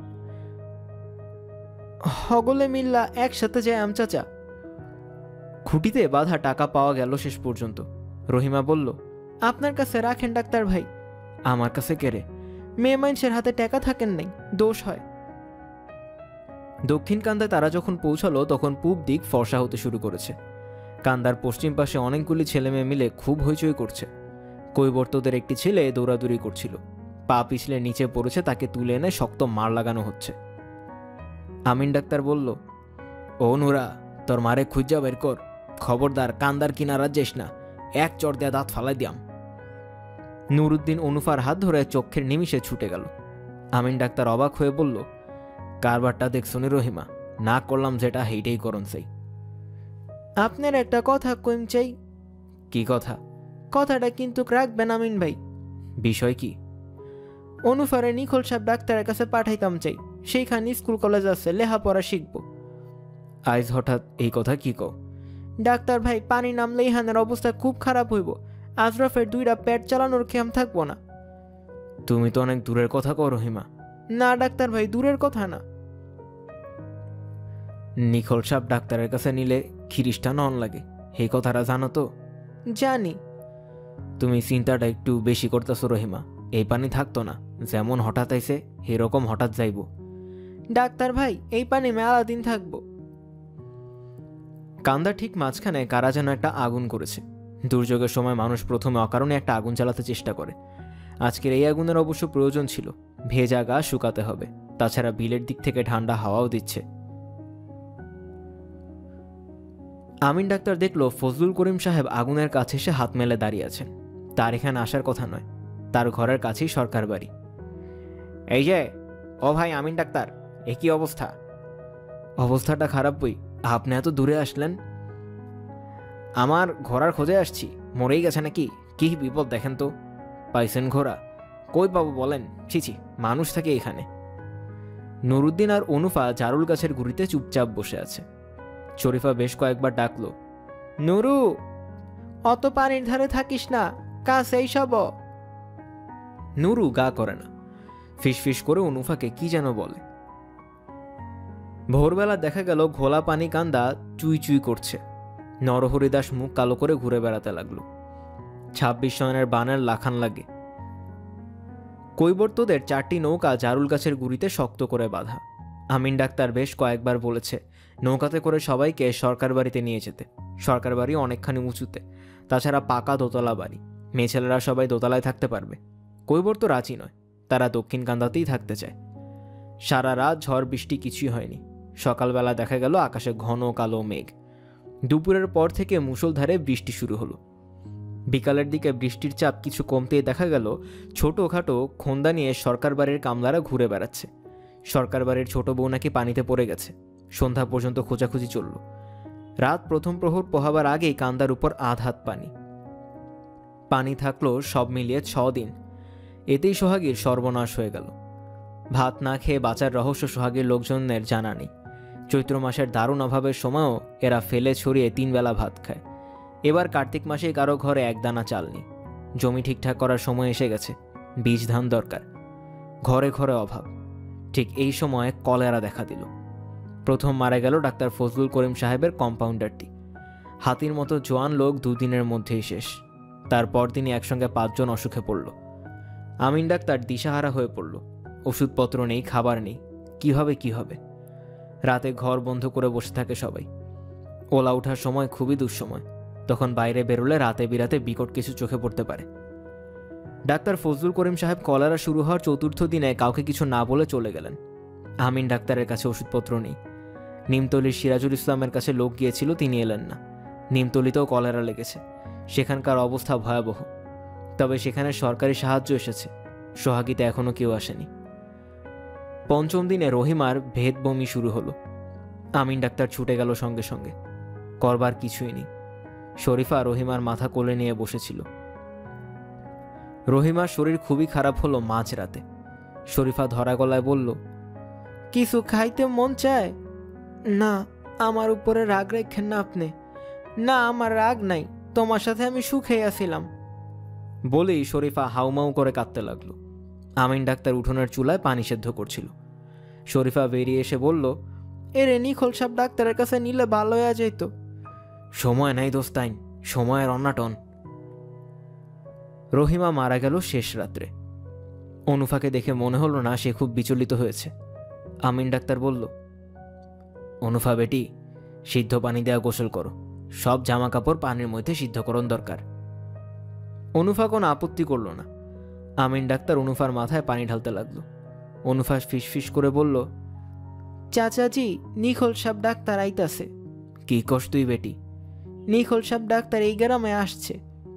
হগলে মিল্লা একসাথে যায় আমচাচা। খুঁটিতে বাঁধা টাকা পাওয়া গেল শেষ পর্যন্ত। রহিমা বলল, আপনার কাছে রাখেন ডাক্তার ভাই। আমার কাছে কেড়ে? মেয়ে মানুষের হাতে টাকা থাকেন নাই, দোষ হয়। দক্ষিণ কান্দায় তারা যখন পৌঁছালো তখন পূব দিক ফর্সা হতে শুরু করেছে। কান্দার পশ্চিম পাশে অনেকগুলি ছেলে মেয়ে মিলে খুব হইচই করছে। কৈবর্তদের একটি ছেলে দৌড়াদৌড়ি করছিল। পা পিছলে নিচে পড়েছে, তাকে তুলে এনে শক্ত মার লাগানো হচ্ছে। আমিন ডাক্তার বলল, ও নুরা, তোর মারে খুঁজা বের কর, খবরদার কান্দার কিনারা যাস না, এক চড় দেয়া দাঁত ফালাই দিয়াম। নুরুদ্দিন অনুফার হাত ধরে চোখের নিমিষে ছুটে গেল। আমিন ডাক্তার অবাক হয়ে বলল, কারবারটা দেখছনি রহিমা, না করলাম যেটা হেইটাই করন চাই। আপনার একটা কথা কইম চাই। কি কথা? কথাটা কিন্তু রাখবেন আমিন ভাই। বিষয় কি? অনুফারে নিখোল সাহেব ডাক্তারের কাছে পাঠাইতাম চাই, সেইখানে স্কুল কলেজ আছে, লেখাপড়া শিখবো। আইজ হঠাৎ এই কথা কি কও? ডাক্তার ভাই, পানি নামলে ইহানের অবস্থা খুব খারাপ হইব। আজরফের দুইটা পেট চালানোর খেয়াম থাকবো না। তুমি তো অনেক দূরের কথা কও রহিমা। না ডাক্তার ভাই, দূরের কথা না। নিখোল সাহেব ডাক্তারের কাছে নিলে খ্রিস্টান অন লাগে, এই কথাটা জানো তো? জানি। তুমি চিন্তাটা একটু বেশি করতেছো রহিমা। এই পানি থাকতো না, যেমন হঠাৎ আইছে এরকম হঠাৎ যাইব। ডাক্তার ভাই, এই পানি মেলা দিন থাকবো। কান্দা ঠিক মাঝখানে কারা যেন একটা আগুন করেছে। দুর্যোগের সময় মানুষ প্রথমে অকারণে একটা আগুন জ্বালাতে চেষ্টা করে। আজকের এই আগুনের অবশ্য প্রয়োজন ছিল। ভেজা গা শুকাতে হবে, তাছাড়া বিলের দিক থেকে ঠান্ডা হাওয়াও দিচ্ছে। আমিন ডাক্তার দেখলো ফজলুল করিম সাহেব আগুনের কাছে এসে হাত মেলে দাঁড়িয়ে আছেন। তার এখানে আসার কথা নয়, তার ঘরের কাছেই সরকার বাড়ি। এই যে, ও ভাই আমিন ডাক্তার, একই অবস্থা। অবস্থাটা খারাপ বই, আপনি এত দূরে আসলেন? আমার ঘোড়ার খোঁজে আসছি। মরেই গেছে নাকি? কি বিপদ দেখেন তো। পাইছেন ঘোড়া? কই পাবো বলেন? ছিছি, মানুষ থাকে এখানে। নুরুদ্দিন আর অনুফা জারুল গাছের গুড়িতে চুপচাপ বসে আছে। শরীফা বেশ কয়েকবার ডাকলো, নুরু, অত পানির ধারে থাকিস না, কাছেই সব। নুরু গা করে না, ফিসফিস করে অনুফাকে কি যেন বলে। ভোরবেলা দেখা গেল ঘোলা পানি কান্দা চুই চুই করছে। নরহরিদাস মুখ কালো করে ঘুরে বেড়াতে লাগলো। 26 সনের বানের লাখান লাগে। কৈবর্তদের 4টি নৌকা জারুল গাছের গুড়িতে শক্ত করে বাঁধা। আমিন ডাক্তার বেশ কয়েকবার বলেছে নৌকাতে করে সবাইকে সরকার বাড়িতে নিয়ে যেতে। সরকার বাড়ি অনেকখানি উঁচুতে, তাছাড়া পাকা দোতলা বাড়ি, মেয়েছেলেরা সবাই দোতলায় থাকতে পারবে। কৈবর্ত রাজি নয়, তারা দক্ষিণ কান্দাতেই থাকতে চায়। সারা রাত ঝড় বৃষ্টি কিছুই হয়নি। সকালবেলা দেখা গেল আকাশে ঘন কালো মেঘ। দুপুরের পর থেকে মুষলধারে বৃষ্টি শুরু হলো। বিকালের দিকে বৃষ্টির চাপ কিছু কমতেই দেখা গেল ছোটোখাটো খোন্দা নিয়ে সরকার বাড়ির কামলারা ঘুরে বেড়াচ্ছে। সরকার বাড়ির ছোট বউ নাকি পানিতে পড়ে গেছে। সন্ধ্যা পর্যন্ত খোঁজাখুঁজি চলল। রাত প্রথম প্রহর পোহাবার আগেই কান্দার উপর আধ হাত পানি। পানি থাকলো সব মিলিয়ে 6 দিন। এতেই সোহাগীর সর্বনাশ হয়ে গেল। ভাত না খেয়ে বাঁচার রহস্য সোহাগীর লোকজনের জানা নেই। চৈত্র মাসের দারুণ অভাবের সময়ও এরা ফেলে ছড়িয়ে 3 বেলা ভাত খায়। এবার কার্তিক মাসে কারো ঘরে এক দানা চাল নেই। জমি ঠিকঠাক করার সময় এসে গেছে, বীজ ধান দরকার। ঘরে ঘরে অভাব। ঠিক এই সময়ে কলেরা দেখা দিল। প্রথম মারা গেল ডাক্তার ফজলুল করিম সাহেবের কম্পাউন্ডারটি। হাতির মতো জোয়ান লোক 2 দিনের মধ্যেই শেষ। তারপর দিনই একসঙ্গে 5 জন অসুখে পড়ল। আমিন ডাক্তার দিশাহারা হয়ে পড়ল। ওষুধপত্র নেই, খাবার নেই, কি হবে। রাতে ঘর বন্ধ করে বসে থাকে সবাই। ওলা ওঠার সময় খুবই দুঃসময়। তখন বাইরে বেরোলে রাতে বিরাতে বিকট কিছু চোখে পড়তে পারে। ডাক্তার ফজলুল করিম সাহেব কলেরা শুরু হওয়ার 4র্থ দিনে কাউকে কিছু না বলে চলে গেলেন। আমিন ডাক্তারের কাছে ওষুধপত্র নেই। নিমতলির সিরাজুল ইসলামের কাছে লোক গিয়েছিল, তিনি এলেন না। নিমতলিতেও কলেরা লেগেছে। সেখানকার অবস্থা ভয়াবহ। তবে সেখানে সরকারি সাহায্য এসেছে। সোহাগীতে এখনো কেউ আসেনি। 5ম দিনে রহিমার ভেদ বমি শুরু হলো। আমিন ডাক্তার ছুটে গেল সঙ্গে সঙ্গে। করবার কিছুই নেই। শরীফা রহিমার মাথা কোলে নিয়ে বসেছিল। রহিমার শরীর খুবই খারাপ হলো মাঝরাতে। শরীফা ধরা গলায় বলল, কিছু খাইতে মন চায়? না, আমার উপরে রাগ রেখেন না আপনি। না, আমার রাগ নাই, তোমার সাথে আমি সুখে আছিলাম। বলেই শরীফা হাউমাউ করে কাঁদতে লাগলো। আমিন ডাক্তার উঠোনের চুলায় পানি সেদ্ধ করছিল। শরীফা বেরিয়ে এসে বলল, এরে নিখোল সাহেব ডাক্তারের কাছে নিলে ভালো হয়ে যেত। সময় নাই দোস্তাইন, সময়ের অন্নাটন। রহিমা মারা গেল শেষ রাত্রে। অনুফাকে দেখে মনে হলো না সে খুব বিচলিত হয়েছে। আমিন ডাক্তার বলল, অনুফা বেটি, সিদ্ধ পানি দেওয়া গোসল করো। সব জামা কাপড় পানির মধ্যে সিদ্ধকরণ দরকার। অনুফা কোনো আপত্তি করল না। আমিন ডাক্তার অনুফার মাথায় পানি ঢালতে লাগলো। অনুফা ফিসফিস করে বলল, চাচাজি, নিখোল সাহেব ডাক্তার আইতাছে। কি কস তুই বেটি? নিখোল সাহেব ডাক্তার এই গ্রামে আসছে।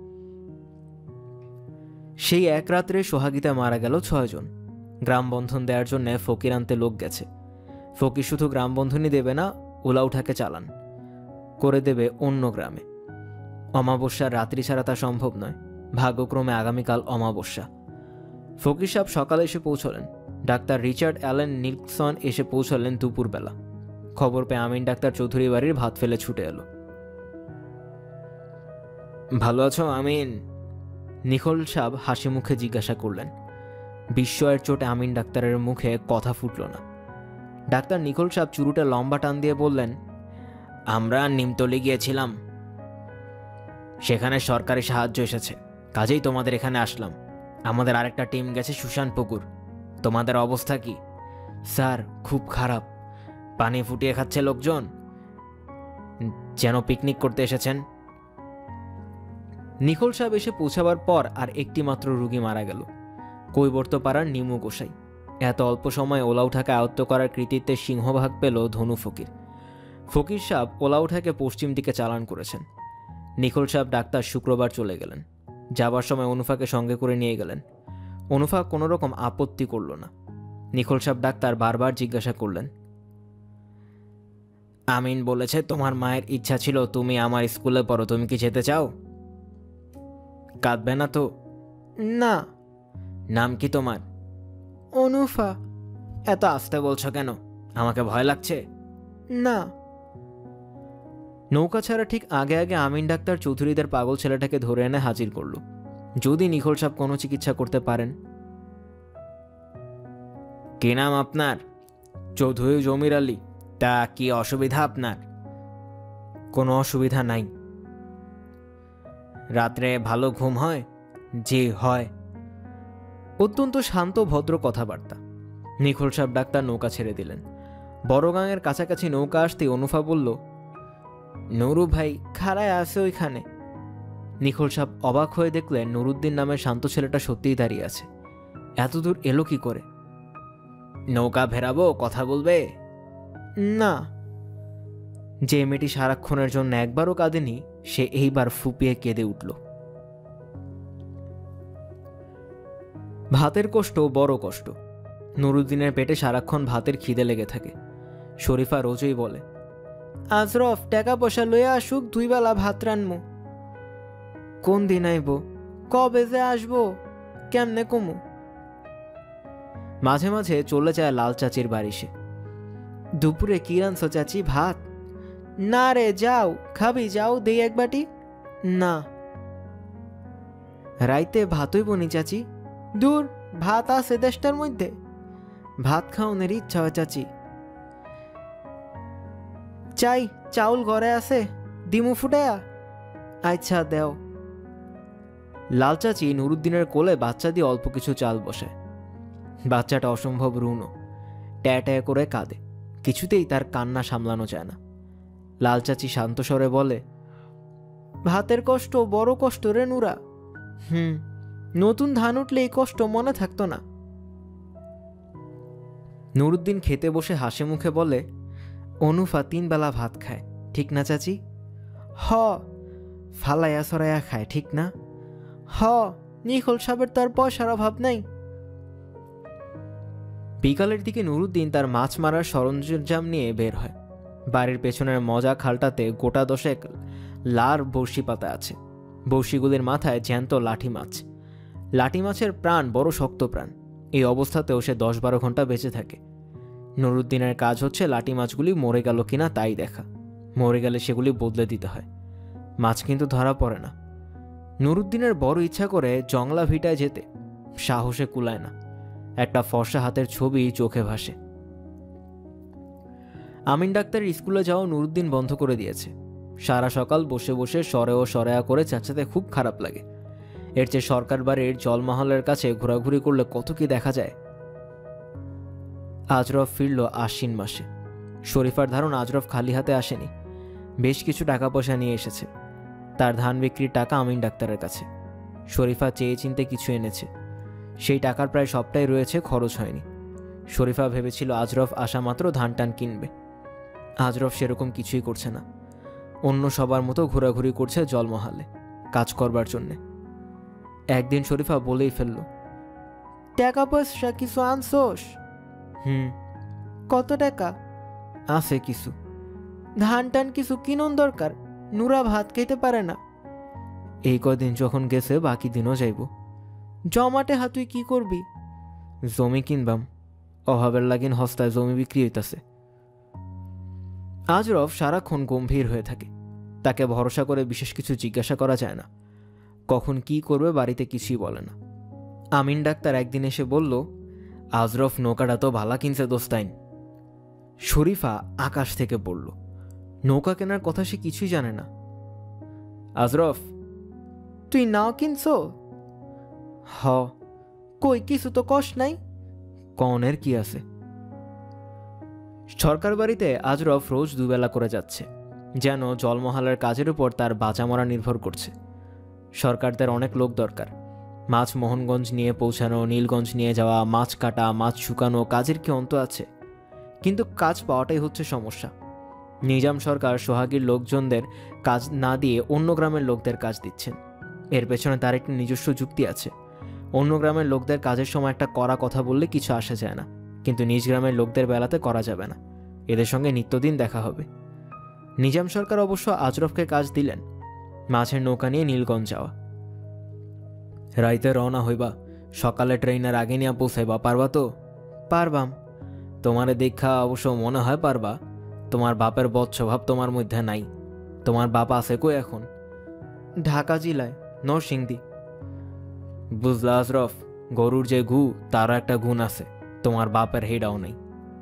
সেই এক রাত্রে সোহাগীতে মারা গেল 6 জন। গ্রাম বন্ধন দেওয়ার জন্য ফকির আনতে লোক গেছে। ফকির শুধু গ্রাম বন্ধনই দেবে না, উলাউঠাকে চালান করে দেবে অন্য গ্রামে। অমাবস্যার রাত্রি ছাড়া তা সম্ভব নয়। ভাগ্যক্রমে আগামীকাল অমাবস্যা। ফকির সাহেব সকালে এসে পৌঁছলেন। ডাক্তার রিচার্ড অ্যালেন নিলসন এসে পৌঁছলেন দুপুরবেলা। খবর পেয়ে আমিন ডাক্তার চৌধুরী বাড়ির ভাত ফেলে ছুটে এলো। ভালো আছো আমিন? নিখোল সাহেব হাসি মুখে জিজ্ঞাসা করলেন। বিস্ময়ের চোটে আমিন ডাক্তারের মুখে কথা ফুটল না। ডাক্তার নিখোল সাহেব চুরুটে লম্বা টান দিয়ে বললেন, আমরা নিমতলি গিয়েছিলাম, সেখানে সরকারি সাহায্য এসেছে, কাজেই তোমাদের এখানে আসলাম। আমাদের আরেকটা টিম গেছে সুশান পুকুর। তোমাদের অবস্থা কি? স্যার, খুব খারাপ। পানি ফুটিয়ে খাচ্ছে লোকজন, যেন পিকনিক করতে এসেছেন। নিখোল সাহেব এসে পৌঁছাবার পর আর একটি মাত্র রুগী মারা গেল, কৈবর্তপাড়ার নিমু গোসাই। এত অল্প সময়ে ওলাউঠাকে আয়ত্ত করার কৃতিত্বে সিংহভাগ পেল ধনু ফকির। ফকির সাহেব ওলাউঠাকে পশ্চিম দিকে চালান করেছেন। নিখোল সাহেব ডাক্তার শুক্রবার চলে গেলেন। যাবার সময় অনুফাকে সঙ্গে করে নিয়ে গেলেন। অনুফা কোনো রকম আপত্তি করল না। নিখোল সাহেব ডাক্তার বারবার জিজ্ঞাসা করলেন, আমিন বলেছে তোমার মায়ের ইচ্ছা ছিল তুমি আমার স্কুলে পড়ো, তুমি কি যেতে চাও? কাঁদবে না তো? না। নাম কি তোমার? অনুফা। এত আস্তে বলছো কেন? আমাকে ভয় লাগছে? না। নৌকা ছাড়া ঠিক আগে আগে আমিন ডাক্তার চৌধুরীদের পাগল ছেলেটাকে ধরে এনে হাজির করল, যদি নিখোল সাহেব কোনো চিকিৎসা করতে পারেন। কি নাম আপনার? চৌধুরী জমির আলী। তা কি অসুবিধা আপনার? কোনো অসুবিধা নাই। রাত্রে ভালো ঘুম হয়? জি হয়। অত্যন্ত শান্ত ভদ্র কথাবার্তা। নিখোল সাহেব ডাক্তার নৌকা ছেড়ে দিলেন। বড়গাঙের কাছাকাছি নৌকা আসতেই অনুফা বলল, নুরু ভাই খাড়ায় আছে ওইখানে। নিখোল সাহেব অবাক হয়ে দেখলেন নুরুদ্দিন নামের শান্ত ছেলেটা সত্যিই দাঁড়িয়ে আছে। এত দূর এলো কি করে? নৌকা ভেরাবো, কথা বলবে? না। যে মেয়েটি সারাক্ষণের জন্য একবারও কাঁদেনি, সে এইবার ফুপিয়ে কেঁদে উঠল। ভাতের কষ্ট বড় কষ্ট। নুরুদ্দিনের পেটে সারাক্ষণ ভাতের খিদে লেগে থাকে। শরীফা রোজই বলে, আজরফ টাকা পয়সা লইয়া আসুক, 2 বেলা ভাত রানমু। কোন দিন আইব? কবে যে আসবো? কেমনে কমু? মাঝে মাঝে চলে যায় লাল চাচির বাড়ি সে। দুপুরে কি রানছো চাচি? ভাত? না রে, যাও খাবি, যাও দেই এক বাটি। না। রাইতে ভাতই বনি চাচি। দূর, ভাত আছে দেশটার মধ্যে। ভাত খাওনের ইচ্ছা হয় চাচি। চাই চাউল ঘরে আছে, দিমু ফুটায়া? আচ্ছা দেও। লাল চাচি নুরুদ্দিনের কোলে বাচ্চা দিয়ে অল্প কিছু চাল বসায়। বাচ্চাটা অসম্ভব রুণ, ট্যা ট্যা করে কাঁদে। কিছুতেই তার কান্না সামলানো যায় না। লাল চাচি শান্ত স্বরে বলে, ভাতের কষ্ট বড় কষ্ট রে নুরা। নতুন ধান উঠলে এই কষ্ট মনে থাকতো না। নুরুদ্দিন খেতে বসে হাসি মুখে বলে, অনুফা 3 বেলা ভাত খায়, ঠিক না চাচি? হ। ফালাইয়া সরাইয়া খায়, ঠিক না? হ। নিখোল সাহেবের তার পয়সার অভাব নাই। বিকালের দিকে নুরুদ্দিন তার মাছ মারার সরঞ্জাম নিয়ে বের হয়। বাড়ির পেছনের মজা খালটাতে গোটা 10 লার বড়শি পাতা আছে। বড়শিগুলির মাথায় জ্যান্ত লাঠি মাছ। লাঠি মাছের প্রাণ বড় শক্ত প্রাণ। এই অবস্থাতেও সে 10-12 ঘন্টা বেঁচে থাকে। নুরুদ্দিনের কাজ হচ্ছে লাঠি মাছগুলি মরে গেল কিনা তাই দেখা। মরে গেলে সেগুলি বদলে দিতে হয়। মাছ কিন্তু ধরা পড়ে না। নুরুদ্দিনের বড় ইচ্ছা করে জংলা ভিটায় যেতে, সাহসে কুলায় না। একটা ফর্সা হাতের ছবি চোখে ভাসে। আমিন ডাক্তারের স্কুলে যাওয়া নুরুদ্দিন বন্ধ করে দিয়েছে। সারা সকাল বসে বসে সরে ও সরেয়া করে চাচাতে খুব খারাপ লাগে। এর চেয়ে সরকার বাড়ির জলমহলের কাছে ঘোরাঘুরি করলে কত কি দেখা যায়। আজরফ ফিরল আশ্বিন মাসে। শরীফার ধারণা আজরফ খালি হাতে আসেনি, বেশ কিছু টাকা পয়সা নিয়ে এসেছে। তার ধান বিক্রির টাকা আমিন ডাক্তারের কাছে। শরীফা চেয়ে চিনতে কিছু এনেছে। সেই টাকার প্রায় সবটাই রয়েছে, খরচ হয়নি। শরীফা ভেবেছিল আজরফ আসা মাত্র ধান টান কিনবে। আজরফ সেরকম কিছুই করছে না। অন্য সবার মতো ঘোরাঘুরি করছে জলমহলে কাজ করবার জন্যে। একদিন শরীফা বলেই ফেলল, টাকা পয়সা কিছু আনছোস? কত টাকা? আছে কিছু। ধান টান কিছু কিনন দরকার, নুরা ভাত খেতে পারে না। এই কদিন যখন গেছে বাকি দিনও যাইব। জমাটে তুই কি করবি? জমি কিনবাম, অভাবের লাগিন হস্তায় জমি বিক্রি হইতাছে। আজরফ সারাক্ষণ গম্ভীর হয়ে থাকে। তাকে ভরসা করে বিশেষ কিছু জিজ্ঞাসা করা যায় না। কখন কি করবে বাড়িতে কিছুই বলে না। আমিন ডাক্তার একদিন এসে বলল, আজরফ নৌকাটা তো ভালা কিনছে দোস্তাইন। শরীফা আকাশ থেকে পড়ল। নৌকা কেনার কথা সে কিছুই জানে না। আজরফ, তুই নাও কিনছো? হ। কই কিছু তো কষ্ট নাই। কনের কি আছে? সরকার বাড়িতে আজরফ রোজ 2 বেলা করে যাচ্ছে, যেন জলমহলের কাজের উপর তার বাঁচামরা নির্ভর করছে। সরকারদের অনেক লোক দরকার। মাছ মোহনগঞ্জ নিয়ে পৌঁছানো, নীলগঞ্জ নিয়ে যাওয়া, মাছ কাটা, মাছ শুকানো, কাজের কি অন্ত আছে? কিন্তু কাজ পাওয়াটাই হচ্ছে সমস্যা। নিজাম সরকার সোহাগীর লোকজনদের কাজ না দিয়ে অন্য গ্রামের লোকদের কাজ দিচ্ছেন। এর পেছনে তার একটি নিজস্ব যুক্তি আছে। অন্য গ্রামের লোকদের কাজের সময় একটা কড়া কথা বললে কিছু আসে যায় না, কিন্তু নিজ গ্রামের লোকদের বেলাতে করা যাবে না। এদের সঙ্গে নিত্যদিন দেখা হবে। নিজাম সরকার অবশ্য আজরফকে কাজ দিলেন মাছের নৌকা নিয়ে নীলগঞ্জ যাওয়া। রাইতে রওনা হইবা, সকালে ট্রেনের আগে নিয়ে পৌঁছাইবা, পারবা তো? পারবাম। তোমারে দেখা অবশ্য মনে হয় পারবা। তোমার বাপের বদ স্বভাব তোমার মধ্যে নাই। তোমার বাপ আছে কই এখন? ঢাকা জেলায়, নরসিংদী। বুঝলা আজরফ, গরুর যে গু তারও একটা গুণ আছে, তোমার বাপের হেডাও নেই।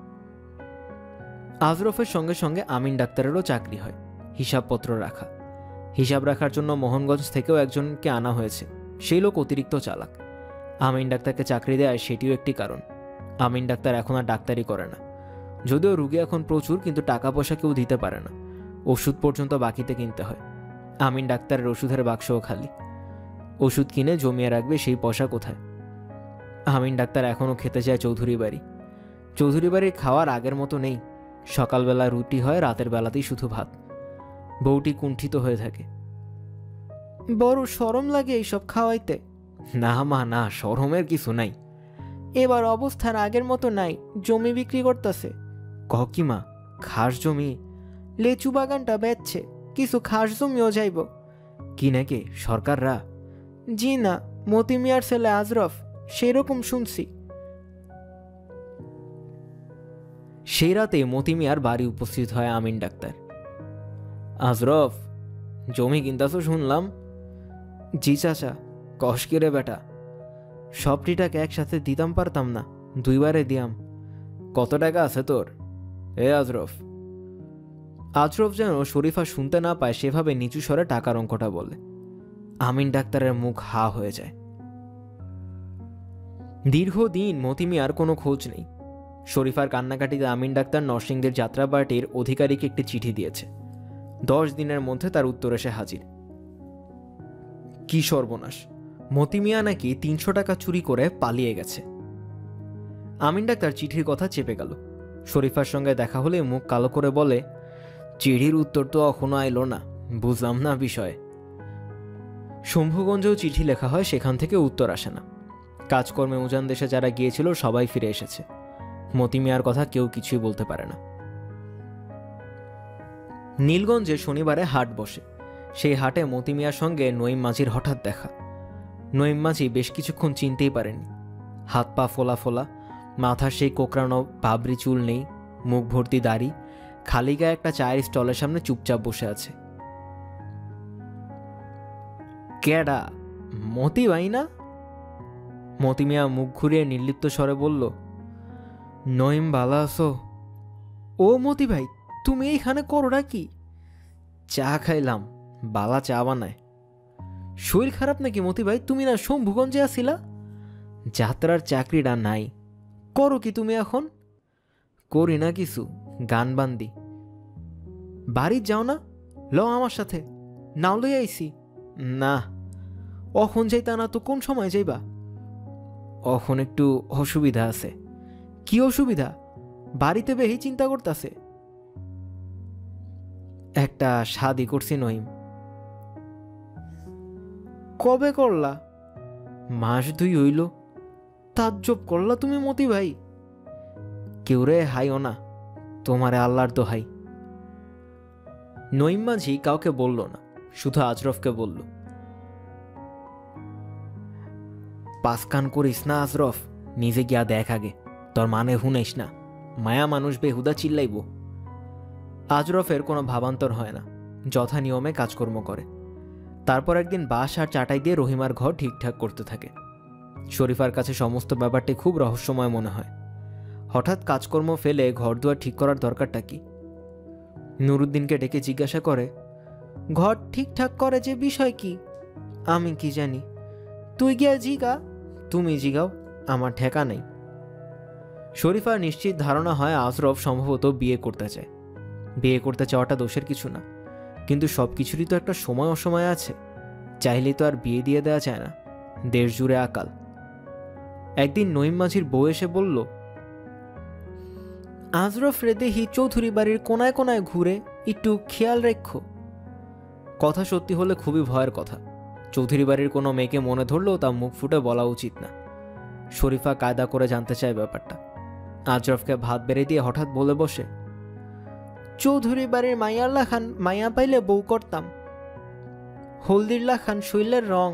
আজরফের সঙ্গে সঙ্গে আমিন ডাক্তারেরও চাকরি হয়, হিসাবপত্র রাখা। হিসাব রাখার জন্য মোহনগঞ্জ থেকেও একজনকে আনা হয়েছে। সেই লোক অতিরিক্ত চালাক। আমিন ডাক্তারকে চাকরি দেয় সেটিও একটি কারণ। আমিন ডাক্তার এখন আর ডাক্তারি করে না। যদিও রুগী এখন প্রচুর, কিন্তু টাকা পয়সা কেউ দিতে পারে না। ওষুধ পর্যন্ত বাকিতে কিনতে হয়। আমিন ডাক্তারের ওষুধের বাক্সও খালি। ওষুধ কিনে জমিয়ে রাখবে সেই পয়সা কোথায়? আমিন ডাক্তার এখনও খেতে চায় চৌধুরী বাড়ি। চৌধুরী বাড়ির খাওয়ার আগের মতো নেই। সকালবেলা রুটি হয়, রাতের বেলাতেই শুধু ভাত। বউটি কুণ্ঠিত হয়ে থাকে। বড় শরম লাগে এইসব খাওয়াইতে। না মা না, শরমের কিছু নাই। এবার অবস্থার আগের মতো নাই, জমি বিক্রি করতেছে। কি মা, খাস জমি? লেচু বাগানটা বেচছে, কিছু খাস জমিও যাইব। কি নাকি সরকাররা? জি না, মতি মিয়ার ছেলে আজরফ, সেরকম শুনছি। সেই রাতে মতি মিয়ার বাড়ি উপস্থিত হয় আমিন ডাক্তার। আজরফ, জমি কিনতাছো শুনলাম? জি চাচা। কষকে রে বেটা, সবটি টাকা একসাথে দিতাম পারতাম না, দুইবারে দিয়াম। কত টাকা আছে তোর? এ আজরফ। আজরফ যেন শরীফা শুনতে না পায় সেভাবে নিচু স্বরে টাকার অঙ্কটা বলে। আমিন ডাক্তারের মুখ হা হয়ে যায়। দীর্ঘদিন মতি মিয়ার কোনো খোঁজ নেই। শরীফার কান্নাকাটিতে আমিন ডাক্তার নরসিংদীর যাত্রাবাড়ির অধিকারীকে একটি চিঠি দিয়েছে। 10 দিনের মধ্যে তার উত্তর এসে হাজির। কি সর্বনাশ! মতি মিয়া নাকি 300 টাকা চুরি করে পালিয়ে গেছে। আমিন ডাক্তার চিঠির কথা চেপে গেল। শরীফার সঙ্গে দেখা হলে মুখ কালো করে বলে, চিঠির উত্তর তো এখনো আইল না, বুঝলাম না বিষয়। শম্ভুগঞ্জেও চিঠি লেখা হয়, সেখান থেকে উত্তর আসে না। কাজকর্মে উজান দেশে যারা গিয়েছিল সবাই ফিরে এসেছে। মতি মিয়ার কথা কেউ কিছুই বলতে পারে না। নীলগঞ্জে শনিবারে হাট বসে। সেই হাটে মতি মিয়ার সঙ্গে নঈম মাঝির হঠাৎ দেখা। নঈম মাঝি বেশ কিছুক্ষণ চিনতেই পারেনি। হাত পা ফোলা ফোলা, মাথার সেই কোকড়ানো বাবরি চুল নেই, মুখ ভর্তি দাড়ি, খালি গায়ে একটা চায়ের স্টলের সামনে চুপচাপ বসে আছে। কেডা? মতি ভাই না? মতি মিয়া মুখ ঘুরিয়ে নির্লিপ্ত স্বরে বলল, নঈম, ভালো আছো? ও মতি ভাই, তুমি এইখানে করোটা কি? চা খাইলাম, বালা চা বানায়। শরীর খারাপ নাকি মতি ভাই? তুমি না শম্ভুগঞ্জে আসিলা? যাত্রার চাকরিটা নাই। করো কি তুমি এখন? করি না কিছু, গান বান্দি। বাড়ি যাও না? লও আমার সাথে। নাও লই আইসি। না, অখন যাইতা না তো কোন সময় যাইবা? অখন একটু অসুবিধা আছে। কি অসুবিধা? বাড়িতে বেহি চিন্তা করতেছে। একটা শাদি করছি নঈম। কবে করলা? মাস 2 হইল। তাজ্জব করলা তুমি মতি ভাই। কেউ রে হাইও না, তোমারে আল্লাহর দোহাই। নঈম মাঝি কাউকে বলল না, শুধু আজরফকে বলল, পাসকান করিস না আজরফ, নিজে গিয়া দেখ আগে, তোর মানে হুনাইস না, মায়া মানুষ বেহুদা চিল্লাইব। আজরফের কোনো ভাবান্তর হয় না, যথা নিয়মে কাজকর্ম করে। তারপর একদিন বাঁশ আর চাটাই দিয়ে রহিমার ঘর ঠিকঠাক করতে থাকে। শরীফার কাছে সমস্ত ব্যাপারটি খুব রহস্যময় মনে হয়। হঠাৎ কাজকর্ম ফেলে ঘর দুয়ার ঠিক করার দরকারটা কি? নুরুদ্দিনকে ডেকে জিজ্ঞাসা করে, ঘর ঠিকঠাক করে যে বিষয় কি? আমি কি জানি, তুই গিয়া জিগা। তুমি জিগাও, আমার ঠেকা নেই। শরীফার নিশ্চিত ধারণা হয় আজরফ সম্ভবত বিয়ে করতে চায়। বিয়ে করতে চাওয়াটা দোষের কিছু না, কিন্তু সব কিছুরই তো একটা সময় অসময় আছে। চাইলেই তো আর বিয়ে দিয়ে দেওয়া যায় না। দেশ জুড়ে আকাল। একদিন নঈম মাঝির বউ এসে বলল, আজরফ রে দেহি চৌধুরী বাড়ির কোনায় কোনায় ঘুরে, একটু খেয়াল রেখো। কথা সত্যি হলে খুবই ভয়ের কথা। চৌধুরী বাড়ির কোনো মেয়েকে মনে ধরলেও তা মুখ ফুটে বলা উচিত না। শরীফা কায়দা করে জানতে চায় ব্যাপারটা। আজরফকে ভাত বেড়ে দিয়ে হঠাৎ বলে বসে, চৌধুরী বাড়ির মাইয়ার লাখান মাইয়া পাইলে বউ করতাম। হলদির লাখান শৈলের রং।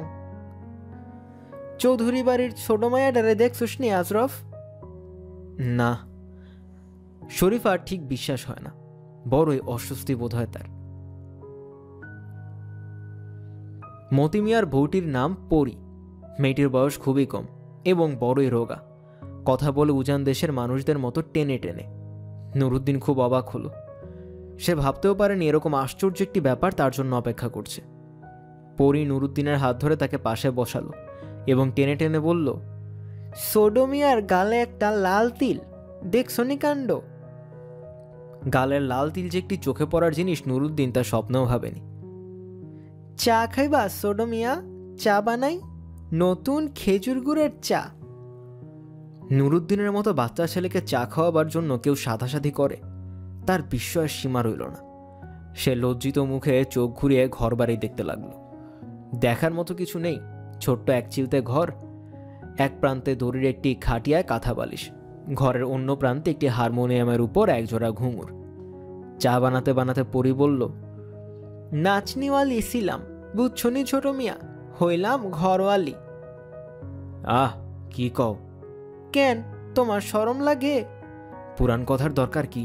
চৌধুরী বাড়ির ছোট মাইয়াডারে দেখছস নি আজরফ? না। শরীফার ঠিক বিশ্বাস হয় না, বড়ই অস্বস্তি বোধ হয় তার। মতি মিয়ার বউটির নাম পরি। মেয়েটির বয়স খুবই কম এবং বড়ই রোগা, কথা বলে উজান দেশের মানুষদের মতো টেনে টেনে। নুরুদ্দিন খুব অবাক হলো। সে ভাবতেও পারেনি এরকম আশ্চর্য একটি ব্যাপার তার জন্য অপেক্ষা করছে। পরি নুরুদ্দিনের হাত ধরে তাকে পাশে বসালো এবং টেনে টেনে বলল, সোডোমিয়ার গালে একটা লাল তিল, দেখছনি কাণ্ড? গালের লাল তিল যে একটি চোখে পড়ার জিনিস নুরুদ্দিন তা স্বপ্নেও ভাবেনি। চা খাইবা সোডোমিয়া? চা বানাই, নতুন খেজুর গুড়ের চা। নুরুদ্দিনের মতো বাচ্চা ছেলেকে চা খাওয়াবার জন্য কেউ সাধাসাধি করে? তার বিস্ময়ের সীমা রইল না। সে লজ্জিত মুখে চোখ ঘুরিয়ে ঘর বাড়ি দেখতে লাগলো। দেখার মতো কিছু নেই। ছোট্ট এক চিলতে ঘর, এক প্রান্তে দড়ির একটি খাটিয়ায় কাঁথা বালিশ, ঘরের অন্য প্রান্তে একটি হারমোনিয়ামের উপর একজোড়া ঘুঙুর। চা বানাতে বানাতে পরি বলল, নাচনিওয়ালি ছিলাম, বুঝছনি ছোট মিয়া, হইলাম ঘরওয়ালি। আহ, কি কও? কেন, তোমার শরম লাগে? পুরান কথার দরকার কি?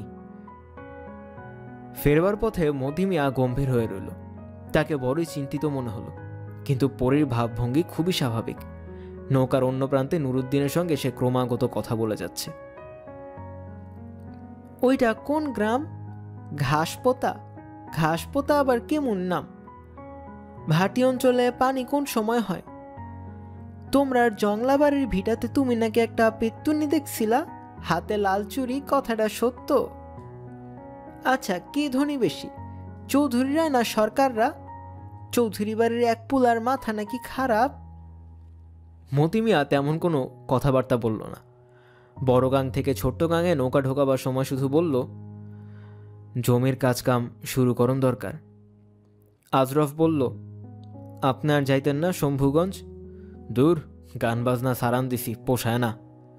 ফেরবার পথে মতি মিয়া গম্ভীর হয়ে রইল। তাকে বড়ই চিন্তিত মনে হলো, কিন্তু পরীর ভাবভঙ্গি খুবই স্বাভাবিক। নৌকার অন্য প্রান্তে নুরুদ্দিনের সঙ্গে সে ক্রমাগত কথা বলে যাচ্ছে। ওইটা কোন গ্রাম? ঘাসপোতা? ঘাসপোতা আবার কেমন নাম? ভাটি অঞ্চলে পানি কোন সময় হয়? তোমরার জংলা বাড়ির ভিটাতে তুমি নাকি একটা পেত্তুনি দেখছিলা, হাতে লাল চুড়ি, কথাটা সত্য? আচ্ছা, কে ধনী বেশি, চৌধুরীরা না সরকাররা? চৌধুরী বাড়ির এক পুলার মাথা নাকি খারাপ? মতি মিয়া তেমন কোনো কথাবার্তা বলল না। বড় গাং থেকে ছোট্ট গাঙে নৌকা ঢোকাবার সময় শুধু বলল, জমির কাজকাম শুরু করন দরকার। আজরফ বলল, আপনার যাইতেন না শম্ভুগঞ্জ? দূর, গান বাজনা সারান দিছি, পোষায় না।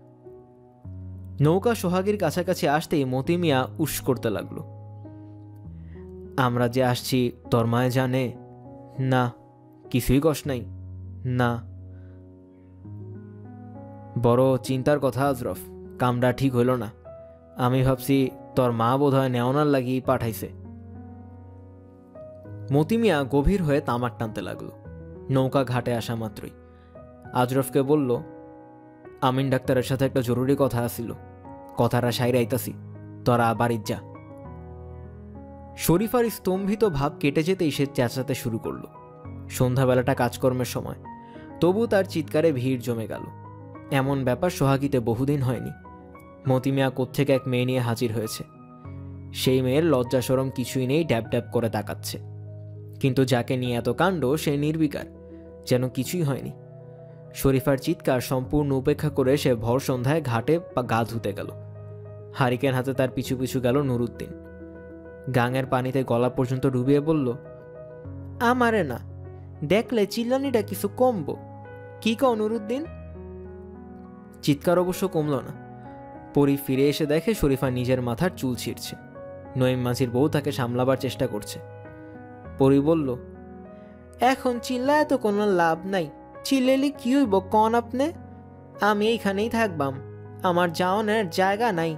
নৌকা সোহাগীর কাছাকাছি আসতেই মতি মিয়া উস করতে লাগলো। আমরা যে আসছি তোর মায়ে জানে? না। কিছুই কষ নাই? না। বড় চিন্তার কথা আজরফ, কামটা ঠিক হইল না। আমি ভাবছি তোর মা বোধ হয় নেওয়ার লাগি পাঠাইছে। মতি মিয়া গভীর হয়ে তামাক টানতে লাগলো। নৌকা ঘাটে আসা মাত্রই আজরফকে বলল, আমিন ডাক্তারের সাথে একটা জরুরি কথা আছিল, কথাটা সাইরে আইতাছি, তোরা বাড়ির যা। শরীফার স্তম্ভিত ভাব কেটে যেতেই সে চেঁচাতে শুরু করলো। সন্ধ্যাবেলাটা কাজকর্মের সময়, তবু তার চিৎকারে ভিড় জমে গেল। এমন ব্যাপার সোহাগীতে বহুদিন হয়নি। মতি মিয়া কোত্থেকে এক মেয়ে নিয়ে হাজির হয়েছে। সেই মেয়ের লজ্জা শরম কিছুই নেই, ড্যাব ড্যাব করে তাকাচ্ছে। কিন্তু যাকে নিয়ে এত কাণ্ড সে নির্বিকার, যেন কিছুই হয়নি। শরীফার চিৎকার সম্পূর্ণ উপেক্ষা করে সে ভর সন্ধ্যায় ঘাটে গা ধুতে গেল। হারিকেন হাতে তার পিছু পিছু গেল নুরুদ্দিন। গাঙের পানিতে গলা পর্যন্ত ডুবিয়ে বলল, আমারে না দেখলে চিল্লানিটা কিছু কমবো, কি কও নুরুদ্দিন? চিৎকার অবশ্য কমল না। পরি ফিরে এসে দেখে শরীফা নিজের মাথার চুল ছিঁড়ছে। নঈম মাঝির বউ তাকে সামলাবার চেষ্টা করছে। পরি বলল, এখন চিল্লায় তো কোনো লাভ নাই, চিল্লেলি কি হইব কন আপনি? আমি এইখানেই থাকবাম, আমার যাওয়ানের জায়গা নাই।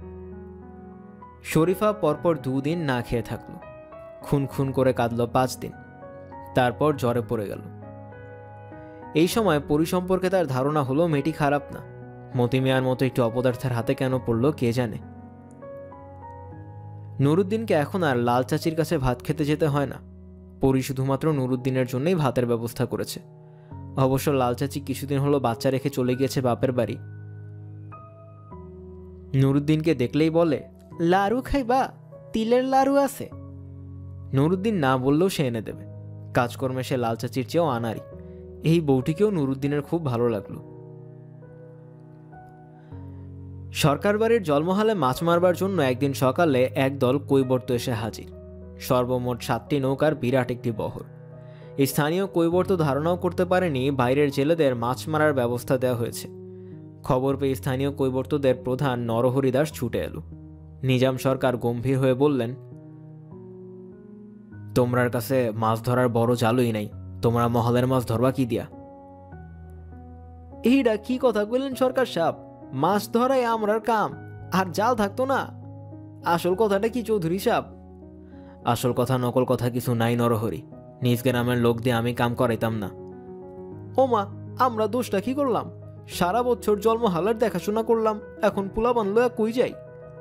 শরীফা পরপর 2 দিন না খেয়ে থাকলো। খুন খুন করে কাঁদল 5 দিন। তারপর জ্বরে পড়ে গেল। এই সময় পরি সম্পর্কে তার ধারণা হলো মেয়েটি খারাপ না। মতি মিয়ার মতো একটি অপদার্থের হাতে কেন পড়ল কে জানে। নুরুদ্দিনকে এখন আর লাল চাচির কাছে ভাত খেতে যেতে হয় না। পরি শুধুমাত্র নুরুদ্দিনের জন্যই ভাতের ব্যবস্থা করেছে। অবশ্য লাল চাচি কিছুদিন হলো বাচ্চা রেখে চলে গিয়েছে বাপের বাড়ি। নুরুদ্দিনকে দেখলেই বলে, লাড়ু খাইবা? তিলের লাড়ু আছে। নুরুদ্দিন না বললেও সে এনে দেবে। কাজকর্মে সে লাল চাচির চেয়েও আনারি। এই বউটিকেও নুরুদ্দিনের খুব ভালো লাগলো। সরকার বাড়ির জলমহালে মাছ মারবার জন্য একদিন সকালে একদল কৈবর্ত এসে হাজির। সর্বমোট 7টি নৌকার বিরাট একটি বহর। এই স্থানীয় কৈবর্ত ধারণাও করতে পারেনি বাইরের জেলেদের মাছ মারার ব্যবস্থা দেওয়া হয়েছে। খবর পেয়ে স্থানীয় কৈবর্তদের প্রধান নরহরি দাস ছুটে এলো। নিজাম সরকার গম্ভীর হয়ে বললেন, তোমরার কাছে মাছ ধরার বড় জালই নাই, তোমরা মহলের মাছ ধরবা কি দিয়া? এইটা কি কথা কইলেন সরকার সাহেব? মাছ ধরাই আমরার কাম, আর জাল থাকতো না? আসল কথাটা কি চৌধুরী সাহেব? আসল কথা নকল কথা কিছু নাই নরহরি, নিজ গ্রামের লোক দিয়ে আমি কাম করাইতাম না। ওমা, আমরা দোষটা কি করলাম? সারা বছর জন্মহালের দেখাশোনা করলাম, এখন পোলাপান লয়া কই যাই?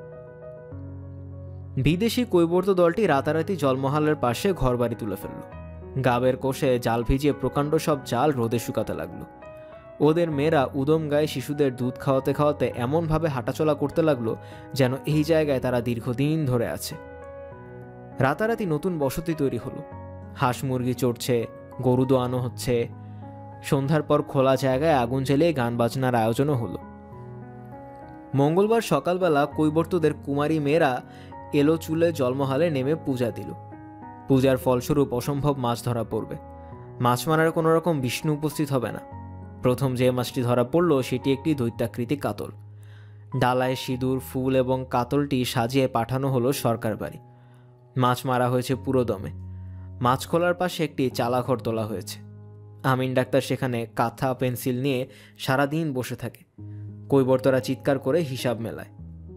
বিদেশি কৈবর্ত দলটি রাতারাতি জলমহালের পাশে ঘরবাড়ি তুলে ফেলল। গাবের কোষে জাল ভিজিয়ে প্রকাণ্ড সব জাল রোদে শুকাতে লাগলো। ওদের মেয়েরা উদম গায়ে শিশুদের দুধ খাওয়াতে খাওয়াতে এমনভাবে হাঁটাচলা করতে লাগলো যেন এই জায়গায় তারা দীর্ঘদিন ধরে আছে। রাতারাতি নতুন বসতি তৈরি হলো। হাঁস মুরগি চড়ছে, গরু দোয়ানো হচ্ছে। সন্ধ্যার পর খোলা জায়গায় আগুন জ্বেলে গান বাজনার আয়োজনও হলো। মঙ্গলবার সকালবেলা কৈবর্তদের কুমারী মেয়েরা এলো চুলে জলমহালে নেমে পূজা দিল। পূজার ফলস্বরূপ অসম্ভব মাছ ধরা পড়বে। মাছ মারার কোনো রকম বিষ্ণু উপস্থিত হবে না। প্রথম যে মাছটি ধরা পড়ল সেটি একটি দৈত্যাকৃতি কাতল। ডালায় সিঁদুর, ফুল এবং কাতলটি সাজিয়ে পাঠানো হলো সরকার বাড়ি। মাছ মারা হয়েছে পুরো দমে। মাছ খোলার পাশে একটি চালাঘর তোলা হয়েছে। আমিন ডাক্তার সেখানে কাঁথা পেন্সিল নিয়ে সারাদিন বসে থাকে। কৈবর্তরা চিৎকার করে হিসাব মেলায়।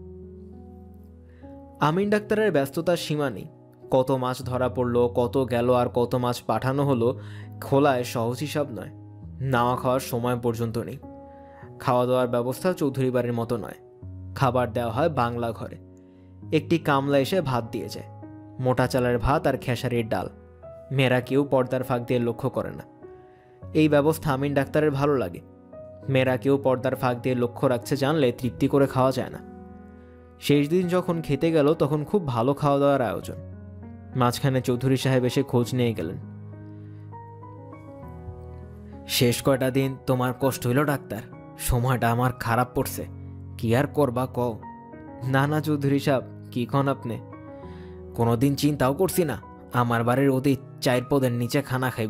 আমিন ডাক্তারের ব্যস্ততার সীমা নেই। কত মাছ ধরা পড়লো, কত গেল, আর কত মাছ পাঠানো হলো খোলায় সহজ হিসাব নয়। নাওয়া খাওয়ার সময় পর্যন্ত নেই। খাওয়া দাওয়ার ব্যবস্থা চৌধুরী বাড়ির মতো নয়। খাবার দেওয়া হয় বাংলা ঘরে। একটি কামলা এসে ভাত দিয়ে যায়, মোটা চালের ভাত আর খেসারির ডাল। মেয়েরা কেউ পর্দার ফাঁক দিয়ে লক্ষ্য করে না। এই ব্যবস্থা আমিন ডাক্তারের ভালো লাগে। মেয়েরা কেউ পর্দার ফাঁক দিয়ে লক্ষ্য রাখছে জানলে তৃপ্তি করে খাওয়া যায় না। শেষ দিন যখন খেতে গেল তখন খুব ভালো খাওয়া দাওয়ার আয়োজন। মাঝখানে চৌধুরী সাহেব এসে খোঁজ নিয়ে গেলেন। শেষ কয়টা দিন তোমার কষ্ট হইল ডাক্তার? সময়টা আমার খারাপ পড়ছে, কি আর করবা কও? না না চৌধুরী সাহেব, কি কন আপনি? কোনোদিন চিন্তাও করছি না আমার বাড়ির অতীত 4 পদের নিচে খানা খাইব।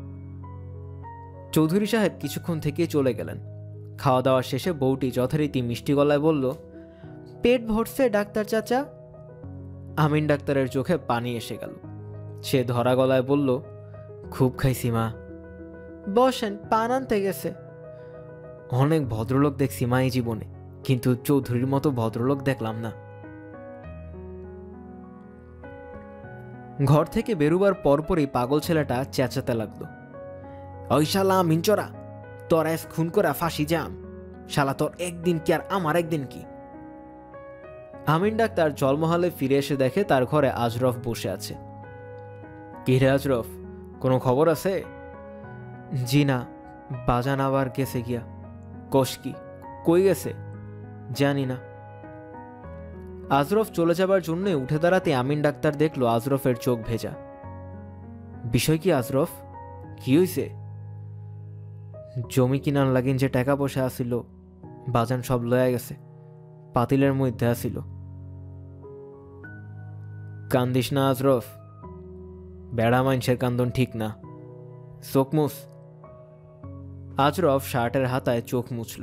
চৌধুরী সাহেব কিছুক্ষণ থেকে চলে গেলেন। খাওয়া দাওয়া শেষে বউটি যথারীতি মিষ্টি গলায় বলল, পেট ভরছে ডাক্তার চাচা? আমিন ডাক্তারের চোখে পানি এসে গেল। সে ধরা গলায় বলল, খুব খাইছি মা। বসেন, পান আনতে গেছে। অনেক ভদ্রলোক দেখছি মা এই জীবনে, কিন্তু চৌধুরীর মতো ভদ্রলোক দেখলাম না। ঘর থেকে বেরুবার পরপরই পাগল ছেলেটা চেঁচাতে লাগলো, ওই শালা মিনচরা, তোর এস খুন করে ফাঁসি যাম। শালা তোর একদিন কি আর আমার একদিন কি? আমিন ডাক্তার জলমহালে ফিরে এসে দেখে তার ঘরে আজরফ বসে আছে। কি রে আজরফ, কোনো খবর আছে? জি না, বাজান আবার গেছে গিয়া। কোষ কি, কই গেছে? জানি না। আজরফ চলে যাবার জন্য উঠে দাঁড়াতে আমিন ডাক্তার দেখলো আজরফের চোখ ভেজা। বিষয় কি আজরফ, কি হইছে? জমি কিনার লাগিন যে টাকা পয়সা আসিল, বাজান সব লয়া গেছে, পাতিলের মধ্যে আসিল। কান্দিস না আজরফ, বেড়া মানুষের কান্দন ঠিক না। চোখ মুছ। আজরফ শার্টের হাতায় চোখ মুছল।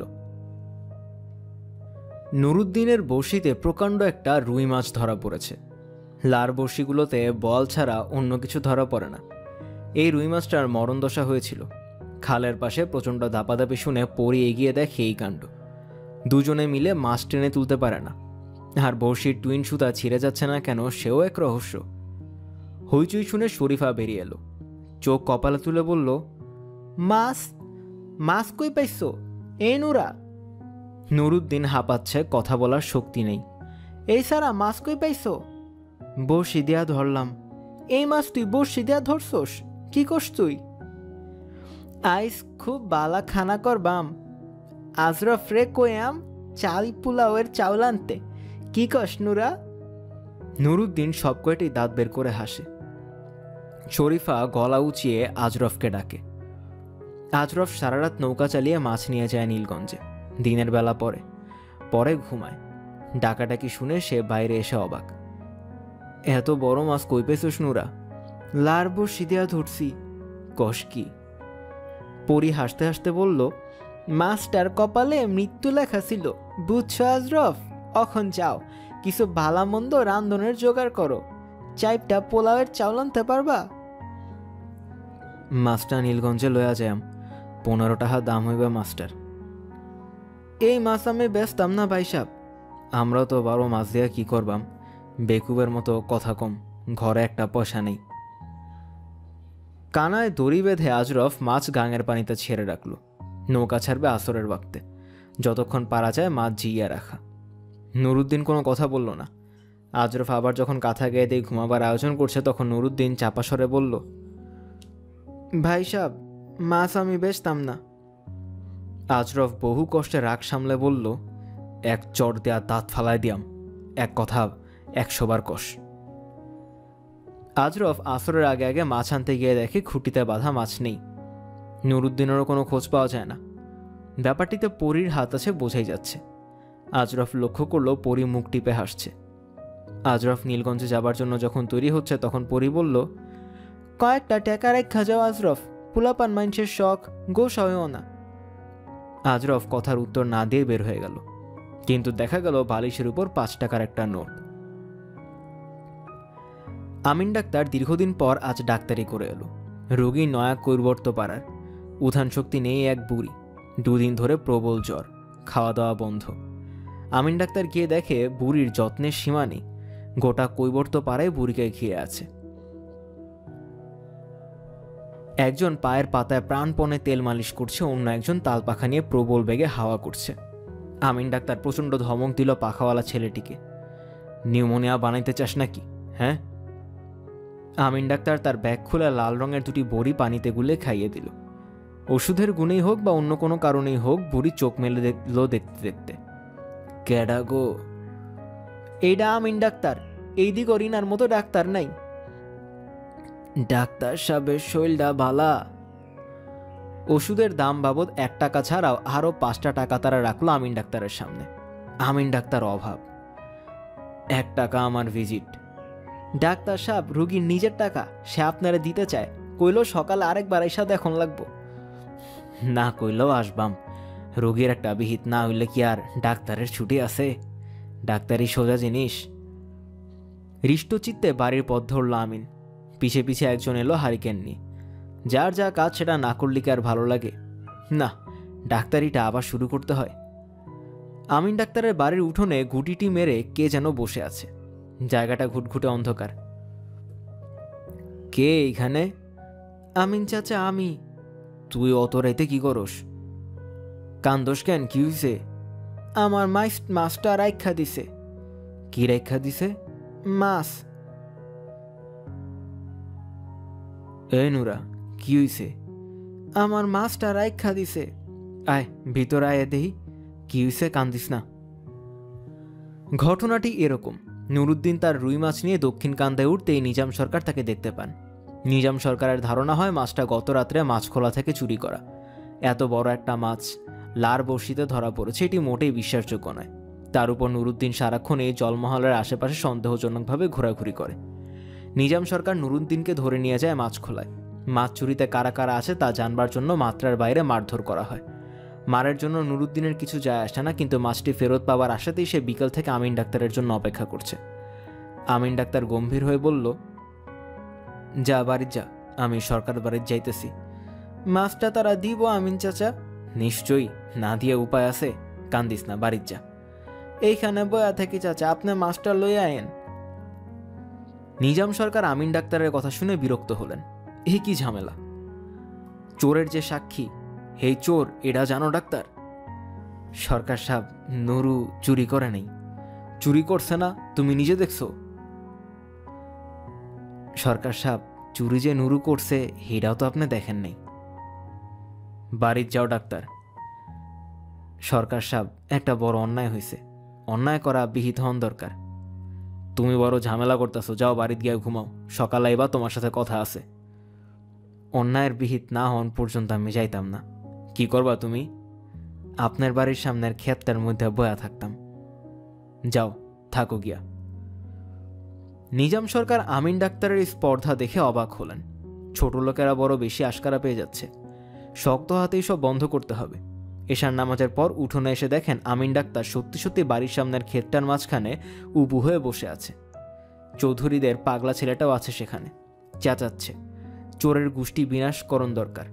নুরুদ্দিনের বড়শিতে প্রকাণ্ড একটা রুই মাছ ধরা পড়েছে। লার বড়শিগুলোতে বল ছাড়া অন্য কিছু ধরা পড়ে না। এই রুই মাছটার মরণ দশা হয়েছিল। খালের পাশে প্রচণ্ড দাপাদাপি শুনে পরি এগিয়ে দেখে এই কাণ্ড। দুজনে মিলে মাছ টেনে তুলতে পারে না। আর বড়শির টুইন সুতা ছিঁড়ে যাচ্ছে না কেন সেও এক রহস্য। হইচই শুনে শরীফা বেরিয়ে এলো। চোখ কপালে তুলে বলল, মাছ মাছ কই পাইছো? এ নুরা। নুরুদ্দিন হাঁপাচ্ছে, কথা বলার শক্তি নেই। এই সারা মাছ কই পাইছো? বড়শি দিয়া ধরলাম। এই মাছ তুই বড়শি দিয়া ধরছোস? কি করস তুই? আইস খুব বালা খানা করবাম। আজরফ রে কয়াম চাল পোলাওয়ের চাউল আনতে। কি কস নুরা? নুরুদ্দিন সব কয়টি দাঁত বের করে হাসে। শরীফা গলা উঁচিয়ে আজরফকে ডাকে। আজরফ সারা রাত নৌকা চালিয়ে মাছ নিয়ে যায় নীলগঞ্জে। দিনের বেলা পরে পরে ঘুমায়। ডাকাডাকি শুনে সে বাইরে এসে অবাক। এত বড় মাছ কই পেছস নুরা? লার বড়শি দিয়া ধরছি। কস কি? পরি হাসতে হাসতে বলল, মাছটার কপালে মৃত্যু লেখা ছিল, বুঝছো আজরফ? এখন যাও, কিছু ভালা মন্দ রান্ধনের জোগাড় করো। চাইপটা পোলাওয়ের চাউল আনতে পারবা? মাছটা নীলগঞ্জে লইয়া যাম, 15 টাকা দাম হইবে মাছটার। এই মাছ আমি বেচতাম না ভাই সাহেব। আমরাও তো বারো মাছ দিয়া কি করবাম, বেকুবের মতো কথা কম, ঘরে একটা পয়সা নেই। কানায় দড়ি বেঁধে আজরফ মাছ গাঙের পানিতে ছেড়ে রাখল। নৌকা ছাড়বে আসরের ওয়াক্তে, যতক্ষণ পারা যায় মাছ জিইয়া রাখা। নুরুদ্দিন কোনো কথা বলল না। আজরফ আবার যখন কাঁথা গেয়ে দিয়ে ঘুমাবার আয়োজন করছে, তখন নুরুদ্দিন চাপা স্বরে বলল, ভাই সাহেব, মাছ আমি বেচতাম না। আজরফ বহু কষ্টে রাগ সামলে বলল, এক চর দেয়া দাঁত ফালাই দিয়াম, এক কথা 100 বার কষ। আজরফ আসরের আগে আগে মাছ আনতে গিয়ে দেখে খুঁটিতে বাঁধা মাছ নেই। নুরুদ্দিনেরও কোনো খোঁজ পাওয়া যায় না। ব্যাপারটিতে পরীর হাত আছে বোঝাই যাচ্ছে। আজরফ লক্ষ্য করল পরী মুখ টিপে হাসছে। আজরফ নীলগঞ্জে যাবার জন্য যখন তৈরি হচ্ছে, তখন পরী বলল, কয়েকটা টাকা রেখা যাও আজরফ, পোলাপান মানুষের শখ, গোস হয়েও না। আজরফ কথার উত্তর না দিয়ে বের হয়ে গেল, কিন্তু দেখা গেল বালিশের উপর 5 টাকার একটা নোট। আমিন ডাক্তার দীর্ঘদিন পর আজ ডাক্তারি করে এলো। রোগী নয়া কৈবর্ত পাড়ার, উঠান শক্তি নেই এক বুড়ি, 2 দিন ধরে প্রবল জ্বর, খাওয়া দাওয়া বন্ধ। আমিন ডাক্তার গিয়ে দেখে বুড়ির যত্নের সীমা নেই, গোটা কৈবর্ত পাড়ায় বুড়িকে ঘিরে আছে। একজন পায়ের পাতায় প্রাণপণে তেল মালিশ করছে, অন্য একজন তাল পাখা নিয়ে প্রবল বেগে হাওয়া করছে। আমিন ডাক্তার প্রচণ্ড ধমক দিল পাখাওয়ালা ছেলেটিকে, নিউমোনিয়া বানাইতে চাস নাকি, হ্যাঁ? আমিন ডাক্তার তার ব্যাগ খুলে লাল রঙের 2টি বড়ি পানিতে গুলে খাইয়ে দিল। ওষুধের গুণেই হোক বা অন্য কোনো কারণেই হোক, বুড়ি চোখ মেলে দেখল দেখতে দেখতে। ক্যাডা গো? এইটা আমিন ডাক্তার, এই দিক অরিনার মতো ডাক্তার নাই। ডাক্তার সাহেবের শৈলটা ভালা। ওষুধের দাম বাবদ 1 টাকা ছাড়াও আরও 5টা টাকা তারা রাখলো আমিন ডাক্তারের সামনে। আমিন ডাক্তার অভাব, 1 টাকা আমার ভিজিট। ডাক্তার সাহেব, রুগীর নিজের টাকা, সে আপনারা দিতে চায়, কইল সকালে আরেকবার এসা দেখুন লাগবো। না কইলেও আসবাম, রোগীর একটা বিহিত না হইলে কি আর ডাক্তারের ছুটি আছে? ডাক্তারই সোজা জিনিস। হৃষ্টচিত্তে বাড়ির পথ ধরল আমিন। পিছে পিছে একজন এলো হারিকেন নিয়ে। যার যা কাজ সেটা না করলে কি আর ভালো লাগে? না, ডাক্তারিটা আবার শুরু করতে হয়। আমিন ডাক্তারের বাড়ির উঠোনে গুটিটি মেরে কে যেন বসে আছে। জায়গাটা ঘুটঘুটে অন্ধকার। কে এইখানে? আমিন চাচা, আমি। তুই অত রাইতে কি করস? কান্দোস কেন, কি হইছে? আমার মাছটা রাইখা দিছে। কি রাইখা দিছে? মাছ। এই নুরা, কি হইছে? আমার মাছটা রাইখা দিছে। আয় ভিতর আয়, দেহি কি হইছে, কান্দিস না। ঘটনাটি এরকম। নুরুদ্দিন তার রুই মাছ নিয়ে দক্ষিণ কান্দায় উঠতেই নিজাম সরকার তাকে দেখতে পান। নিজাম সরকারের ধারণা হয় মাছটা গত রাত্রে মাছখোলা থেকে চুরি করা। এত বড় একটা মাছ লার বড়শিতে ধরা পড়েছে, এটি মোটেই বিশ্বাসযোগ্য নয়। তার উপর নুরুদ্দিন সারাক্ষণ এই জলমহলের আশেপাশে সন্দেহজনকভাবে ঘোরাঘুরি করে। নিজাম সরকার নুরুদ্দিনকে ধরে নিয়ে যায় মাছখোলায়। মাছ চুরিতে কারা কারা আছে তা জানবার জন্য মাত্রার বাইরে মারধর করা হয়। মারের জন্য নুরুদ্দিনের কিছু যায় আসে না, কিন্তু মাছটি ফেরত পাওয়ার আশাতেই সে বিকেল থেকে আমিন ডাক্তারের জন্য অপেক্ষা করছে। আমিন ডাক্তার গম্ভীর হয়ে বলল, যা বাড়ি যা, আমি সরকার বাড়ির যাইতেছি। মাছটা তারা দিব আমিন চাচা? নিশ্চয়ই, না দিয়ে উপায় আছে, কান্দিস না, বাড়ির যা। এইখানে বয়া থাকি চাচা, আপনি মাছটা লইয়া আইন। নিজাম সরকার আমিন ডাক্তারের কথা শুনে বিরক্ত হলেন। এই কি ঝামেলা? চোরের যে সাক্ষী, হেই চোর, এটা জানো ডাক্তার? সরকার সাহেব, নুরু চুরি করে নেই। চুরি করছে না তুমি নিজে দেখছো? সরকার সাহেব, চুরি যে নুরু করছে এটাও তো আপনি দেখেন নাই। বাড়ির যাও ডাক্তার। সরকার সাহেব, একটা বড় অন্যায় হয়েছে, অন্যায় করা বিহিত হন দরকার। তুমি বড় ঝামেলা করতেছো, যাও বাড়িতে গিয়ে ঘুমাও, সকালে আইবা, তোমার সাথে কথা আছে। অন্যায়ের বিহিত না হন পর্যন্ত আমি যাইতাম না। কি করবা তুমি? আপনার বাড়ির সামনের ক্ষেতটার মধ্যে বয়া থাকতাম। যাও, থাকো গিয়া। নিজাম সরকার আমিন ডাক্তারের স্পর্ধা দেখে অবাক হলেন। ছোট লোকেরা বড় বেশি আশকারা পেয়ে যাচ্ছে, শক্ত হাতেই সব বন্ধ করতে হবে। এশার নামাজের পর উঠোনে এসে দেখেন আমিন ডাক্তার সত্যি সত্যি বাড়ির সামনের ক্ষেতটার মাঝখানে উবু হয়ে বসে আছে। চৌধুরীদের পাগলা ছেলেটাও আছে সেখানে, চেঁচাচ্ছে চোরের গোষ্ঠী বিনাশকরণ দরকার।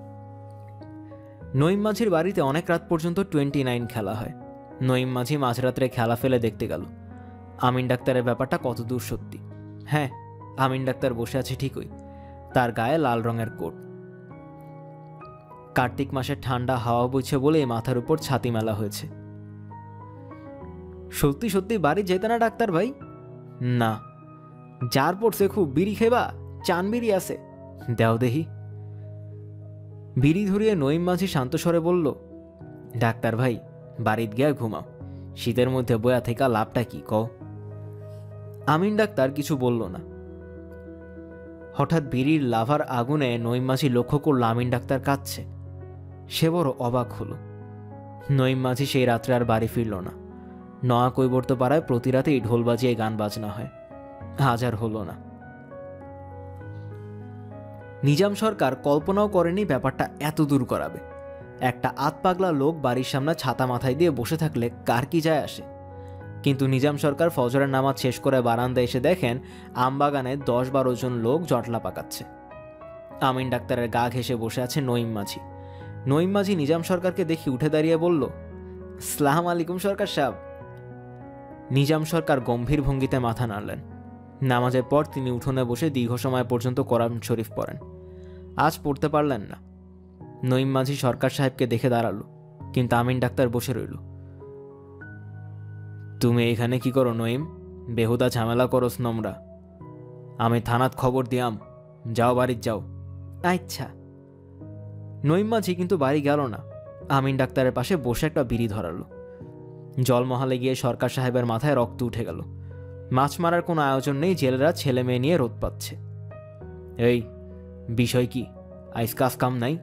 নঈম মাঝির বাড়িতে অনেক রাত পর্যন্ত 29 খেলা হয়। নঈম মাঝি মাঝরাত্রে খেলা ফেলে দেখতে গেল আমিন ডাক্তারের ব্যাপারটা কতদূর সত্যি। হ্যাঁ, আমিন ডাক্তার বসে আছে ঠিকই, তার গায়ে লাল রঙের কোট। কার্তিক মাসের ঠান্ডা হাওয়া বইছে বলে মাথার উপর ছাতি মেলা হয়েছে। সত্যি সত্যি বাড়ি যেতে না ডাক্তার ভাই? না, যার পড়ছে খুব, বিড়ি খেবা? চান বিড়ি আছে, দেও দেহি। বিড়ি ধরিয়ে নঈম মাঝি শান্ত স্বরে বলল, ডাক্তার ভাই বাড়িত গিয়া ঘুমাও, শীতের মধ্যে বয়া থেকে লাভটা কি কও? আমিন ডাক্তার কিছু বলল না। হঠাৎ বিড়ির লাভার আগুনে নঈম মাঝি লক্ষ্য করল আমিন ডাক্তার কাঁদছে। সে বড় অবাক হলো। নঈম মাঝি সেই রাত্রে আর বাড়ি ফিরল না। নয়া কৈবর্ত পাড়ায় প্রতি রাতেই ঢোল বাজিয়ে গান বাজনা হয়। আজ আর হলো না। নিজাম সরকার কল্পনাও করেনি ব্যাপারটা এত দূর করাবে। একটা আতপাগলা লোক বাড়ির সামনে ছাতা মাথায় দিয়ে বসে থাকলে কার কি যায় আসে? কিন্তু নিজাম সরকার ফজরের নামাজ শেষ করে বারান্দায় এসে দেখেন আমবাগানে 10-12 জন লোক জটলা পাকাচ্ছে। আমিন ডাক্তারের গা ঘেঁষে বসে আছে নঈম মাঝি। নঈম মাঝি নিজাম সরকারকে দেখি উঠে দাঁড়িয়ে বলল, আসসালামু আলাইকুম সরকার সাহেব। নিজাম সরকার গম্ভীর ভঙ্গিতে মাথা নাড়লেন। নামাজের পর তিনি উঠোনে বসে দীর্ঘ সময় পর্যন্ত কোরআন শরীফ পড়েন। আজ পড়তে পারলেন না। নঈম মাঝি সরকার সাহেবকে দেখে দাঁড়ালো, কিন্তু আমিন ডাক্তার বসে রইল। তুমি এখানে কি করো নঈম? বেহুদা ঝামেলা করস নোংরা। আমি থানাত খবর দিয়াম, যাও বাড়ির যাও। আচ্ছা। নঈম মাঝি কিন্তু বাড়ি গেল না। আমিন ডাক্তারের পাশে বসে একটা বিড়ি ধরালো। জলমহলে গিয়ে সরকার সাহেবের মাথায় রক্ত উঠে গেল। মাছ মারার কোনো আয়োজন নেই, জেলেরা ছেলে মেয়ে নিয়ে রোদ পাচ্ছে। এই বিষয় কি? আইস কাজ কাম নাই?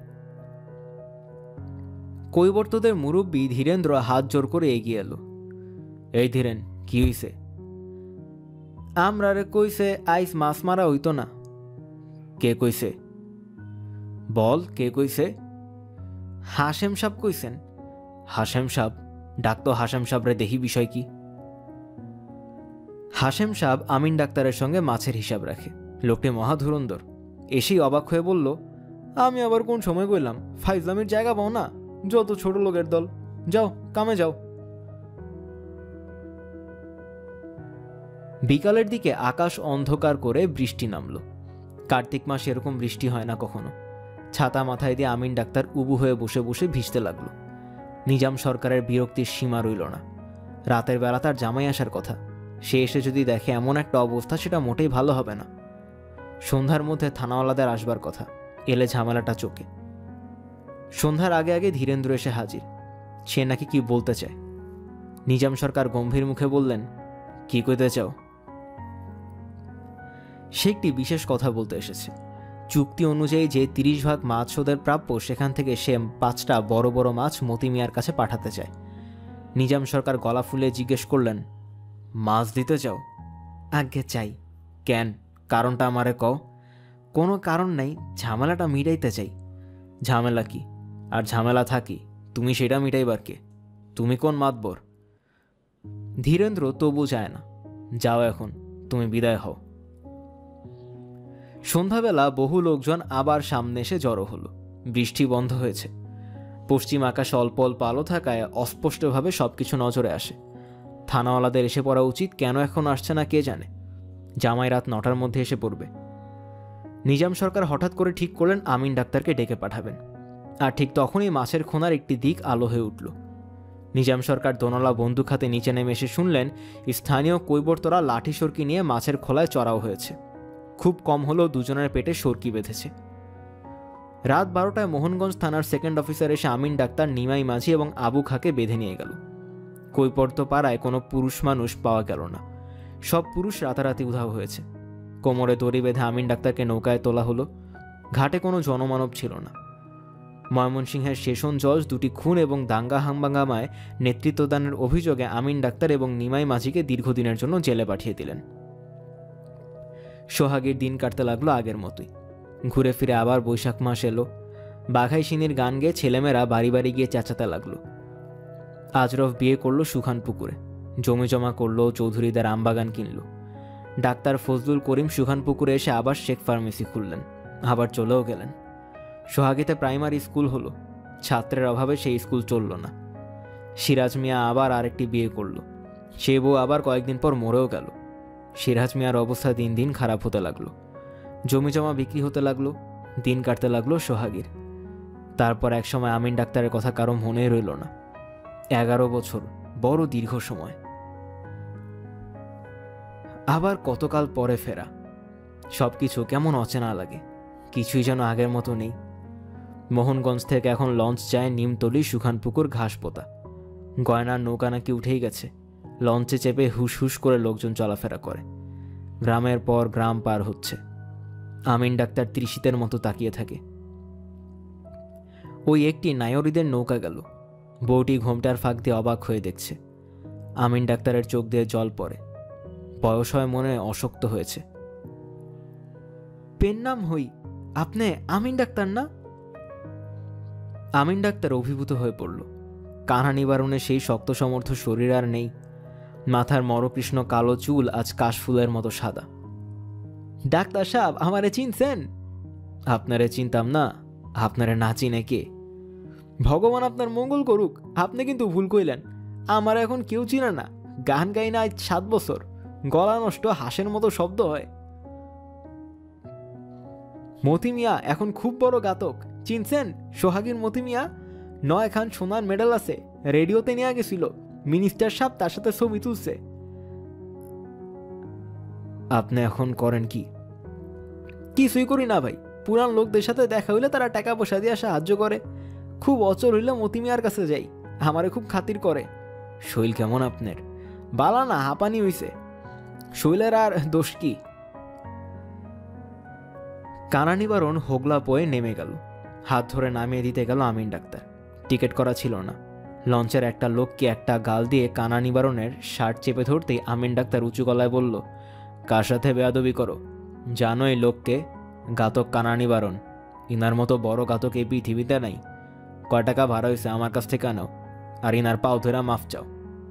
কৈবর্তদের মুরব্বী ধীরেন্দ্র হাত জোর করে এগিয়ে এলো। এই ধীরেন, কি হইছে? আমরা রে কইছে আইস মাছ মারা হইতো না। কে কইছে? বল, কে কইছে? হাশেম সাহেব কইছেন। হাশেম সাহেব? ডাক্তার হাশেম সাহেব রে, দেখি বিষয় কি। হাশেম সাহেব আমিন ডাক্তারের সঙ্গে মাছের হিসাব রাখে। লোকটি মহাধুরন্ধর। এসেই অবাক হয়ে বলল, আমি আবার কোন সময় কইলাম? ফাইজলামির জায়গা পাও না? যত ছোট লোকের দল, যাও কামে যাও। বিকালের দিকে আকাশ অন্ধকার করে বৃষ্টি নামল। কার্তিক মাসে এরকম বৃষ্টি হয় না কখনো। ছাতা মাথায় দিয়ে আমিন ডাক্তার উবু হয়ে বসে বসে ভিজতে লাগলো। নিজাম সরকারের বিরক্তির সীমা রইল না। রাতের বেলা তার জামাই আসার কথা, সে এসে যদি দেখে এমন একটা অবস্থা, সেটা মোটেই ভালো হবে না। সন্ধ্যার মধ্যে থানাওয়ালাদের আসবার কথা, এলে ঝামেলাটা চোখে। সন্ধ্যার আগে আগে ধীরেন্দ্র এসে হাজির। সে নাকি কি বলতে চায়। নিজাম সরকার গম্ভীর মুখে বললেন, কি কইতে চাও? সে একটি বিশেষ কথা বলতে এসেছে। চুক্তি অনুযায়ী যে 30 ভাগ মাছ ওদের প্রাপ্য, সেখান থেকে সে 5টা বড় বড় মাছ মতি মিয়ার কাছে পাঠাতে চায়। নিজাম সরকার গলা ফুলে জিজ্ঞেস করলেন, মাছ দিতে চাও? আজ্ঞে চাই। কেন? কারণটা আমারে কও। কোনো কারণ নাই, ঝামেলাটা মিটাইতে চাই। ঝামেলা কি? আর ঝামেলা থাকি, তুমি সেটা মিটাইবার কে? তুমি কোন মাতবর? ধীরেন্দ্র তবু যায় না। যাও এখন, তুমি বিদায় হও। সন্ধ্যাবেলা বহু লোকজন আবার সামনে এসে জড়ো হলো। বৃষ্টি বন্ধ হয়েছে। পশ্চিম আকাশে অল্প অল্প আলো থাকায় অস্পষ্টভাবে সবকিছু নজরে আসে। থানাওয়ালাদের এসে পড়া উচিত, কেন এখন আসছে না কে জানে। জামাই রাত 9টার মধ্যে এসে পড়বে। নিজাম সরকার হঠাৎ করে ঠিক করলেন আমিন ডাক্তারকে ডেকে পাঠাবেন। আর ঠিক তখনই মাছের খোনার একটি দিক আলো হয়ে উঠল। নিজাম সরকার দোনলা বন্দুক হাতে নিচে নেমে এসে শুনলেন স্থানীয় কৈবর্তরা লাঠি সরকি নিয়ে মাছের খোলায় চড়াও হয়েছে। খুব কম হলেও দুজনের পেটে সরকি বেঁধেছে। রাত 12টায় মোহনগঞ্জ থানার সেকেন্ড অফিসার এসে আমিন ডাক্তার, নিমাই মাঝি এবং আবু খাকে বেঁধে নিয়ে গেল। কৈবর্ত পাড়ায় কোনো পুরুষ মানুষ পাওয়া গেল না। সব পুরুষ রাতারাতি উধাও হয়েছে। কোমরে দড়ি বেঁধে আমিন ডাক্তারকে নৌকায় তোলা হলো। ঘাটে কোনো জনমানব ছিল না। ময়মনসিংহের সেশন জজ 2টি খুন এবং দাঙ্গা হাঙ্গামায় নেতৃত্বদানের অভিযোগে আমিন ডাক্তার এবং নিমাই মাঝিকে দীর্ঘদিনের জন্য জেলে পাঠিয়ে দিলেন। সোহাগীর দিন কাটতে লাগলো আগের মতোই। ঘুরে ফিরে আবার বৈশাখ মাস এলো। বাঘাইশিনীর গান গেয়ে ছেলেমেয়েরা বাড়ি বাড়ি গিয়ে চেঁচাতে লাগলো। আজরফ বিয়ে করলো সুখান পুকুরে, জমি জমা করলো, চৌধুরীদের আমবাগান কিনল। ডাক্তার ফজলুল করিম সুখানপুকুরে এসে আবার শেখ ফার্মেসি খুললেন, আবার চলেও গেলেন। সোহাগীতে প্রাইমারি স্কুল হলো, ছাত্রের অভাবে সেই স্কুল চলল না। সিরাজ মিয়া আবার আরেকটি বিয়ে করল, সে বউ আবার কয়েকদিন পর মরেও গেল। সিরাজ মিয়ার অবস্থা দিন দিন খারাপ হতে লাগলো, জমি জমা বিক্রি হতে লাগলো, দিন কাটতে লাগলো সোহাগীর। তারপর একসময় আমিন ডাক্তারের কথা কারো মনেই রইল না। 11 বছর, বড় দীর্ঘ সময়। আবার কতকাল পরে ফেরা, সবকিছু কেমন অচেনা লাগে, কিছুই যেন আগের মতো নেই। মোহনগঞ্জ থেকে এখন লঞ্চ যায় নিমতলি, সুখানপুকুর, ঘাসপোতা। গয়নার নৌকা নাকি উঠেই গেছে, লঞ্চে চেপে হুস হুস করে লোকজন চলাফেরা করে। গ্রামের পর গ্রাম পার হচ্ছে। আমিন ডাক্তার ত্রিশিতের মতো তাকিয়ে থাকে। ওই একটি নায়রীদের নৌকা গেল, বউটি ঘোমটার ফাঁক দিয়ে অবাক হয়ে দেখছে। আমিন ডাক্তারের চোখ দিয়ে জল পড়ে, বয়স হয় মনে অশক্ত হয়েছে। পেন নাম হই, আপনি আমিন ডাক্তার না? আমিন ডাক্তার অভিভূত হয়ে পড়ল। কানা নিবারণে সেই শক্ত সমর্থ শরীর আর নেই, মাথার মরকৃষ্ণ কালো চুল আজ কাশফুলের মতো সাদা। ডাক্তার সাহেব, আমারে চিনছেন? আপনারে চিনতাম না, আপনারে না চিনে কে? ভগবান আপনার মঙ্গল করুক, আপনি কিন্তু ভুল কইলেন। আমার এখন কেউ চিনে না, গান গাই না আজ 7 বছর, গলা নষ্ট, হাঁসের মতো শব্দ হয়। মতি মিয়া এখন খুব বড় গাতক, চিনছেন? সোহাগীর মতি মিয়া, 9 খান সোনার মেডেল আছে, রেডিওতে নিয়ে গেছিল, মিনিস্টার সাহেব তার সাথে ছবি তুলছে। আপনি এখন করেন কি? কিছুই করি না ভাই, পুরান লোকদের সাথে দেখা হইলে তারা টাকা পয়সা দিয়ে সাহায্য করে। খুব অচল হইলে মতি মিয়ার কাছে যাই, আমারে খুব খাতির করে। শৈল কেমন আপনার? বালা না, হাঁপানি হইছে। শৈলের আর দোষ কি? কানা নিবারণ হোগলা পয়ে নেমে গেল, হাত ধরে নামিয়ে দিতে গেল আমিন ডাক্তার। টিকিট করা ছিল না। লঞ্চের একটা লোককে একটা গাল দিয়ে কানা নিবারণের শার্ট চেপে ধরতেই আমিন ডাক্তার উঁচু গলায় বলল, কার সাথে বেয়াদবি করো? জানো এই লোককে? ঘাতক কানা নিবারণ। ইনার মতো বড় ঘাতক এই পৃথিবীতে নাই। কয় টাকা ভাড়া হয়েছে আমার কাছ থেকে আনাও, আর ইনার পাও ধরে মাফ চাও।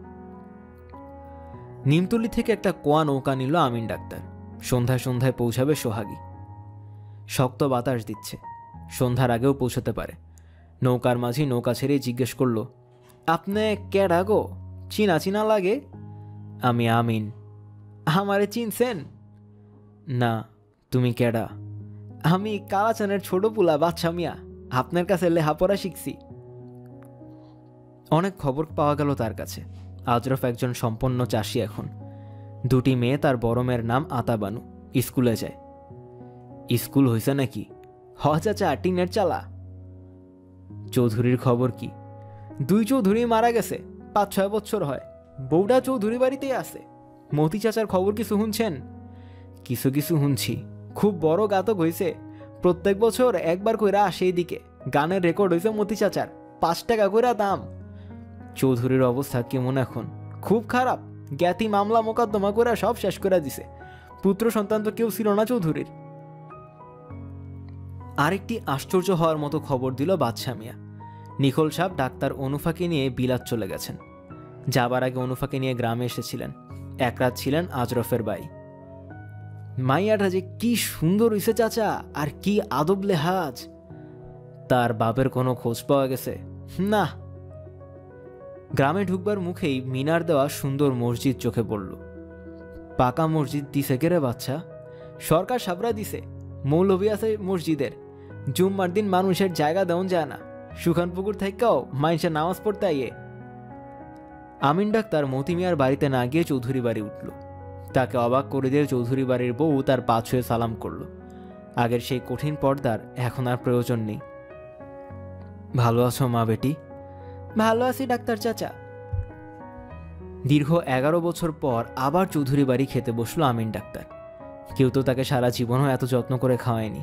নিমতলি থেকে একটা কোয়া নৌকা নিল আমিন ডাক্তার। সন্ধ্যায় সন্ধ্যায় পৌঁছাবে সোহাগী। শক্ত বাতাস দিচ্ছে, সন্ধ্যার আগেও পৌঁছতে পারে। নৌকার মাঝি নৌকা ছেড়েই জিজ্ঞেস করল, আপনি কেডা গো? চিনা চিনা লাগে। আমি আমিন। আমারে চিনছেন? না, তুমি কেডা? আমি কালাচানের ছোট পুলা বাচ্চা মিয়া, আপনার কাছে লেহাপড়া শিখছি। অনেক খবর পাওয়া গেল তার কাছে। আজরফ একজন সম্পন্ন চাষি এখন। 2টি মেয়ে, তার বড় মেয়ের নাম আতাবানু, স্কুলে যায়। স্কুল হয়েছে নাকি? হ চাচা, টিনের চালা। চৌধুরীর খবর কি? 2 চৌধুরী মারা গেছে, 5-6 বছর হয়। বউডা চৌধুরী বাড়িতেই আছে। মতি চাচার খবর কিছু শুনছেন? কিছু কিছু শুনছি। খুব বড় গাতক হয়েছে, প্রত্যেক বছর একবার কইরা আসে এইদিকে। গানের রেকর্ড হয়েছে মতি চাচার, 5 টাকা কইরা দাম। চৌধুরীর অবস্থা কেমন এখন? খুব খারাপ, জ্ঞাতি মামলা মোকদ্দমা করে সব শেষ করে দিছে। পুত্র সন্তান তো কেউ ছিল না চৌধুরীর। আরেকটি আশ্চর্য হওয়ার মতো খবর দিল বাদশা মিয়া। নিখোল সাহেব ডাক্তার অনুফাকে নিয়ে বিলাত চলে গেছেন। যাবার আগে অনুফাকে নিয়ে গ্রামে এসেছিলেন, 1 রাত ছিলেন আজরফের বাড়ি। মাইয়াটা যে কি সুন্দর হইছে চাচা, আর কি আদব লেহাজ। তার বাপের কোনো খোঁজ পাওয়া গেছে? না। গ্রামে ঢুকবার মুখেই মিনার দেওয়া সুন্দর মসজিদ চোখে পড়ল। পাকা মসজিদ দিছে কে রে বাচ্চা? সরকার সাবরা দিছে, মৌলভী আছে মসজিদের। জুম্মার দিন মানুষের জায়গা দেওয়া যায় না, সুখানপুকুর থেকেও মানুষের নামাজ পড়তে আইয়ে। আমিন ডাক্তার মতি মিয়ার বাড়িতে না গিয়ে চৌধুরী বাড়ি উঠল। তাকে অবাক করে দিয়ে চৌধুরী বাড়ির বউ তার পা ছুঁয়ে সালাম করল। আগের সেই কঠিন পর্দার এখন আর প্রয়োজন নেই। ভালো আছো মা বেটি? ভালো আছি ডাক্তার চাচা। দীর্ঘ 11 বছর পর আবার চৌধুরী বাড়ি খেতে বসলো আমিন ডাক্তার। কেউ তো তাকে সারা জীবনও এত যত্ন করে খাওয়ায়নি।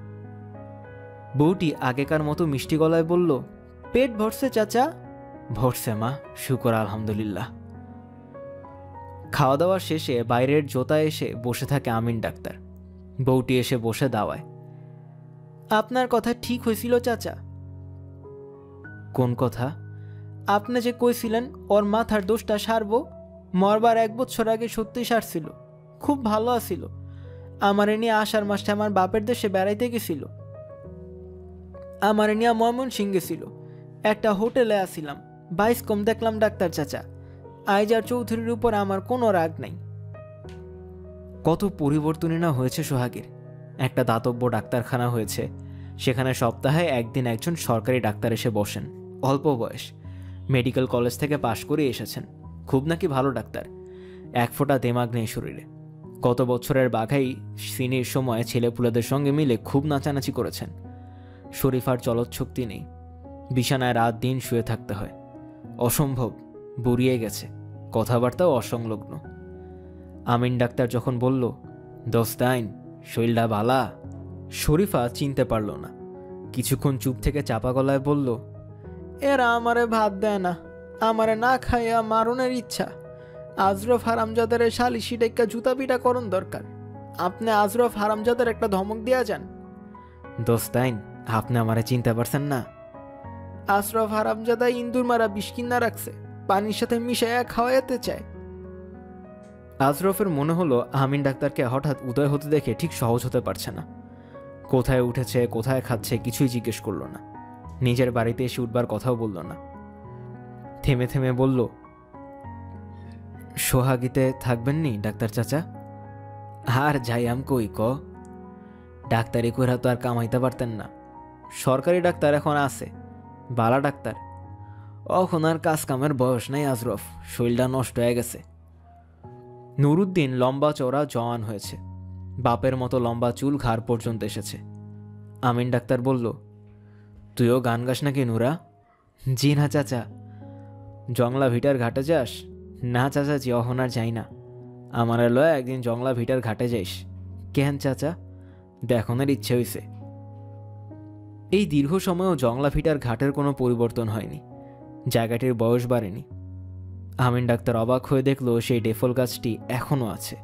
বউটি আগেকার মতো মিষ্টি গলায় বলল, পেট ভরছে চাচা? ভরছে মা, শুকর আলহামদুলিল্লাহ। খাওয়া দাওয়া শেষে বাইরের জোতায় এসে বসে থাকে আমিন ডাক্তার। বউটি এসে বসে দাওয়ায়। আপনার কথা ঠিক হয়েছিল চাচা। কোন কথা? আপনি যে কইছিলেন ওর মাথার দোষটা সারবো, মরবার 1 বছর আগে সত্যি সারছিল। খুব ভালো আছিল। আমারে নিয়ে আষাঢ় মাসে আমার বাপের দেশে বেড়াইতে গেছিল। আমারে নিয়ে ময়মনসিং গেছিল। একটা হোটেলে আসিলাম, 22 কম দেখলাম ডাক্তার চাচা। আইজার চৌধুরীর উপর আমার কোনো রাগ নাই। কত পরিবর্তনই না হয়েছে সোহাগের। একটা দাতব্য ডাক্তারখানা হয়েছে, সেখানে সপ্তাহে একদিন একজন সরকারি ডাক্তার এসে বসেন। অল্প বয়স, মেডিকেল কলেজ থেকে পাশ করে এসেছেন। খুব নাকি ভালো ডাক্তার, এক ফোঁটা দেমাগ নেই শরীরে। গত বছরের বাঘাই সিনির সময় ছেলেপুলেদের সঙ্গে মিলে খুব নাচানাচি করেছেন। শরীফার চলৎশক্তি নেই, বিছানায় রাত দিন শুয়ে থাকতে হয়। অসম্ভব, বুড়িয়ে গেছে, কথাবার্তাও অসংলগ্ন। আমিন ডাক্তার যখন বলল, দোস্তাইন শৈলটা বালা, শরীফা চিনতে পারল না। কিছুক্ষণ চুপ থেকে চাপা গলায় বলল, এরা আমারে ভাত দেয় না, আমারে না খাইয়া মারণের ইচ্ছা। আজরফ হারামজাদের শালিশি ডেক্কা জুতা পিটা করণ দরকার। আপনি আজরফ হারামজাদের একটা ধমক দিয়া যান। দোস্তাইন আপনি আমারে চিনতে পারছেন না? আশরফ হারামজাদা ইন্দুর মারা বিষ কিনা রাখছে, পানির সাথে মিশাইয়া খাওয়াইতে চায়। আজরফের মনে হলো আমিন ডাক্তারকে হঠাৎ উদয় হতে দেখে ঠিক সহজ হতে পারছে না। কোথায় উঠেছে, কোথায় খাচ্ছে কিছুই জিজ্ঞেস করলো না। নিজের বাড়িতে এসে উঠবার কথাও বলল না। থেমে থেমে বলল, সোহাগীতে থাকবেননি ডাক্তার চাচা? আর যাই আম কই ক, ডাক্তারি কইরা তো আর কামাইতে পারতেন না। সরকারি ডাক্তার এখন আছে, বালা ডাক্তার। এখন আর কাজ কামের বয়স নাই আজরফ, শরীরটা নষ্ট হয়ে গেছে। নুরুদ্দিন লম্বা চওড়া জওয়ান হয়েছে, বাপের মতো লম্বা চুল ঘাড় পর্যন্ত এসেছে। আমিন ডাক্তার বলল, তুইও গান গাস নাকি নুরা? জি না চাচা। জংলা ভিটার ঘাটে যাস? না চাচা, জি অহন আর যাই না। আমার লয় একদিন জংলা ভিটার ঘাটে যাইস। কেন চাচা? দেখনের ইচ্ছে হইছে। এই দীর্ঘ সময়েও জংলা ভিটার ঘাটের কোনো পরিবর্তন হয়নি, জায়গাটির বয়স বাড়েনি। আমিন ডাক্তার অবাক হয়ে দেখল সেই ডেফল গাছটি এখনো আছে।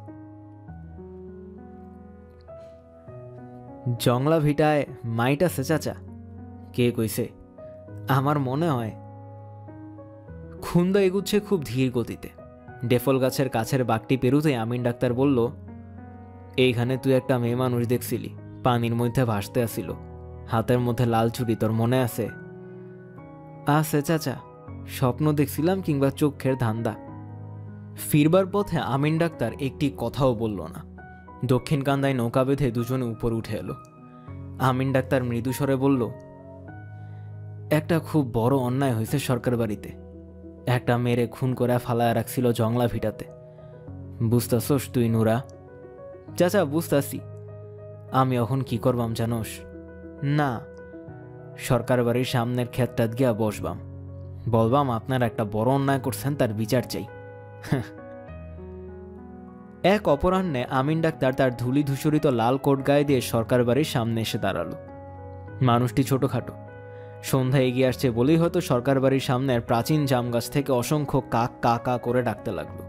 জংলা ভিটায় মাইট আছে চাচা? কে কইছে? আমার মনে হয়। খুন্দা এগুচ্ছে খুব ধীর গতিতে। ডেফল গাছের কাছের বাগটি পেরুতে আমিন ডাক্তার বলল, এইখানে তুই একটা মেয়ে মানুষ দেখছিলি, পানির মধ্যে ভাসতে আসিল, হাতের মধ্যে লাল ছুরি, তোর মনে আছে? আছে চাচা, স্বপ্ন দেখছিলাম কিংবা চোখের ধান্দা। ফিরবার পথে আমিন ডাক্তার একটি কথাও বলল না। দক্ষিণ কান্দায় নৌকা বেঁধে দুজনে উপর উঠে এলো। আমিন ডাক্তার মৃদুস্বরে বলল, একটা খুব বড় অন্যায় হয়েছে সরকার বাড়িতে। একটা মেরে খুন করে ফালায় রাখছিল জংলা ভিটাতে। বুঝতাছোস তুই নুরা? চাচা বুঝতাছি। আমি এখন কি করবাম জানোস? না। সরকার বাড়ির সামনের ক্ষেতটাত গিয়া বসবাম, বলবাম আপনার একটা বড় অন্যায় করছেন, তার বিচার চাই। এক অপরাহ্নে আমিন ডাক্তার তার ধুলি ধূসরিত লাল কোট গায়ে দিয়ে সরকার বাড়ির সামনে এসে দাঁড়ালো। মানুষটি ছোটখাটো। সন্ধ্যা এগিয়ে আসছে বলেই হয়তো সরকার বাড়ির সামনের প্রাচীন জাম গাছ থেকে অসংখ্য কাক কা কা করে ডাকতে লাগলো।